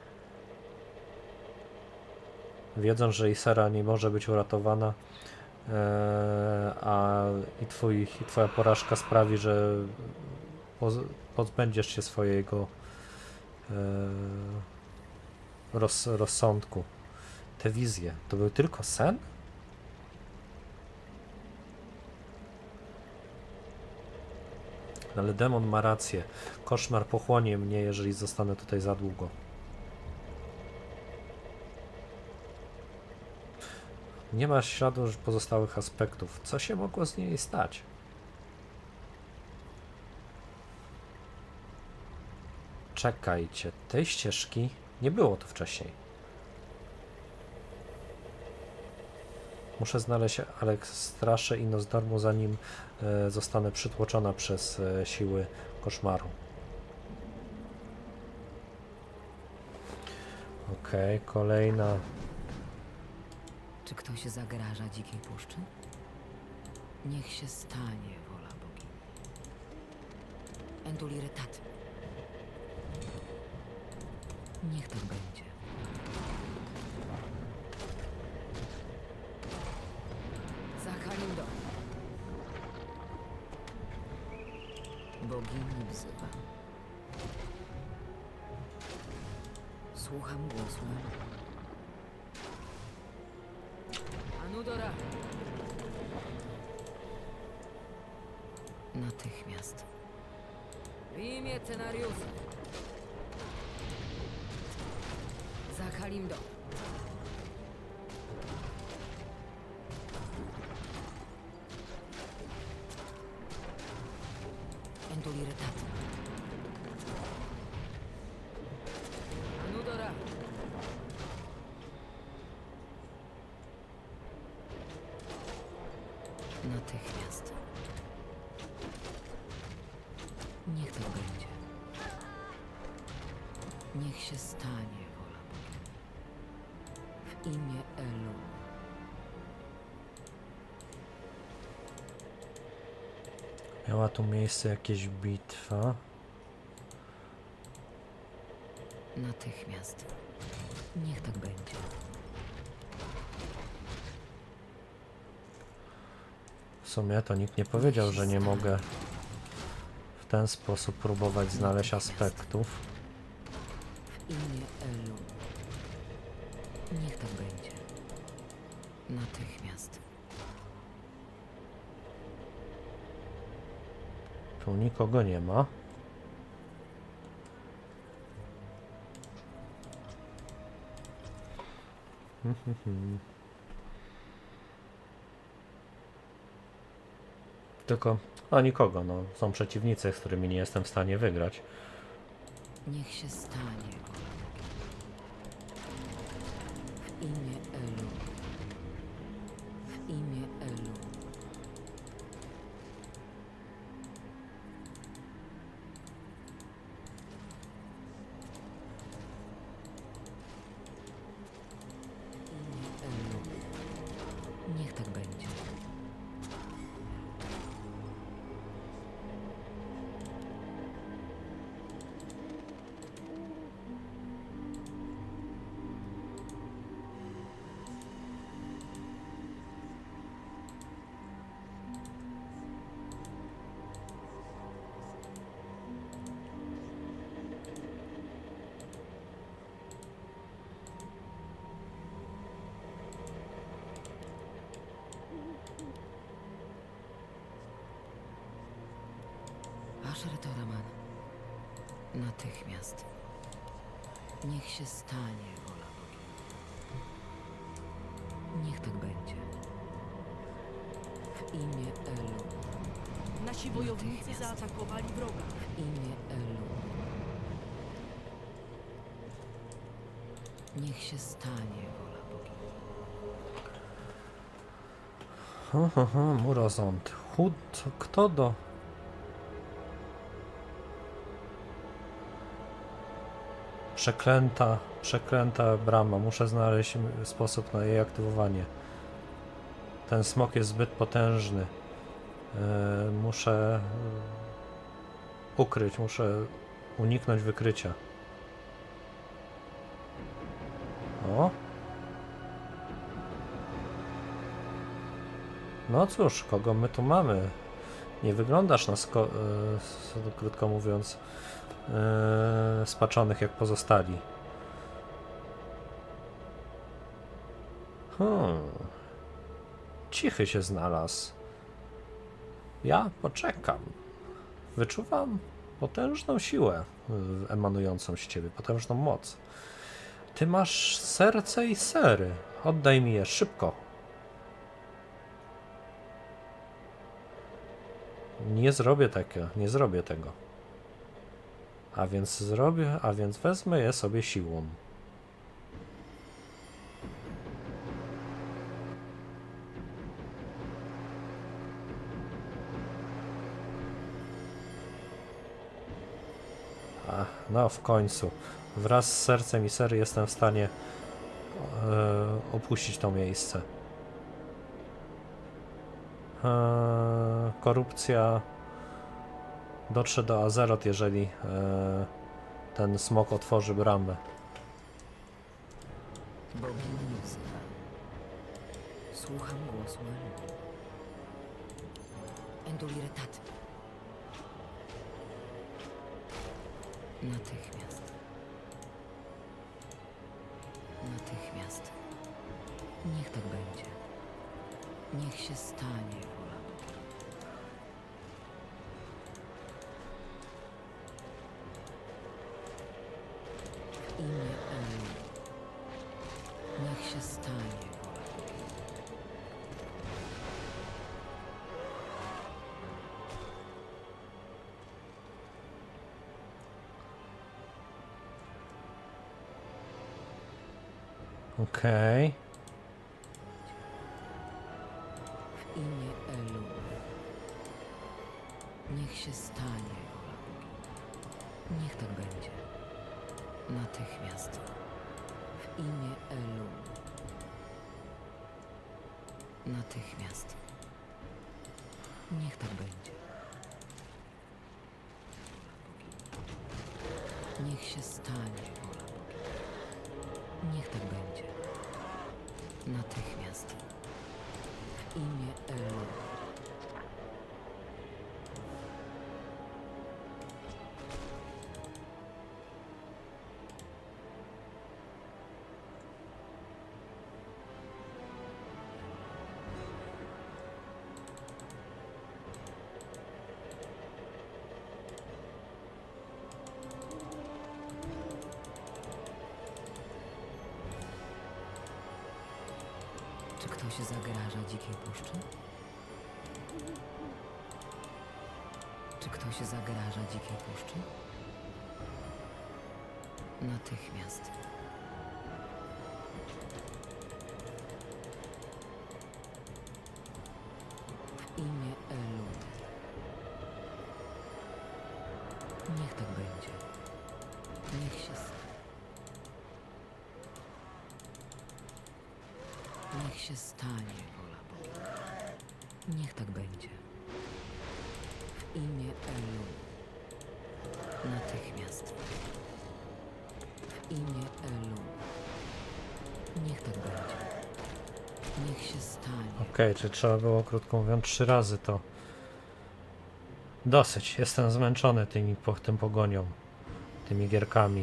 Wiedząc, że Ysera nie może być uratowana, e, a i, twój, i twoja porażka sprawi, że poz, pozbędziesz się swojego e, roz, rozsądku. Te wizje, to był tylko sen? Ale demon ma rację. Koszmar pochłonie mnie, jeżeli zostanę tutaj za długo. Nie ma śladu pozostałych aspektów. Co się mogło z niej stać? Czekajcie, tej ścieżki nie było tu wcześniej. Muszę znaleźć Alekstraszę i Nozdormu, zanim e, zostanę przytłoczona przez e, siły koszmaru. Okej, okay, kolejna. Czy ktoś zagraża dzikiej puszczy? Niech się stanie wola bogini. Enduliretat. Niech tak będzie. Zakalindo. Bogini wzywa. Słucham głosu. Anudora. Natychmiast. W imię Cenariusa. Zakalindo. Enduliretat. Anudora. Natychmiast. Niech tak będzie. Niech się stanie wola bogini. W imię Elu. Miała tu miejsce jakieś bitwa. Natychmiast. Niech tak będzie. W sumie to nikt nie powiedział, że nie mogę w ten sposób próbować znaleźć aspektów. W imię Elu. Niech tak będzie. Natychmiast. Tu nikogo nie ma. Tylko, a nikogo, no. Są przeciwnicy, z którymi nie jestem w stanie wygrać. Niech się stanie wola bogini. W imię Elu. W imię Elu. W imię Elu. Niech tak będzie. Asher Toraman. Natychmiast. Niech się stanie wola bogini. Niech tak będzie. W imię Elu. Nasi wojownicy Natychmiast. zaatakowali wroga. W imię Elu. Niech się stanie wola bogini. Ho, ho, ho, Murozond. Chud, kto do... Przeklęta, przeklęta brama. Muszę znaleźć sposób na jej aktywowanie. Ten smok jest zbyt potężny. Yy, muszę ukryć, muszę uniknąć wykrycia. O. No cóż, kogo my tu mamy? Nie wyglądasz na sko yy, krótko mówiąc yy, spaczonych jak pozostali. Hmm. Cichy się znalazł. Ja poczekam. Wyczuwam potężną siłę yy, emanującą z ciebie, potężną moc. Ty masz serce i sery. Oddaj mi je szybko. Nie zrobię tego, nie zrobię tego. A więc zrobię, a więc wezmę je sobie siłą. A, no w końcu. Wraz z sercem i sery jestem w stanie e, opuścić to miejsce. e, korupcja dotrze do Azeroth, jeżeli e, ten smok otworzy bramę. Bogini wzywa. Słucham głosu Elu. Enduliretat. Natychmiast. Natychmiast. Niech tak będzie. Niech się stanie wola Boga. W imię Elu. Niech się stanie wola Boga. Okej. Okay. W imię Elu. Niech się stanie wola Boga. Niech tak będzie. Natychmiast. W imię Elu. Natychmiast. Niech tak będzie. Niech się stanie wola Boga. Niech tak będzie. Natychmiast. W imię Elu. Czy ktoś zagraża dzikiej puszczy? Czy ktoś zagraża dzikiej puszczy? Natychmiast. W imię Elu. Niech tak będzie. Niech się stanie. Niech się stanie wola Boga. Niech tak będzie. W imię Elu. Natychmiast. W imię Elu. Niech tak będzie. Niech się stanie. Okej, okay, czy trzeba było, krótko mówiąc, trzy razy to. Dosyć, jestem zmęczony tymi, po, tym pogonią, tymi gierkami.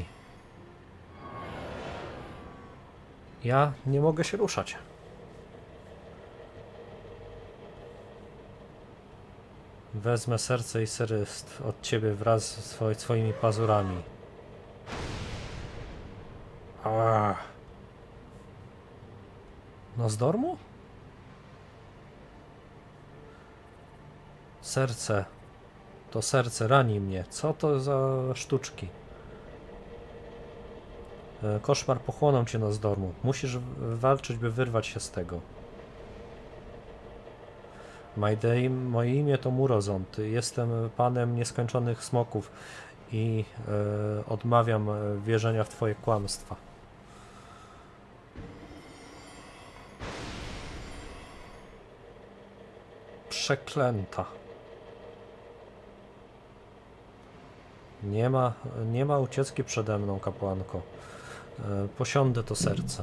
Ja nie mogę się ruszać. Wezmę serce i seryst od ciebie wraz z swoi, swoimi pazurami. A. No z dormu? Serce. To serce rani mnie. Co to za sztuczki? Koszmar pochłonął cię na zdormu. Musisz walczyć, by wyrwać się z tego. Moje imię to Murozond. Jestem panem nieskończonych smoków i e, odmawiam wierzenia w twoje kłamstwa. Przeklęta. Nie ma, nie ma ucieczki przede mną, kapłanko. E, posiądę to serce.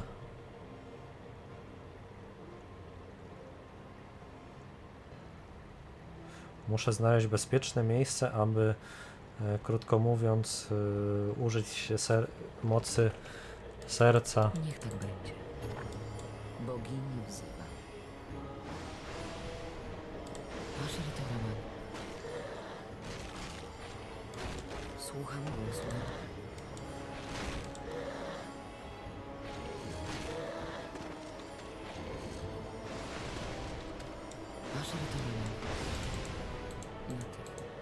Muszę znaleźć bezpieczne miejsce, aby, e, krótko mówiąc, e, użyć ser mocy serca. Niech tak będzie. Bogini wzywa. Asher Toraman. Słucham głosu. Asher Toraman. Natychmiast.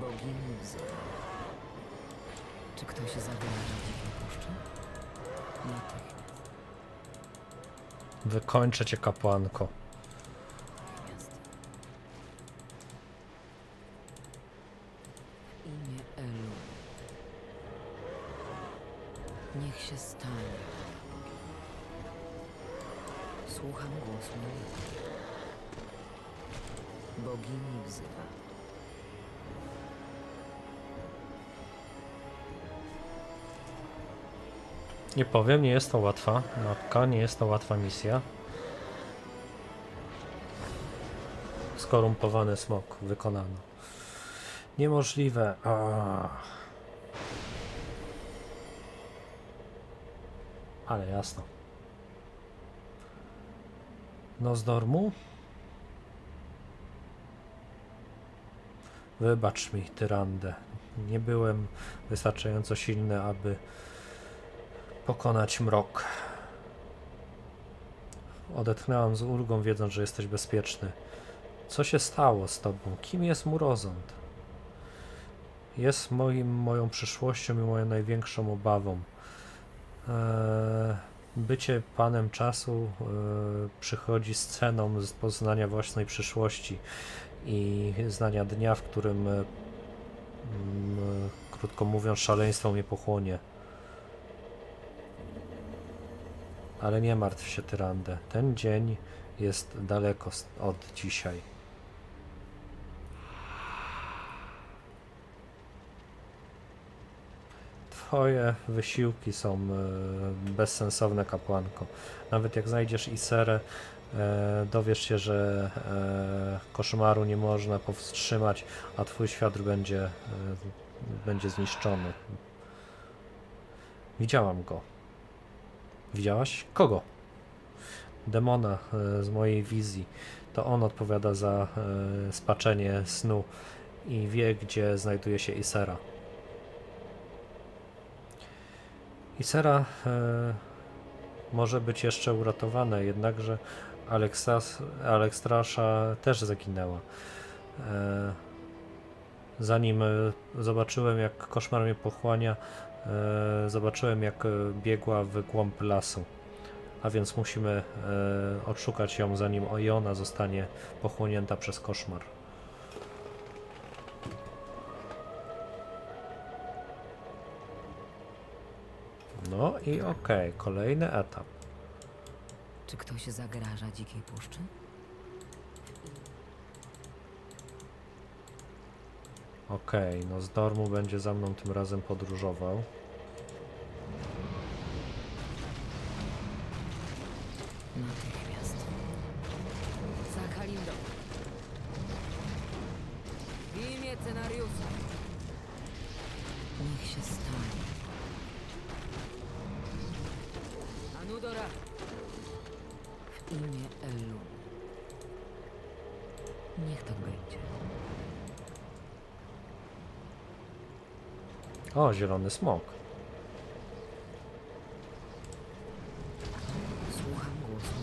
Bogini wzywa. Czy ktoś zagraża dzikiej puszczy? Natychmiast. Wykończę cię, kapłanko. Natychmiast. W imię Elu. Niech się stanie. Słucham głosu Melity. Bogini wzywa. Nie powiem, nie jest to łatwa mapka, nie jest to łatwa misja. Skorumpowany smok wykonano. Niemożliwe. A. Ale jasno. Nozdormu? Wybacz mi, Tyrandę. Nie byłem wystarczająco silny, aby pokonać mrok. Odetchnęłam z ulgą, wiedząc, że jesteś bezpieczny. Co się stało z tobą? Kim jest Murozond? Jest moim, moją przyszłością i moją największą obawą. Eee, bycie panem czasu eee, przychodzi z ceną z poznania własnej przyszłości i znania dnia, w którym, e, m, krótko mówiąc, szaleństwo mnie pochłonie. Ale nie martw się, Tyrandę. Ten dzień jest daleko od dzisiaj. Twoje wysiłki są e, bezsensowne, kapłanko. Nawet jak znajdziesz Iserę, e, dowiesz się, że e, koszmaru nie można powstrzymać, a twój świat będzie, e, będzie zniszczony. Widziałam go. Widziałaś? Kogo? Demona e, z mojej wizji. To on odpowiada za e, spaczenie snu i wie, gdzie znajduje się Isera. Isera e, może być jeszcze uratowana, jednakże Aleksas, Alekstrasza też zaginęła. E, zanim e, zobaczyłem, jak koszmar mnie pochłania, e, zobaczyłem, jak biegła w głąb lasu. A więc musimy e, odszukać ją, zanim i ona zostanie pochłonięta przez koszmar. No i okej, okay, kolejny etap. Czy ktoś zagraża dzikiej puszczy? Okej, okay, no z Dormu będzie za mną tym razem podróżował. Natychmiast. Za Kalimdor. W imię scenariusza. Niech się stanie. Anudora. W imię Elu. Niech tak będzie. O, zielony smok. Słucham głosu.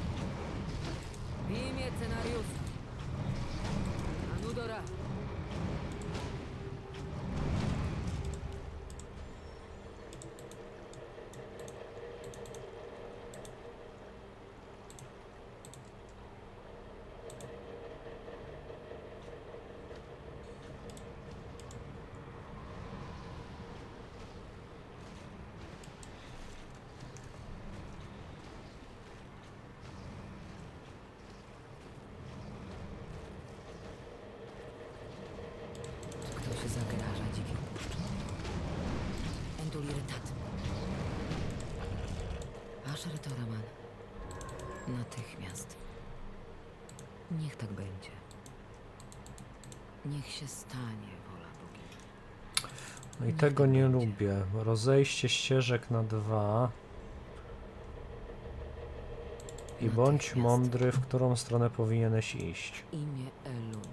W imię scenariusza. Anudora. Czy ktoś zagraża dzikiej puszczy? Endulirytat. Asher Toraman. Natychmiast. Niech tak będzie. Niech się stanie wola bogini. No i Niech tego tak nie będzie. lubię. Rozejście ścieżek na dwa. I bądź Natychmiast. mądry, w którą stronę powinieneś iść. W imię Elu.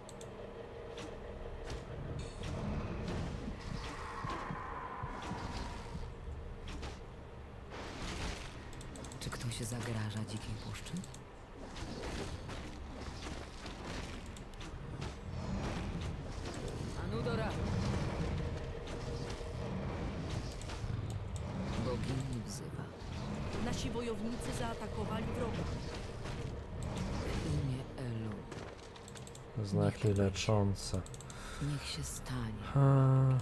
Czy ktoś zagraża dzikiej puszczy? Anudora. wojownicy zaatakowali wroga. W imię Elu. Znaki leczące. Niech się stanie. A...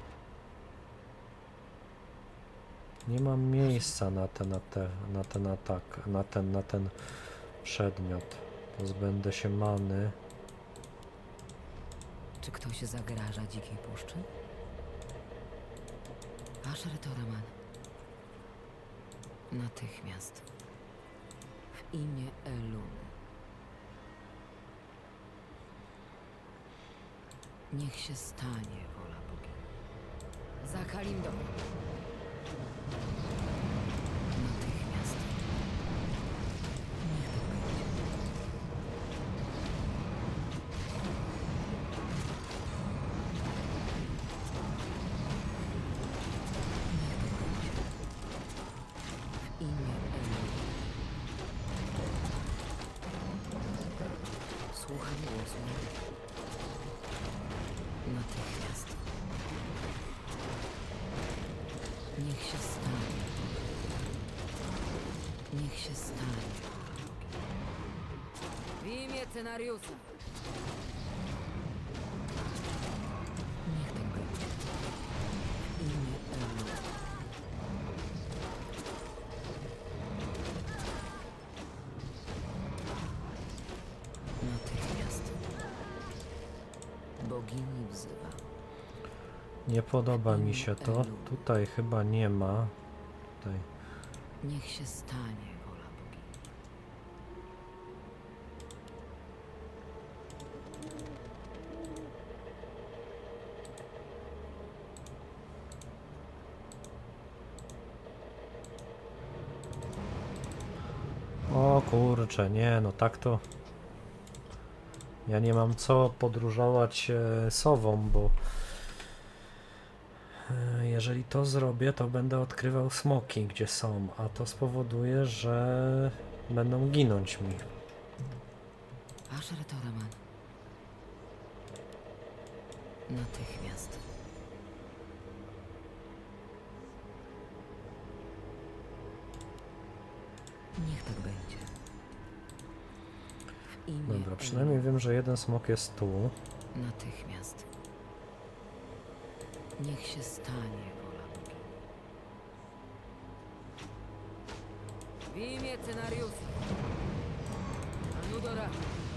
Nie mam miejsca na ten, na, te, na ten atak, na ten, na ten przedmiot. Pozbędę się many. Czy ktoś zagraża dzikiej puszczy? Asher Toraman. Natychmiast. W imię Elun. Niech się stanie wola bogini. Za Kalimdor. Natychmiast. Niech tak będzie. Niech tak będzie. W imię Elu. Słucham głosu. Natychmiast. Niech się stanie. Niech się stanie. W imię Cenariusa. Niech tak będzie. W imię Elu. Natychmiast. Bogini wzywa. Nie podoba mi się to. Tutaj chyba nie ma. Tutaj. Niech się stanie wola bogini. O kurczę, nie, no tak to... Ja nie mam co podróżować e, sową, bo... e, Jeżeli to zrobię, to będę odkrywał smoki, gdzie są, a to spowoduje, że będą ginąć mi. Asher Toraman. Natychmiast. Niech tak będzie. W imię Dobra, przynajmniej wiem, że jeden smok jest tu. Natychmiast. Niech się stanie wola bogini. W imię Cenariusa. Anudora.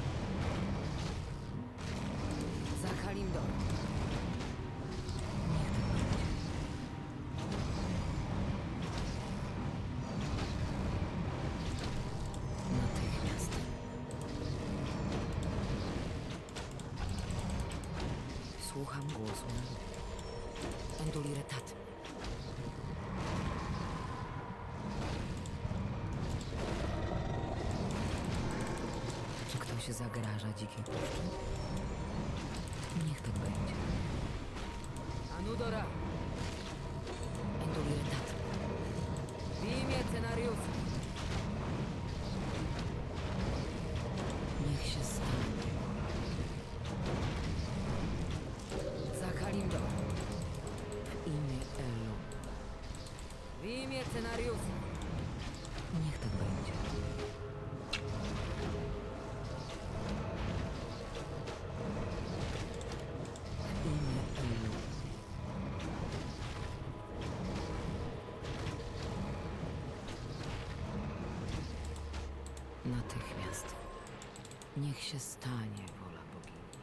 Za Kalimdor. Niech tak będzie. Natychmiast. Słucham głosu. Enduliretat. Czy ktoś zagraża dzikiej puszczy? Niech tak będzie. Anudora. Enduliretat. W imię Cenariusa. Niech się stanie. Za Kalimdor. W imię Elu. W imię Cenariusa. Niech tak będzie. W imię Elu. Natychmiast. Niech się stanie wola bogini.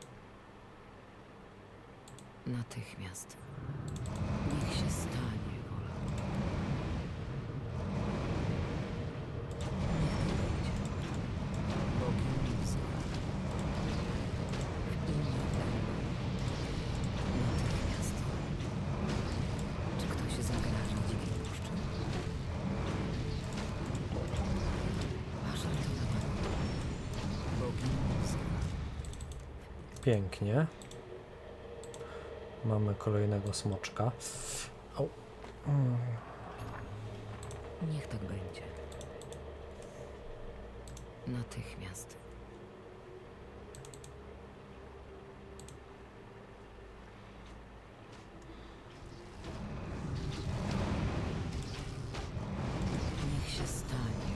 Natychmiast. Niech się stanie wola bogini. Niech tak będzie. Bogini wzywa. W imię Elu. Natychmiast. Czy ktoś zagraża dzikiej puszczy? Asher Toraman. Bogini wzywa. Pięknie. Mamy kolejnego smoczka. Au. Mm. Niech tak będzie. Natychmiast. Niech się stanie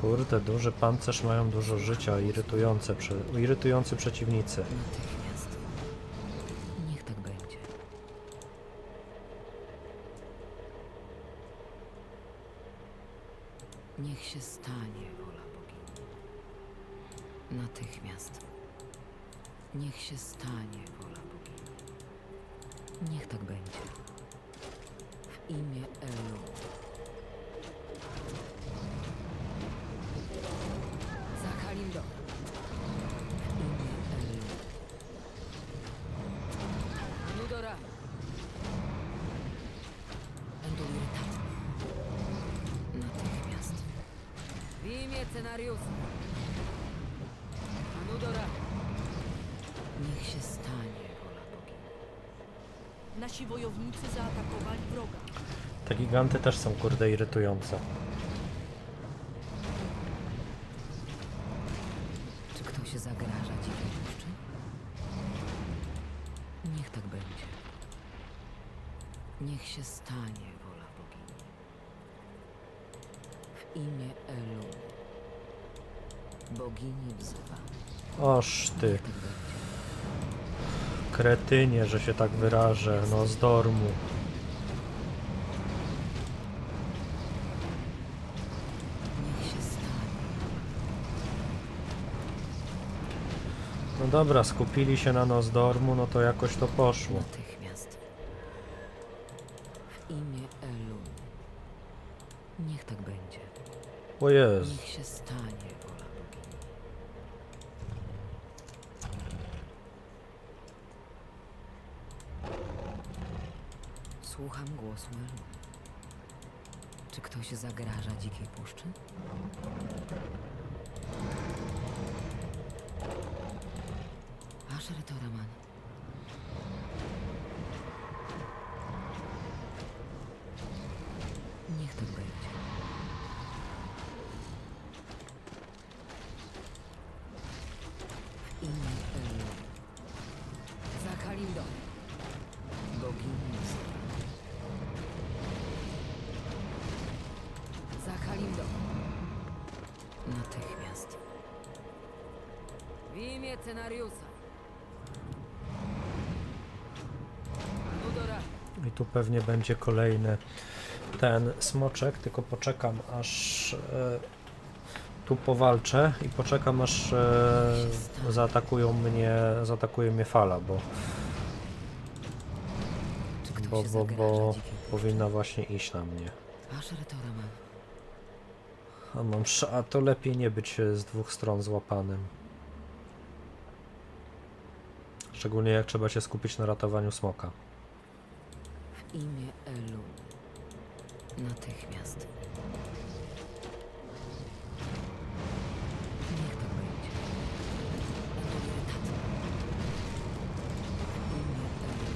Kurde, duży pancerz, mają dużo życia, irytujące, prze... irytujący przeciwnicy. Natychmiast. Niech tak będzie. Niech się stanie wola bogini. Natychmiast. Niech się stanie wola bogini. Niech tak będzie. W imię Elu. Za Kalimdor. W imię Elu. Anudora. Endulirytat. Natychmiast. W imię Cenariusa. Anudora. Niech się stanie wola bogini. Nasi wojownicy zaatakowali wroga. Te giganty też są kurde irytujące. Czy ktoś zagraża dzikiej puszczy? Niech tak będzie. Niech się stanie wola bogini. W imię Elu. Bogini wzywa. Oż ty, Niech tak będzie. kretynie, że się tak wyrażę, no z dormu. Niech się stanie. No dobra, skupili się na Nozdormu, no to jakoś to poszło. Natychmiast. W imię Elu. Niech tak będzie. O Jezu. Niech się stanie wola bogini. Słucham głosu Elu. Czy ktoś zagraża dzikiej puszczy? Asher Toraman. Niech tak będzie. W imię Elu. Za Kalimdor. Bogini wzywa. Za Kalimdor. Natychmiast. W imię Cenariusa. Anudora. I tu pewnie będzie kolejny ten smoczek, tylko poczekam aż e, tu powalczę i poczekam aż e, zaatakują mnie, zaatakuje mnie fala, bo, Czy ktoś bo, bo, zagraża bo dzikiej puszczy? powinna właśnie iść na mnie. Asher Toraman. A mam sz- a to lepiej nie być e, z dwóch stron złapanym. Szczególnie jak trzeba się skupić na ratowaniu smoka. W imię Elu. Natychmiast. Niech tak będzie. Endulirytat. W imię Elu.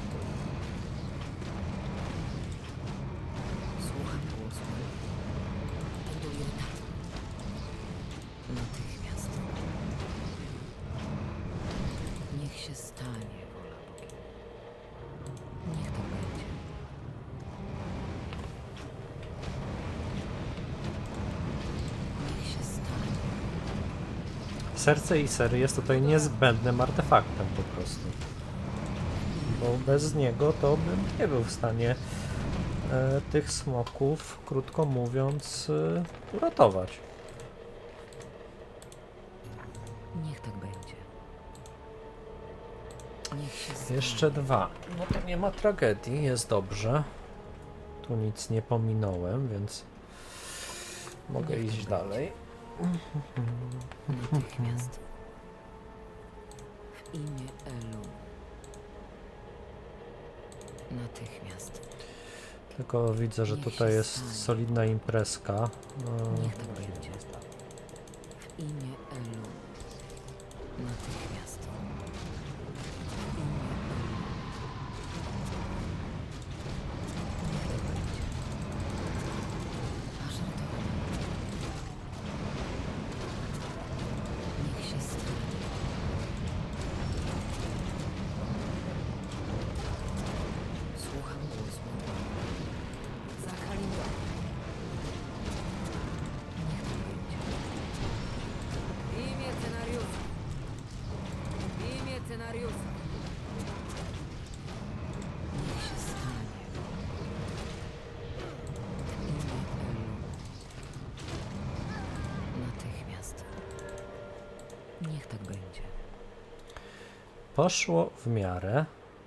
Słucham głosu Elu. Endulirytat. Natychmiast. Niech się stanie wola bogini. Niech tak będzie. Niech się stanie. Serce i sery jest tutaj niezbędnym artefaktem po prostu. Bo bez niego to bym nie był w stanie e, tych smoków, krótko mówiąc, e, uratować. Niech tak będzie. Niech się stanie. Jeszcze dwa. No to nie ma tragedii, jest dobrze. Tu nic nie pominąłem, więc mogę Niech tak iść będzie. dalej. Natychmiast. W imię Elu. Natychmiast. Tylko widzę, że Niech tutaj się jest stanie. solidna imprezka. E, Niech tak będzie. W imię Elu. Natychmiast. W imię Elu. Niech tak będzie. Asher Toraman. Niech się stanie. Słucham głosu. Za Kalimdor. Niech tak będzie. Niech tak będzie. Poszło w miarę.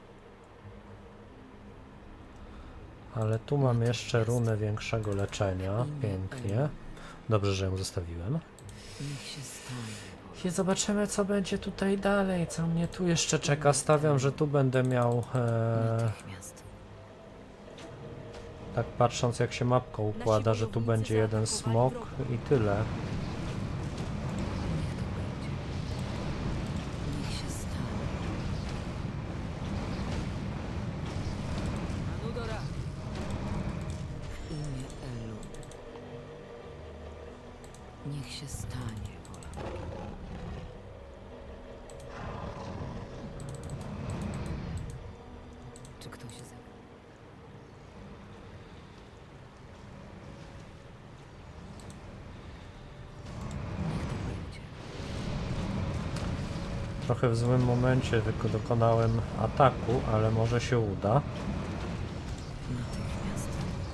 Ale tu mam jeszcze runę większego leczenia. Pięknie. Dobrze, że ją zostawiłem. Niech się stanie. I zobaczymy, co będzie tutaj dalej, co mnie tu jeszcze czeka. Stawiam, że tu będę miał, e, Natychmiast. tak patrząc jak się mapka układa, że tu będzie jeden smok i tyle. Niech tak będzie. Niech się stanie. Anudora! W imię Elu. Niech się stanie, wola bogini. Czy ktoś ze... Niech tak będzie. Trochę w złym momencie tylko dokonałem ataku, ale może się uda. Natychmiast.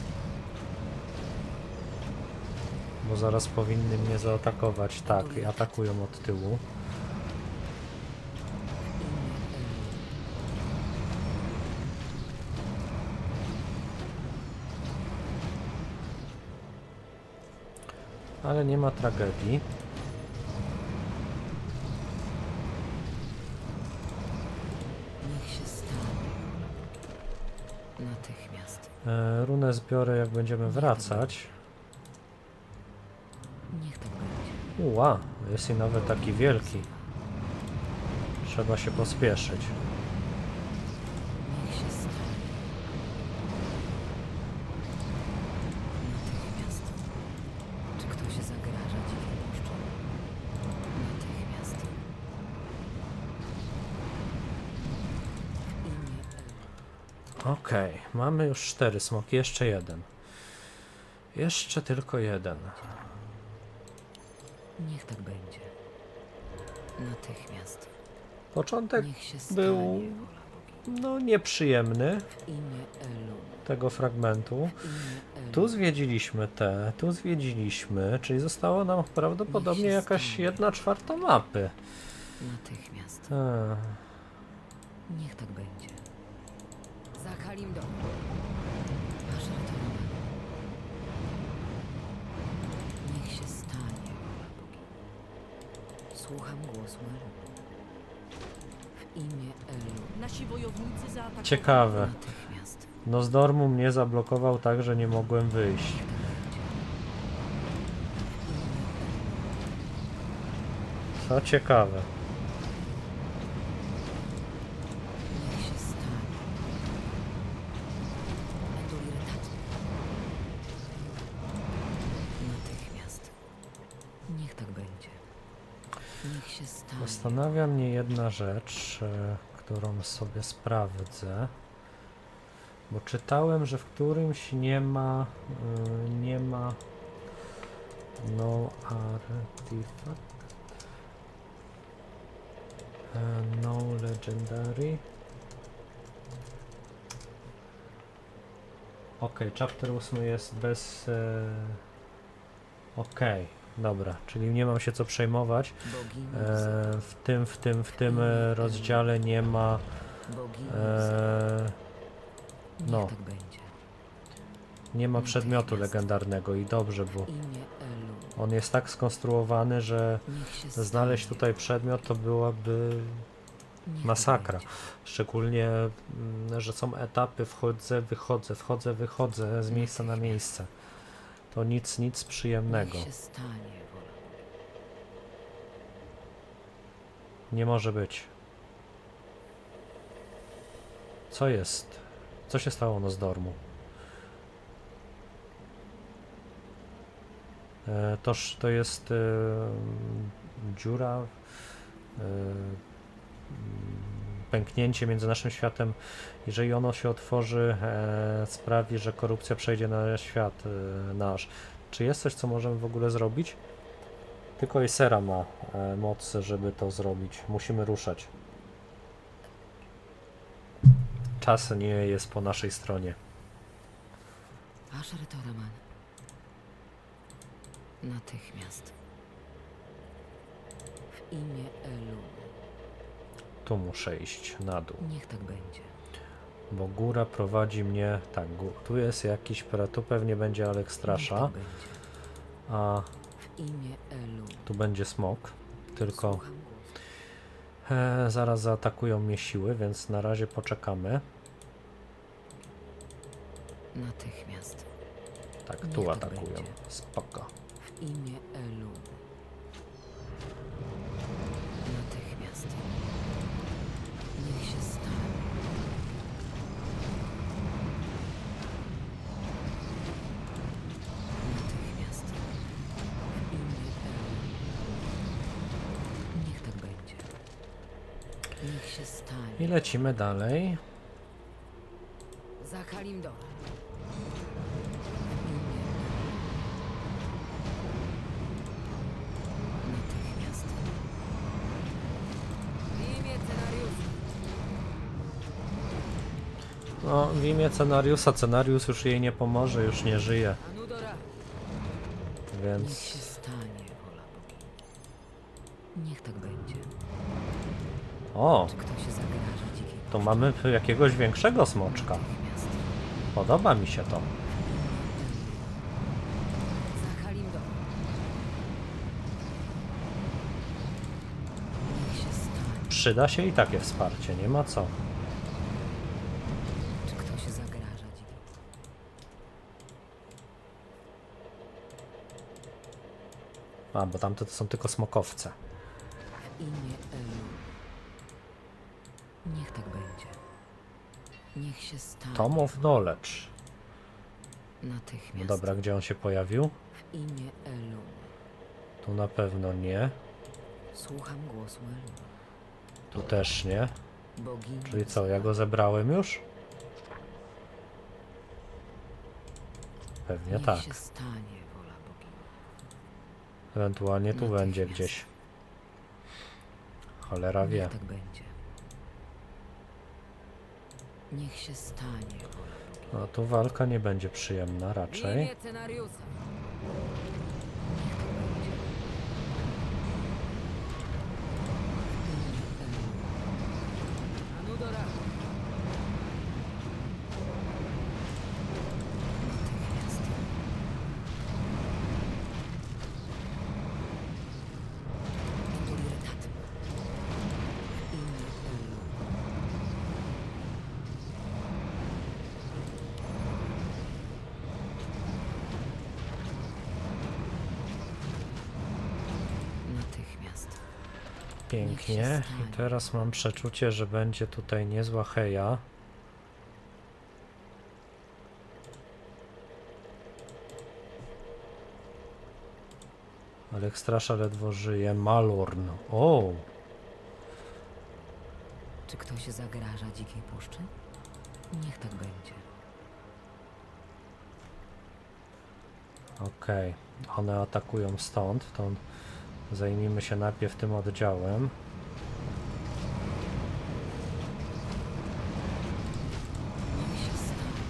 Bo zaraz powinny mnie zaatakować. Tak, i atakują od tyłu. W imię Elu. Ale nie ma tragedii. Niech się stanie. Natychmiast. E, runę zbiorę jak będziemy wracać. Niech tak będzie. Uła, jest i nawet taki wielki. Trzeba się pospieszyć. Niech się stanie. Natychmiast. Czy ktoś zagraża dzikiej puszczy? Natychmiast. W imię Elu. Okej, mamy już cztery smoki, jeszcze jeden. Jeszcze tylko jeden. Niech tak będzie. Natychmiast. Początek Niech się stanie, był, wola bogini. no, nieprzyjemny W imię Elu. tego fragmentu. W imię Elu. Tu zwiedziliśmy te, tu zwiedziliśmy, czyli zostało nam prawdopodobnie Niech się jakaś stanie. jedna czwarta mapy. Natychmiast. Ech. Niech tak będzie. Za Kalimdor! Asher Toraman. Niech się stanie, wola bogini. Słucham głosu Elu. W imię Elu. Nasi wojownicy zaatakowali. Ciekawe. Natychmiast. Nozdormu mnie zablokował tak, że nie mogłem wyjść. Niech tak będzie. W imię Elu. Co ciekawe. Niech się stanie. Enduliretat. Natychmiast. Niech tak będzie. Niech się stanie. Zastanawia mnie jedna rzecz, e, którą sobie sprawdzę. Bo czytałem, że w którymś nie ma, y, nie ma no artifact, e, no legendary. Ok, chapter ósmy jest bez, e, ok, dobra, czyli nie mam się co przejmować. Bogini E, w tym, w tym, w tym e, rozdziale nie ma Bogini e, Niech no. tak będzie. nie ma przedmiotu legendarnego i dobrze, bo W imię Elu. on jest tak skonstruowany, że Niech się znaleźć stanie. tutaj przedmiot to byłaby Niech tak masakra. będzie. Szczególnie, mm, że są etapy, wchodzę, wychodzę, wchodzę, wychodzę z miejsca na miejsce. To nic, nic przyjemnego. Niech się stanie, wola. Nie może być. Co jest? Co się stało Nozdormu? E, toż to jest e, dziura, e, mm, pęknięcie między naszym światem. Jeżeli ono się otworzy, e, sprawi, że korupcja przejdzie na świat e, nasz. Czy jest coś, co możemy w ogóle zrobić? Tylko Ysera ma e, moc, żeby to zrobić. Musimy ruszać. Czas nie jest po naszej stronie. Asher Toraman. Natychmiast. W imię Elu. Tu muszę iść na dół, Niech tak będzie. bo góra prowadzi mnie... Tak, gó- tu jest jakiś... Tu pewnie będzie Niech Alekstrasza, tak będzie. a W imię Elu. tu będzie smok. Tylko Słucham głosu. e, zaraz zaatakują mnie siły, więc na razie poczekamy. Natychmiast. Tak, Niech tu tak atakują. będzie. Spoko. W imię Elu. Natychmiast. Niech się stanie. Natychmiast. W imię Elu. Niech tak będzie. Niech się stanie. I lecimy dalej. Za Kalimdor. W imię Elu. Natychmiast. W imię Cenariusa. No, w imię Cenariusa. Cenarius już jej nie pomoże, już nie żyje, Anudora. Niech się więc... stanie wola bogini. Niech tak będzie. O, Czy ktoś się zagraża dzikiej tu mamy jakiegoś większego smoczka. natychmiast? Podoba mi się to. Za Kalimdor. Niech się stanie. Przyda się i takie wsparcie, nie ma co. Czy ktoś się zagraża dzikiej? A, bo tamte to są tylko smokowce. W imię Elu. Niech tak będzie. Niech się stanie. Tom of Knowledge. Natychmiast. Dobra, gdzie on się pojawił? W imię Elu. Tu na pewno nie. Słucham głosu Elu. Tu też nie. Bogini. Czyli co, ja go zebrałem już? Pewnie Niech tak. się stanie wola bogini. Ewentualnie tu Natychmiast. będzie gdzieś. Cholera wie. Niech tak będzie. Niech się stanie wola bogini. No tu walka nie będzie przyjemna W raczej. imię Cenariusa. Niech tak będzie. W imię Elu. Anudora. Natychmiast. Enduliretat. W imię Elu. Natychmiast. Pięknie. I teraz mam przeczucie, że będzie tutaj niezła heja. Alekstrasza ledwo żyje. Malorn. O! Czy ktoś się zagraża dzikiej puszczy? Niech tak będzie. Okej. One atakują stąd. To zajmijmy się najpierw tym oddziałem. Niech się stanie.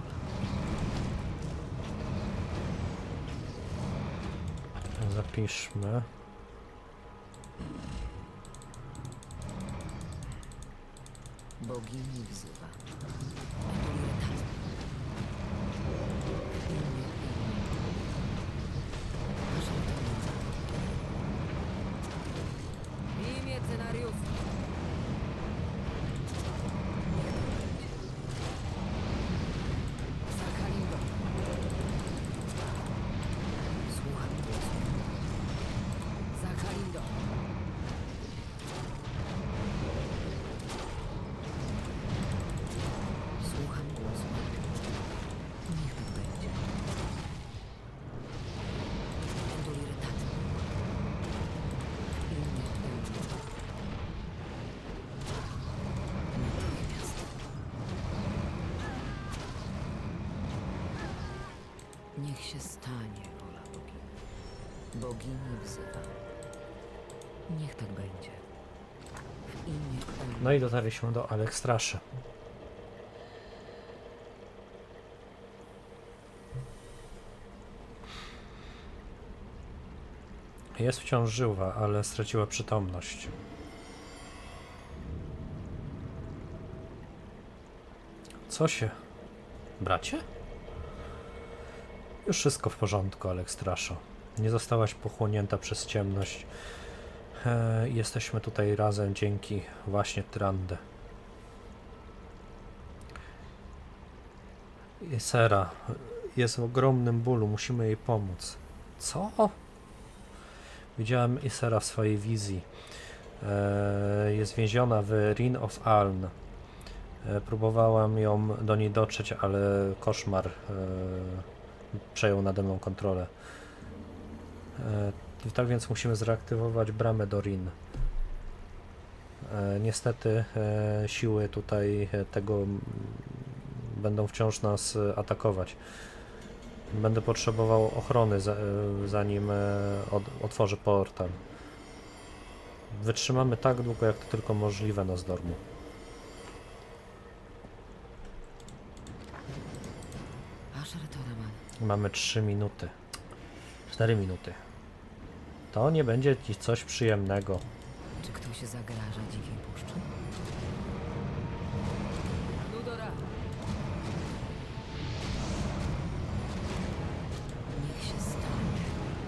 Zapiszmy. Bogini wzywa. Enduliretat. W imię Elu. Nasza autorytet. W imię Cenariusa. Niech tak będzie. Za Kalimdor. Słucham głosu. Za Kalimdor. Słucham głosu. Niech tak będzie. Enduliretat. W imię Elu. Natychmiast. Niech się stanie wola bogini. Bogini wzywa. Niech tak będzie. W imię Elu. No i dotarliśmy do Alekstraszy. Jest wciąż żywa, ale straciła przytomność. Co się... Bracie? Już wszystko w porządku, Alekstraszo. Nie zostałaś pochłonięta przez ciemność. E, jesteśmy tutaj razem dzięki właśnie Tyrandę. Ysera jest w ogromnym bólu, musimy jej pomóc. Co? Widziałem Ysera w swojej wizji. E, jest więziona w Rin of Aln. E, próbowałam ją do niej dotrzeć, ale koszmar e, przejął nade mną kontrolę. E, tak więc musimy zreaktywować bramę do Rin. E, niestety e, siły tutaj tego będą wciąż nas atakować. Będę potrzebował ochrony za, zanim od, otworzę portal. Wytrzymamy tak długo, jak to tylko możliwe na Zdormu. Mamy trzy minuty. cztery minuty. To nie będzie ci coś przyjemnego. Czy ktoś zagraża dzikiej puszczy? Ludora! Niech się stanie.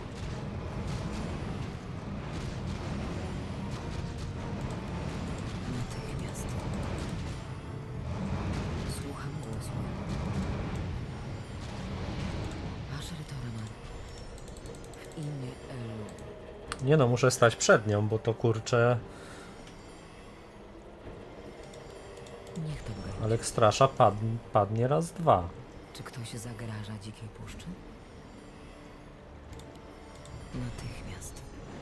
Natychmiast. Słucham głosu. Asher Toraman. W imię Elu. Nie no, muszę stać przed nią, bo to kurczę... Niech to będzie. Alekstrasza pad padnie raz, dwa. Czy ktoś zagraża dzikiej puszczy? Natychmiast.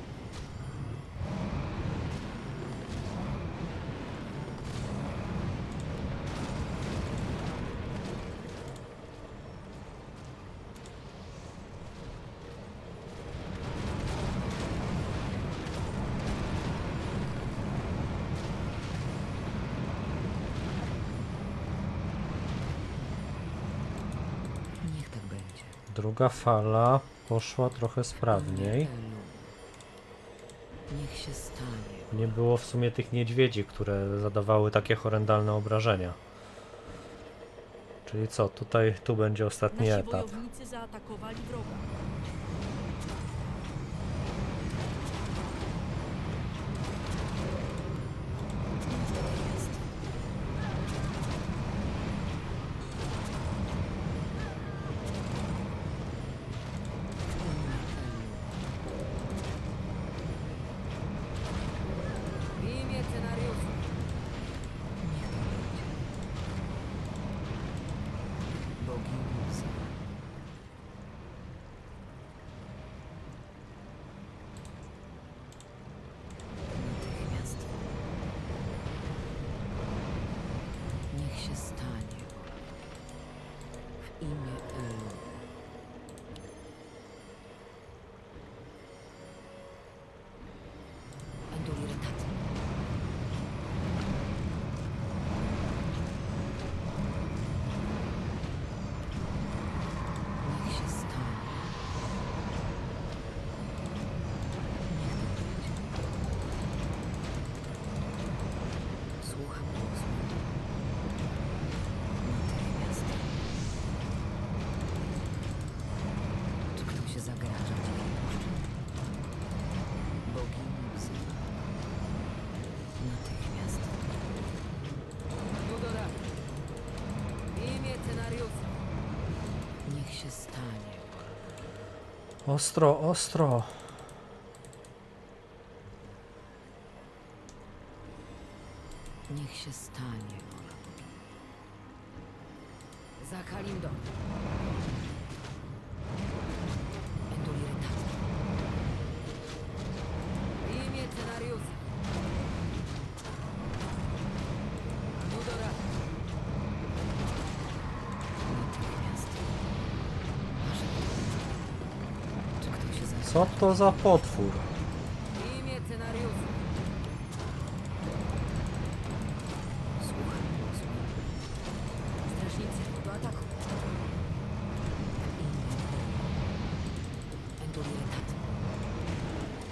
Niech tak będzie. Druga fala poszła trochę sprawniej. Elu. Niech się stanie. Nie było w sumie tych niedźwiedzi, które zadawały takie horrendalne obrażenia. Czyli co, tutaj, tu będzie ostatni Nasi etap. wojownicy zaatakowali wroga. W imię scenariusza! Niech to będzie. Bogini Łzy. Natychmiast. Niech się stanie. W imię Elu. Enduliretat. Niech się stanie. Niech to będzie. Słucham głosu. Natychmiast. Czy ktoś zagraża dzikiej puszczy? Bogini wzywa. Natychmiast. Ludora! W imię scenariusza! Niech się stanie. Ostro, ostro. Niech się stanie. Za Kalimdor! Enduliretat. W imię scenariusza! Ludora! Natychmiast. Asher. Czy ktoś zagraża? Co to za potwór? W imię scenariusza! Słucham głosu. Strażnicy do ataku. W imię Enduliretat.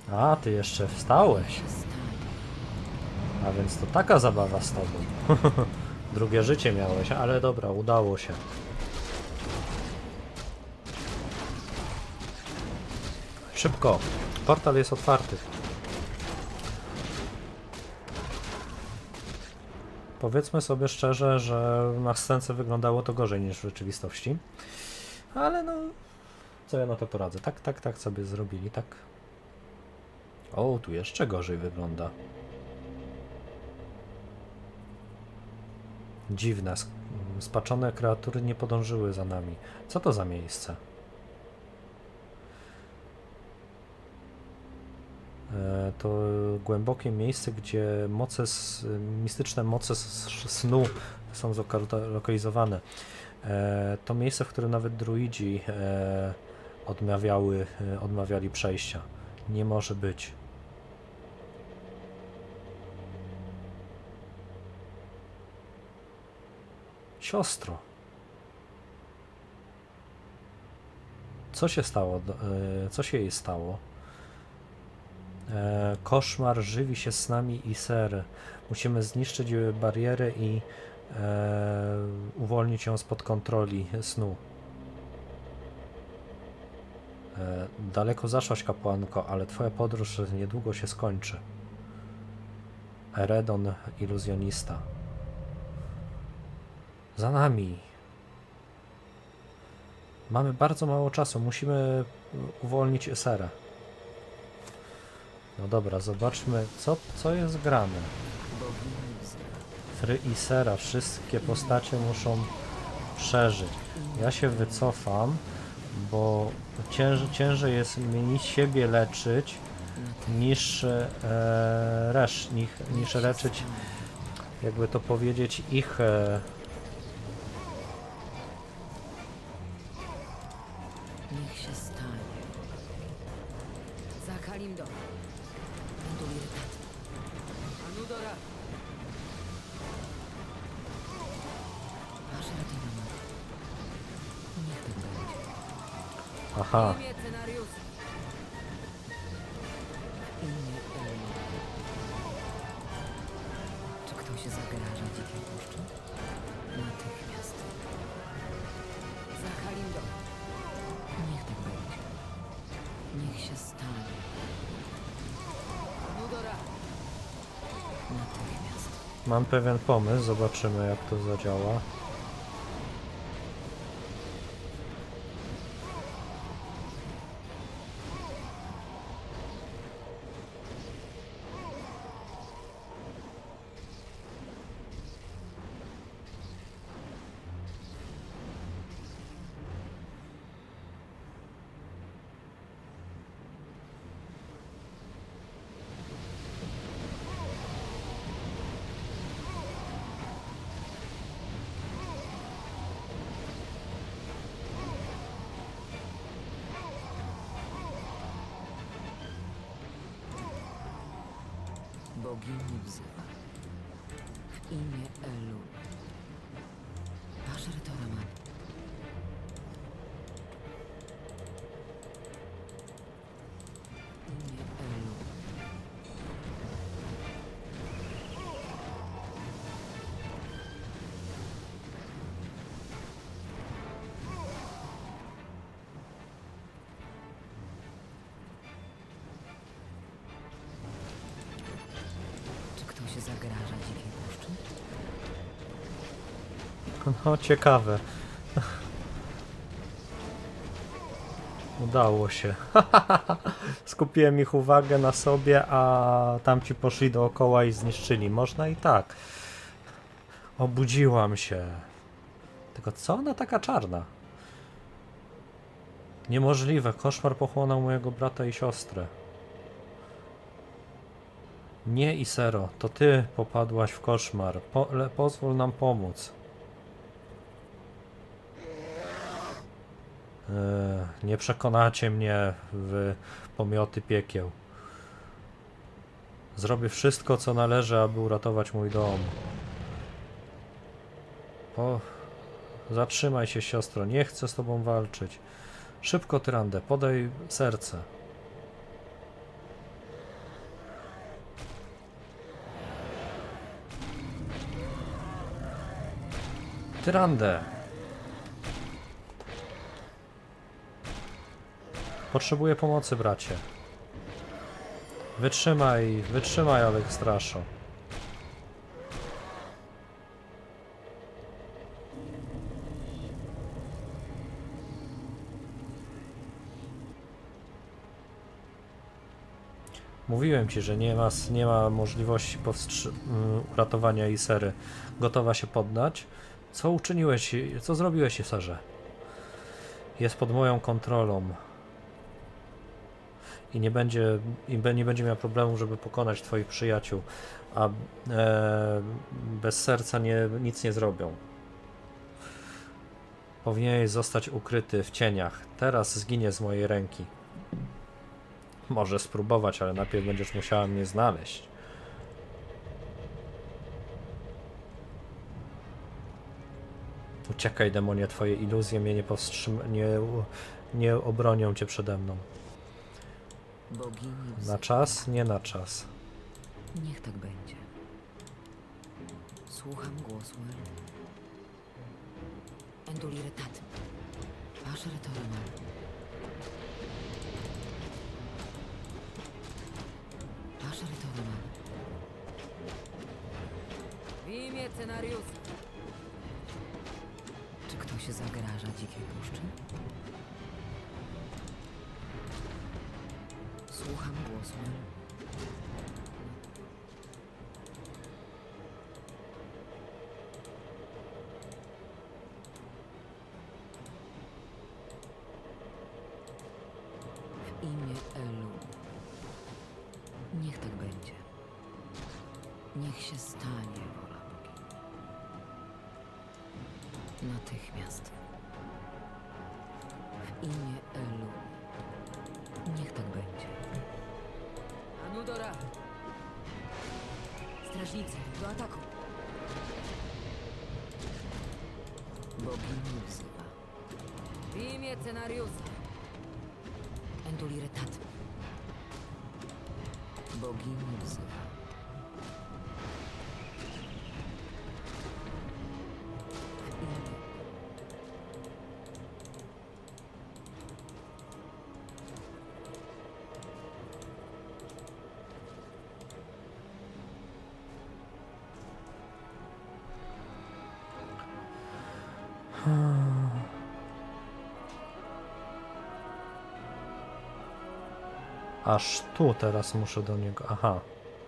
A, ty jeszcze wstałeś. Się stanie. A więc to taka zabawa z tobą. Drugie życie miałeś, ale dobra, udało się. Szybko. Portal jest otwarty. Powiedzmy sobie szczerze, że na scence wyglądało to gorzej niż w rzeczywistości. Ale no, co ja na to poradzę? Tak, tak, tak sobie zrobili, tak. O, tu jeszcze gorzej wygląda. Dziwne. Spaczone kreatury nie podążyły za nami. Co to za miejsce? E, to głębokie miejsce, gdzie moce, mistyczne moce snu są zlokalizowane. E, to miejsce, w którym nawet druidzi e, odmawiały, e, odmawiali przejścia. Nie może być. Siostro. Co się stało? E, co się jej stało? E, koszmar żywi się z nami i ser. Musimy zniszczyć barierę i e, uwolnić ją spod kontroli snu. E, daleko zaszłaś, kapłanko, ale twoja podróż niedługo się skończy. Eredon, iluzjonista. Za nami. Mamy bardzo mało czasu. Musimy uwolnić Eserę. No dobra, zobaczmy, co, co jest grane. Fry i Sera, wszystkie postacie muszą przeżyć. Ja się wycofam, bo ciężej, ciężej jest mnie siebie leczyć niż, e, resz, niż, niż leczyć, jakby to powiedzieć, ich... E, Niech się stanie. Za Kalimdor. Będą irytatni. Anudora. Masz rację, mama. Niech tak będzie. aha, Imię scenariusza. Imię Elu. Czy ktoś zagraża dzikiej puszczy? Natychmiast. Za Kalimdor. Niech tak będzie. Niech się stanie. Anudora. Natychmiast. mam pewien pomysł, zobaczymy jak to zadziała. Bogini wzywa. W imię Elu. Asher Toraman. Imię Elu. Czy ktoś zagraża dzikiej puszczy? No ciekawe. Udało się. Skupiłem ich uwagę na sobie, a tamci poszli dookoła i zniszczyli. Można i tak. Obudziłam się. Tylko co ona taka czarna? Niemożliwe. Koszmar pochłonął mojego brata i siostrę. Nie, Isero, to ty popadłaś w koszmar. Po, le, pozwól nam pomóc. Eee, nie przekonacie mnie w pomioty piekieł. Zrobię wszystko, co należy, aby uratować mój dom. Po... Zatrzymaj się, siostro, nie chcę z tobą walczyć. Szybko, Tyrandę, podaj serce. Tyrandę. Potrzebuję pomocy, bracie. Wytrzymaj, wytrzymaj, Alekstraszo. Mówiłem ci, że nie ma, nie ma możliwości powstrzy- uratowania Isery. Gotowa się poddać? Co uczyniłeś, co zrobiłeś, Iserze? Jest pod moją kontrolą. I nie będzie, i nie będzie miał problemu, żeby pokonać twoich przyjaciół. A e, bez serca nie, nic nie zrobią. Powinieneś zostać ukryty w cieniach. Teraz zginie z mojej ręki. Może spróbować, ale najpierw będziesz musiała mnie znaleźć. Uciekaj, demonie, twoje iluzje mnie nie powstrzymają, nie, nie obronią cię przede mną. Bogini Na wzywa. czas? Nie na czas. Niech tak będzie. Słucham głosu Elu. Enduliretat. Asher Toraman. Asher Toraman. W imię scenariusza. Czy ktoś zagraża dzikiej puszczy? Słucham głosu Elu. W imię Elu. Niech tak będzie. Niech się stanie wola bogini. Natychmiast. W imię Elu. Niech tak będzie. Anudora. Strażnicy, do ataku. Bogini wzywa. W imię scenariusza. Enduliretat. Bogini wzywa. W imię. Aż tu teraz muszę do niego. Aha.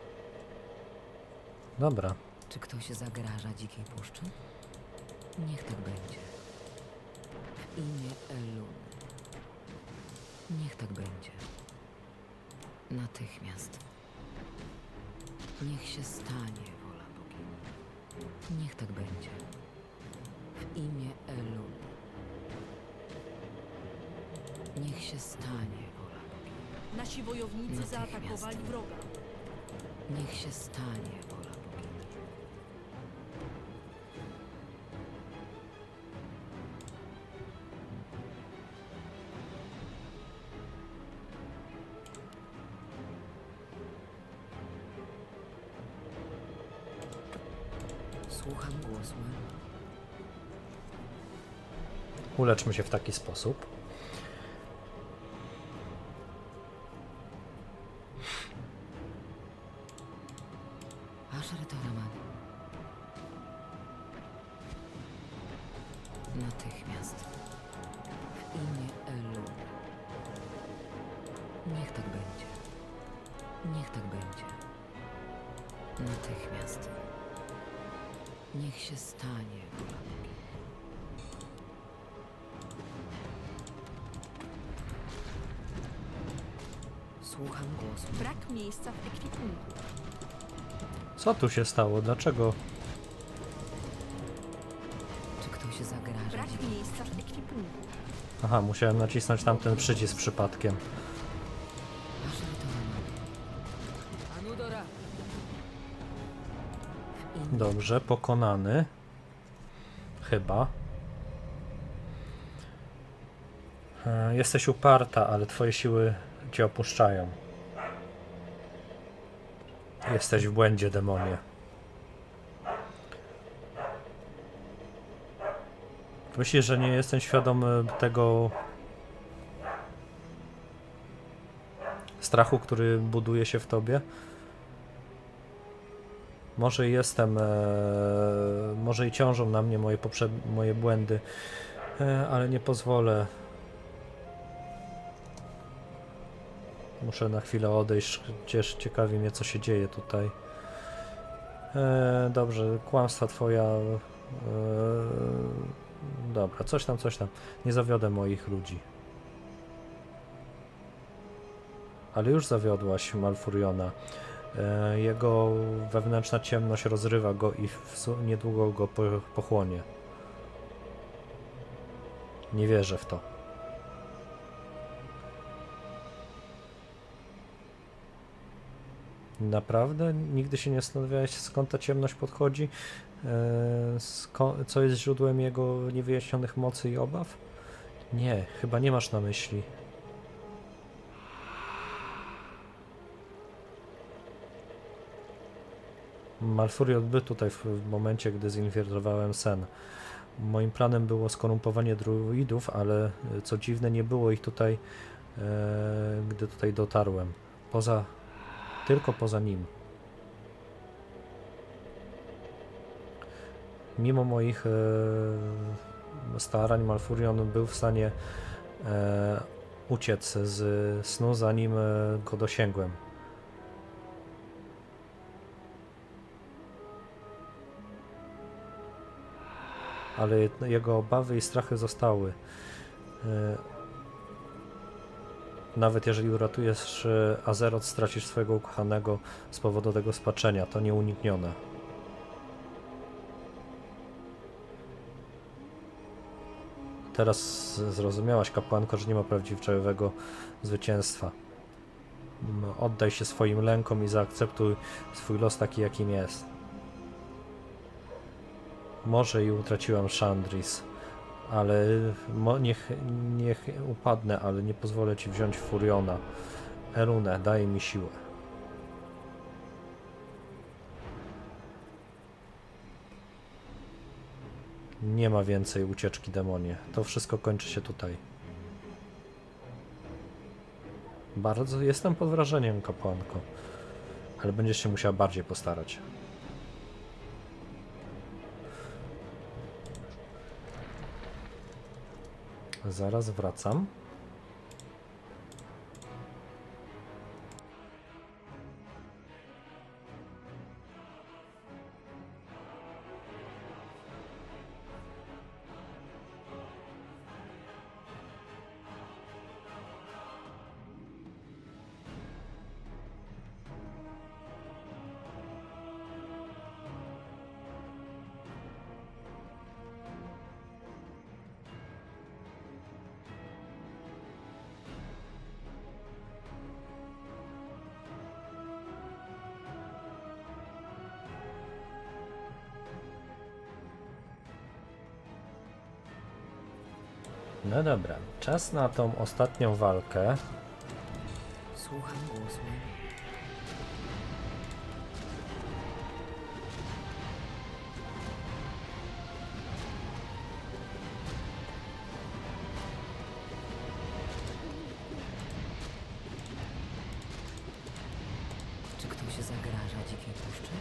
Dobra. Czy ktoś zagraża dzikiej puszczy? Niech tak będzie. W imię Elu. Niech tak będzie. Natychmiast. Niech się stanie wola bogini. Niech tak będzie. W imię Elu. Niech się stanie wola bogini. Nasi wojownicy Natychmiast. zaatakowali wroga. Niech się stanie wola bogini. Słucham głosu Elu. Uleczmy się w taki sposób. Asher Toraman. Natychmiast. W imię Elu. Niech tak będzie. Niech tak będzie. Natychmiast. Niech się stanie wola bogini. Słucham głosu. Brak miejsca w ekwipunku. Co tu się stało? Dlaczego? Czy ktoś zagraża Brak dzikiej miejsca w puszczy? ekwipunku. Aha, musiałem nacisnąć tamten przycisk przypadkiem. Asher Toraman. Anudora. W imię Dobrze, pokonany. Chyba. E, Jesteś uparta, ale twoje siły cię opuszczają. Jesteś w błędzie, demonie. Myślisz, że nie jestem świadom tego strachu, który buduje się w tobie? Może jestem, e, może i ciążą na mnie moje, poprzed, moje błędy, e, ale nie pozwolę. Muszę na chwilę odejść, gdzież ciekawi mnie, co się dzieje tutaj. E, dobrze, kłamstwa twoja... E, dobra, coś tam, coś tam. Nie zawiodę moich ludzi. Ale już zawiodłaś Malfuriona. E, jego wewnętrzna ciemność rozrywa go i w, niedługo go po, pochłonie. Nie wierzę w to. Naprawdę? Nigdy się nie zastanawiałeś, skąd ta ciemność podchodzi? E, sko co jest źródłem jego niewyjaśnionych mocy i obaw? Nie, chyba nie masz na myśli. Malfurion był tutaj w momencie, gdy zinfiltrowałem sen. Moim planem było skorumpowanie druidów, ale co dziwne, nie było ich tutaj, e, gdy tutaj dotarłem. Poza... Tylko poza nim. Mimo moich e, starań Malfurion był w stanie e, uciec z snu, zanim e, go dosięgłem. Ale jego obawy i strachy zostały. E, Nawet jeżeli uratujesz Azeroth, stracisz swojego ukochanego z powodu tego spaczenia. To nieuniknione. Teraz zrozumiałaś, kapłanko, że nie ma prawdziwego zwycięstwa. Oddaj się swoim lękom i zaakceptuj swój los taki, jakim jest. Może i utraciłam Chandris, ale niech, niech upadnę, ale nie pozwolę ci wziąć Furiona. Elune, daj mi siłę. Nie ma więcej ucieczki, demonie. To wszystko kończy się tutaj. Bardzo jestem pod wrażeniem, kapłanko. Ale będziesz się musiała bardziej postarać. Zaraz wracam. No dobra, czas na tą ostatnią walkę. Słucham głosu. Czy ktoś zagraża dzikiej puszczy?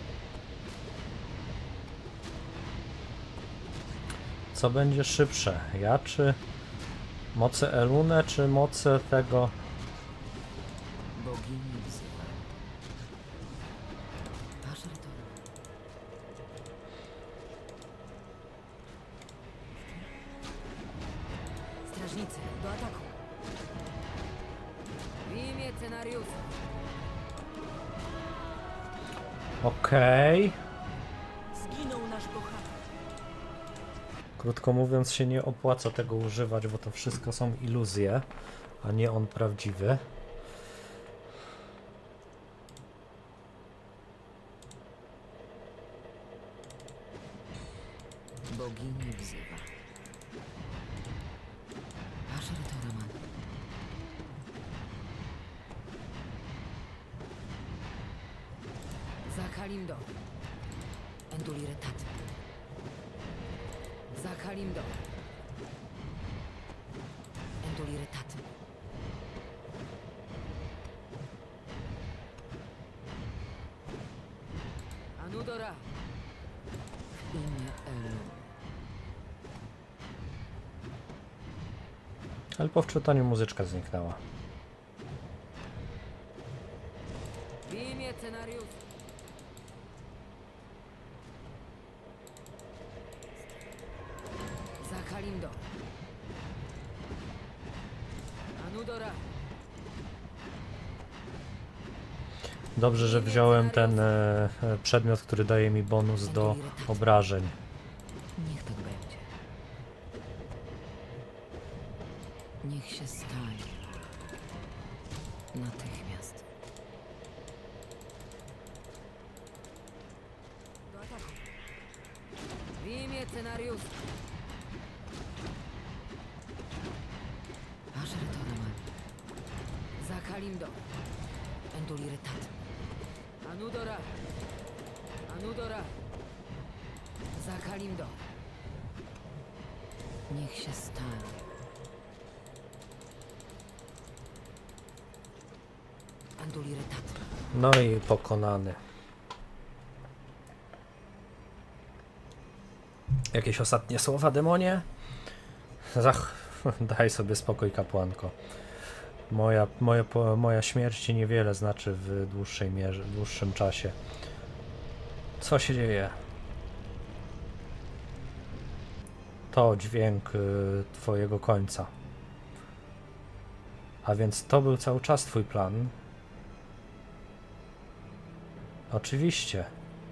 Co będzie szybsze? Ja czy moce Elune, czy moce tego... Bogini wzywa. Ashertor. Strażnicy, do ataku. W imię scenariusza. Okej. Zginął nasz bohater. Krótko mówiąc, się nie opłaca tego używać, bo to wszystko są iluzje, a nie on prawdziwy. Bogini wzywa. Ashertor man. Za Kalimdo. Enduliretat. Za Kalimdor. Enduliretat. Anudora. W imię Elu. Ale po wczytaniu muzyczka zniknęła. W imię Cenarius. Za Kalimdor. Anudora. Dobrze, że wziąłem ten e, przedmiot, który daje mi bonus do obrażeń. Niech tak będzie. Niech się stanie. Natychmiast. Do ataku. W imię Cenarius. Asher Toraman. Za Kalimdor. Enduliretat. Anudora. Anudora. Za Kalimdor. Niech się stanie. Enduliretat. No i pokonany. Jakieś ostatnie słowa, demonie? Zach, daj sobie spokój, kapłanko. Moja, moja, moja śmierć ci niewiele znaczy w dłuższej mierze, w dłuższym czasie. Co się dzieje? To dźwięk y, twojego końca. A więc to był cały czas twój plan. Oczywiście.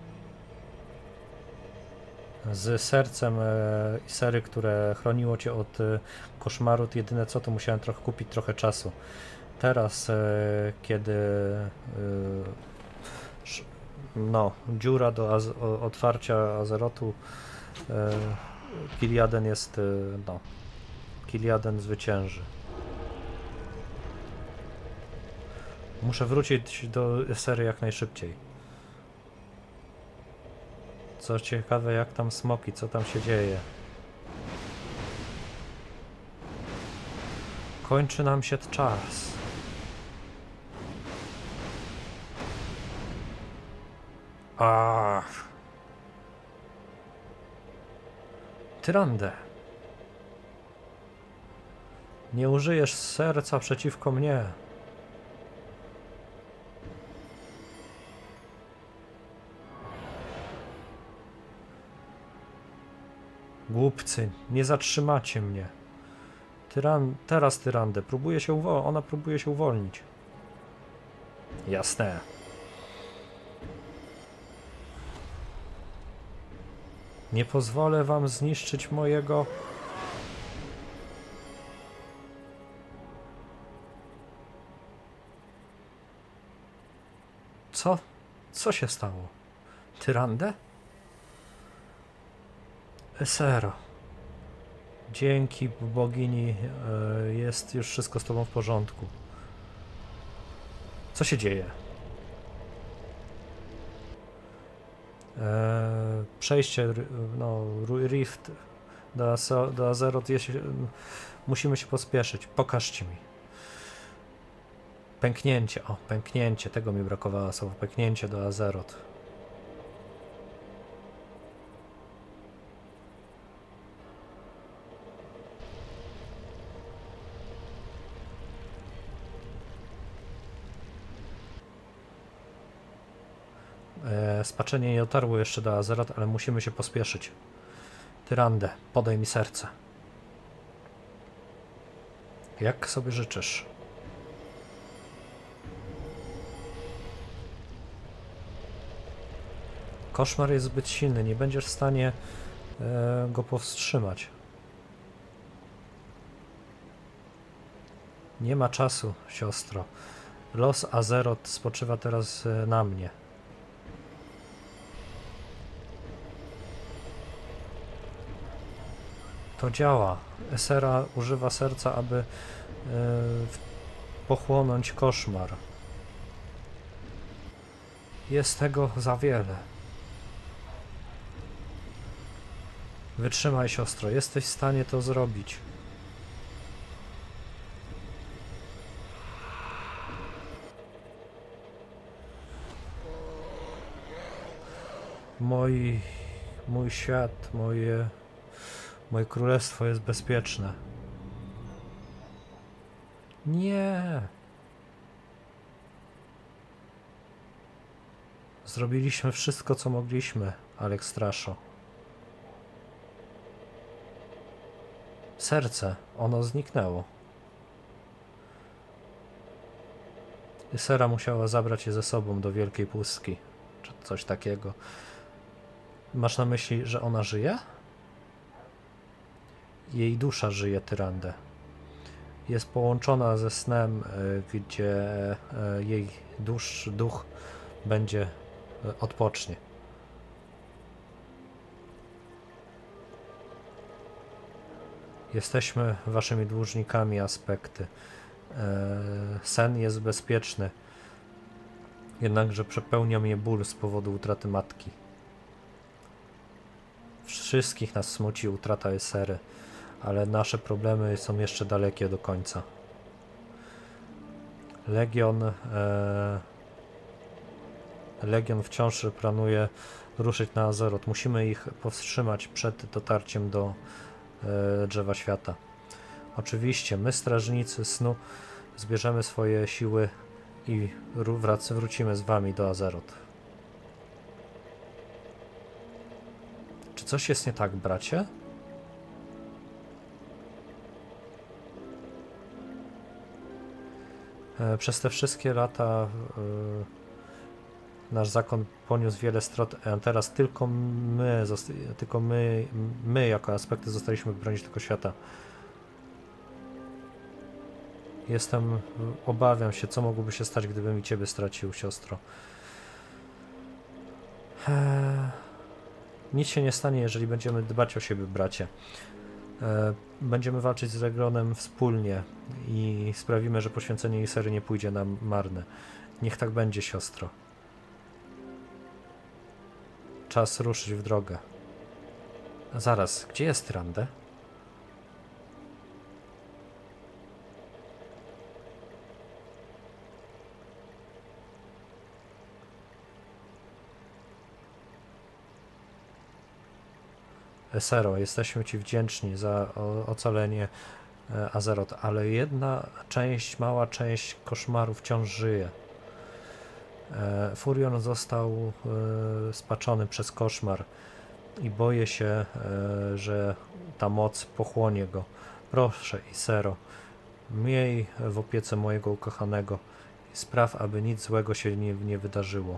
Z sercem i sery, które chroniło cię od e, koszmaru, to jedyne co, to musiałem trochę kupić trochę czasu. Teraz, e, kiedy e, sz, no, dziura do az, o, otwarcia Azerotu, e, Kiliaden jest, e, no, Kiliaden zwycięży. Muszę wrócić do sery jak najszybciej. Co ciekawe, jak tam smoki, co tam się dzieje. Kończy nam się czas. Ach. Tyrande. Nie użyjesz serca przeciwko mnie. Głupcy, nie zatrzymacie mnie. Tyran, teraz Tyrandę, próbuje się uwolnić. Ona próbuje się uwolnić. Jasne. Nie pozwolę wam zniszczyć mojego... Co? Co się stało? Tyrandę? Esero. Dzięki bogini, e, jest już wszystko z tobą w porządku. Co się dzieje? E, przejście, no, Rift do, do Azeroth, jest, musimy się pospieszyć. Pokażcie mi. Pęknięcie, o, pęknięcie, tego mi brakowało, słowo pęknięcie do Azeroth. E, spaczenie nie dotarło jeszcze do Azeroth, ale musimy się pospieszyć. Tyrande, podaj mi serce. Jak sobie życzysz? Koszmar jest zbyt silny, nie będziesz w stanie e, go powstrzymać. Nie ma czasu, siostro. Los Azeroth spoczywa teraz e, na mnie. To działa. Esera używa serca, aby e, pochłonąć koszmar. Jest tego za wiele. Wytrzymaj, siostro, jesteś w stanie to zrobić. Moi, mój świat, moje, moje królestwo jest bezpieczne. Nie. Zrobiliśmy wszystko, co mogliśmy, Alekstraszo. Serce, ono zniknęło. Ysera musiała zabrać je ze sobą do Wielkiej Pustki, czy coś takiego. Masz na myśli, że ona żyje? Jej dusza żyje, Tyrandę. Jest połączona ze snem, gdzie jej dusz, duch będzie odpocznie. Jesteśmy waszymi dłużnikami, Aspekty. Sen jest bezpieczny, jednakże przepełnia mnie ból z powodu utraty matki. Wszystkich nas smuci utrata Ysery, ale nasze problemy są jeszcze dalekie do końca. Legion e, Legion wciąż planuje ruszyć na Azeroth. Musimy ich powstrzymać przed dotarciem do e, Drzewa Świata. Oczywiście, my, strażnicy snu, zbierzemy swoje siły i wrac wrócimy z wami do Azeroth. Czy coś jest nie tak, bracie? E, przez te wszystkie lata e, nasz zakon poniósł wiele strat, a teraz tylko my, tylko my, my jako Aspekty zostaliśmy bronić tego świata. Jestem, obawiam się, co mogłoby się stać, gdybym i ciebie stracił, siostro. Eee, nic się nie stanie, jeżeli będziemy dbać o siebie, bracie. Eee, będziemy walczyć z Legionem wspólnie i sprawimy, że poświęcenie Ysery nie pójdzie nam marne. Niech tak będzie, siostro. Czas ruszyć w drogę. A zaraz, gdzie jest Tyrande? Ysero, jesteśmy ci wdzięczni za ocalenie Azeroth, ale jedna część, mała część koszmaru wciąż żyje. Furion został spaczony przez koszmar i boję się, że ta moc pochłonie go. Proszę, Ysero, miej w opiece mojego ukochanego i spraw, aby nic złego się nie, nie wydarzyło.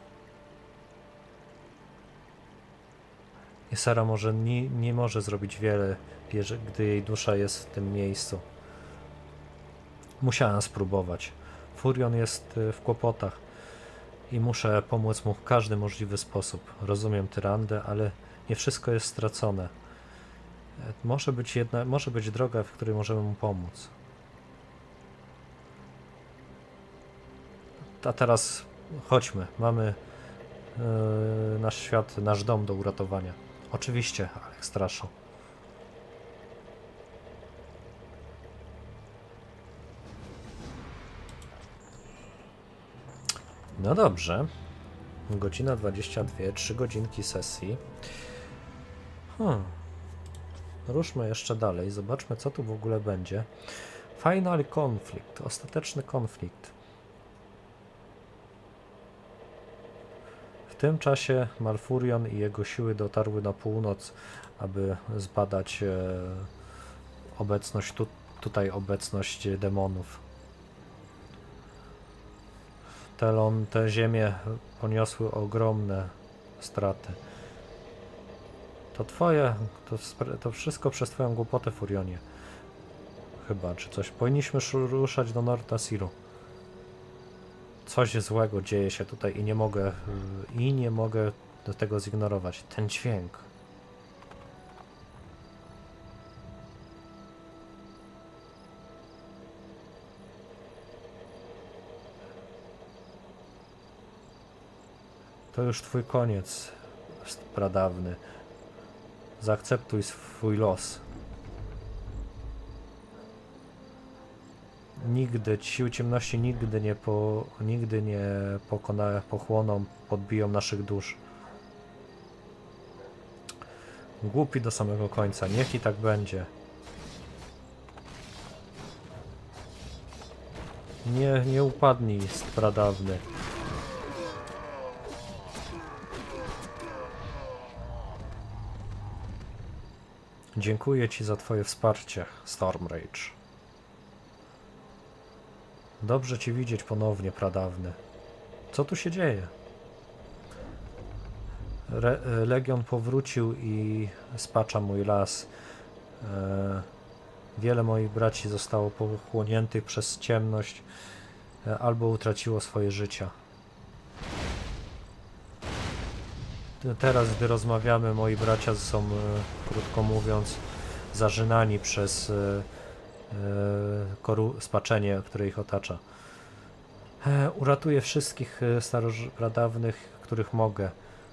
Ysera może nie, nie może zrobić wiele, gdy jej dusza jest w tym miejscu. Musiałem spróbować. Furion jest w kłopotach i muszę pomóc mu w każdy możliwy sposób. Rozumiem Tyrandę, ale nie wszystko jest stracone. Może być jedna, może być droga, w której możemy mu pomóc. A teraz chodźmy. Mamy yy, nasz świat, nasz dom do uratowania. Oczywiście, Alekstraszo. No dobrze. Godzina dwadzieścia dwie, trzy godzinki sesji. Hmm. Ruszmy jeszcze dalej, zobaczmy, co tu w ogóle będzie. Final Conflict, ostateczny konflikt. W tym czasie Malfurion i jego siły dotarły na północ, aby zbadać e, obecność, tu, tutaj obecność demonów. Telon, te ziemie poniosły ogromne straty. To twoje, to, to wszystko przez twoją głupotę, Furionie. Chyba, czy coś. Powinniśmy ruszać do Nord Nasiru. Coś złego dzieje się tutaj i nie mogę, i nie mogę do tego zignorować. Ten dźwięk. To już twój koniec, pradawny. Zaakceptuj swój los. Nigdy, siły ciemności nigdy nie po, nigdy nie pokonają, pochłoną, podbiją naszych dusz. Głupi do samego końca, niech i tak będzie. Nie, nie upadnij, pradawny. Dziękuję ci za twoje wsparcie, Stormrage. Dobrze ci widzieć ponownie, pradawny. Co tu się dzieje? Re Legion powrócił i spacza mój las. E wiele moich braci zostało pochłoniętych przez ciemność e albo utraciło swoje życia. Teraz, gdy rozmawiamy, moi bracia są, e krótko mówiąc, zarzynani przez e Koru spaczenie, które ich otacza. E, uratuję wszystkich staropradawnych, których mogę.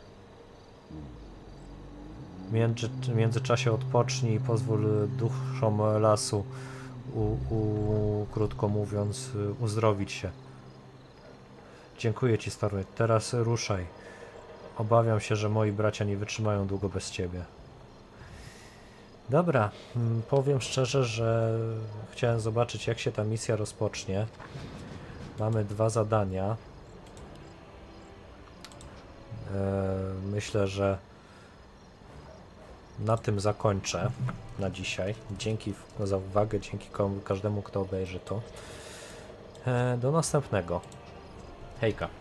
Między, w międzyczasie odpocznij i pozwól duszom lasu, u, u, krótko mówiąc, uzdrowić się. Dziękuję ci, Stormy. Teraz ruszaj. Obawiam się, że moi bracia nie wytrzymają długo bez ciebie. Dobra, powiem szczerze, że chciałem zobaczyć, jak się ta misja rozpocznie. Mamy dwa zadania. Myślę, że na tym zakończę na dzisiaj. Dzięki za uwagę, dzięki każdemu, kto obejrzy to. Do następnego. Hejka.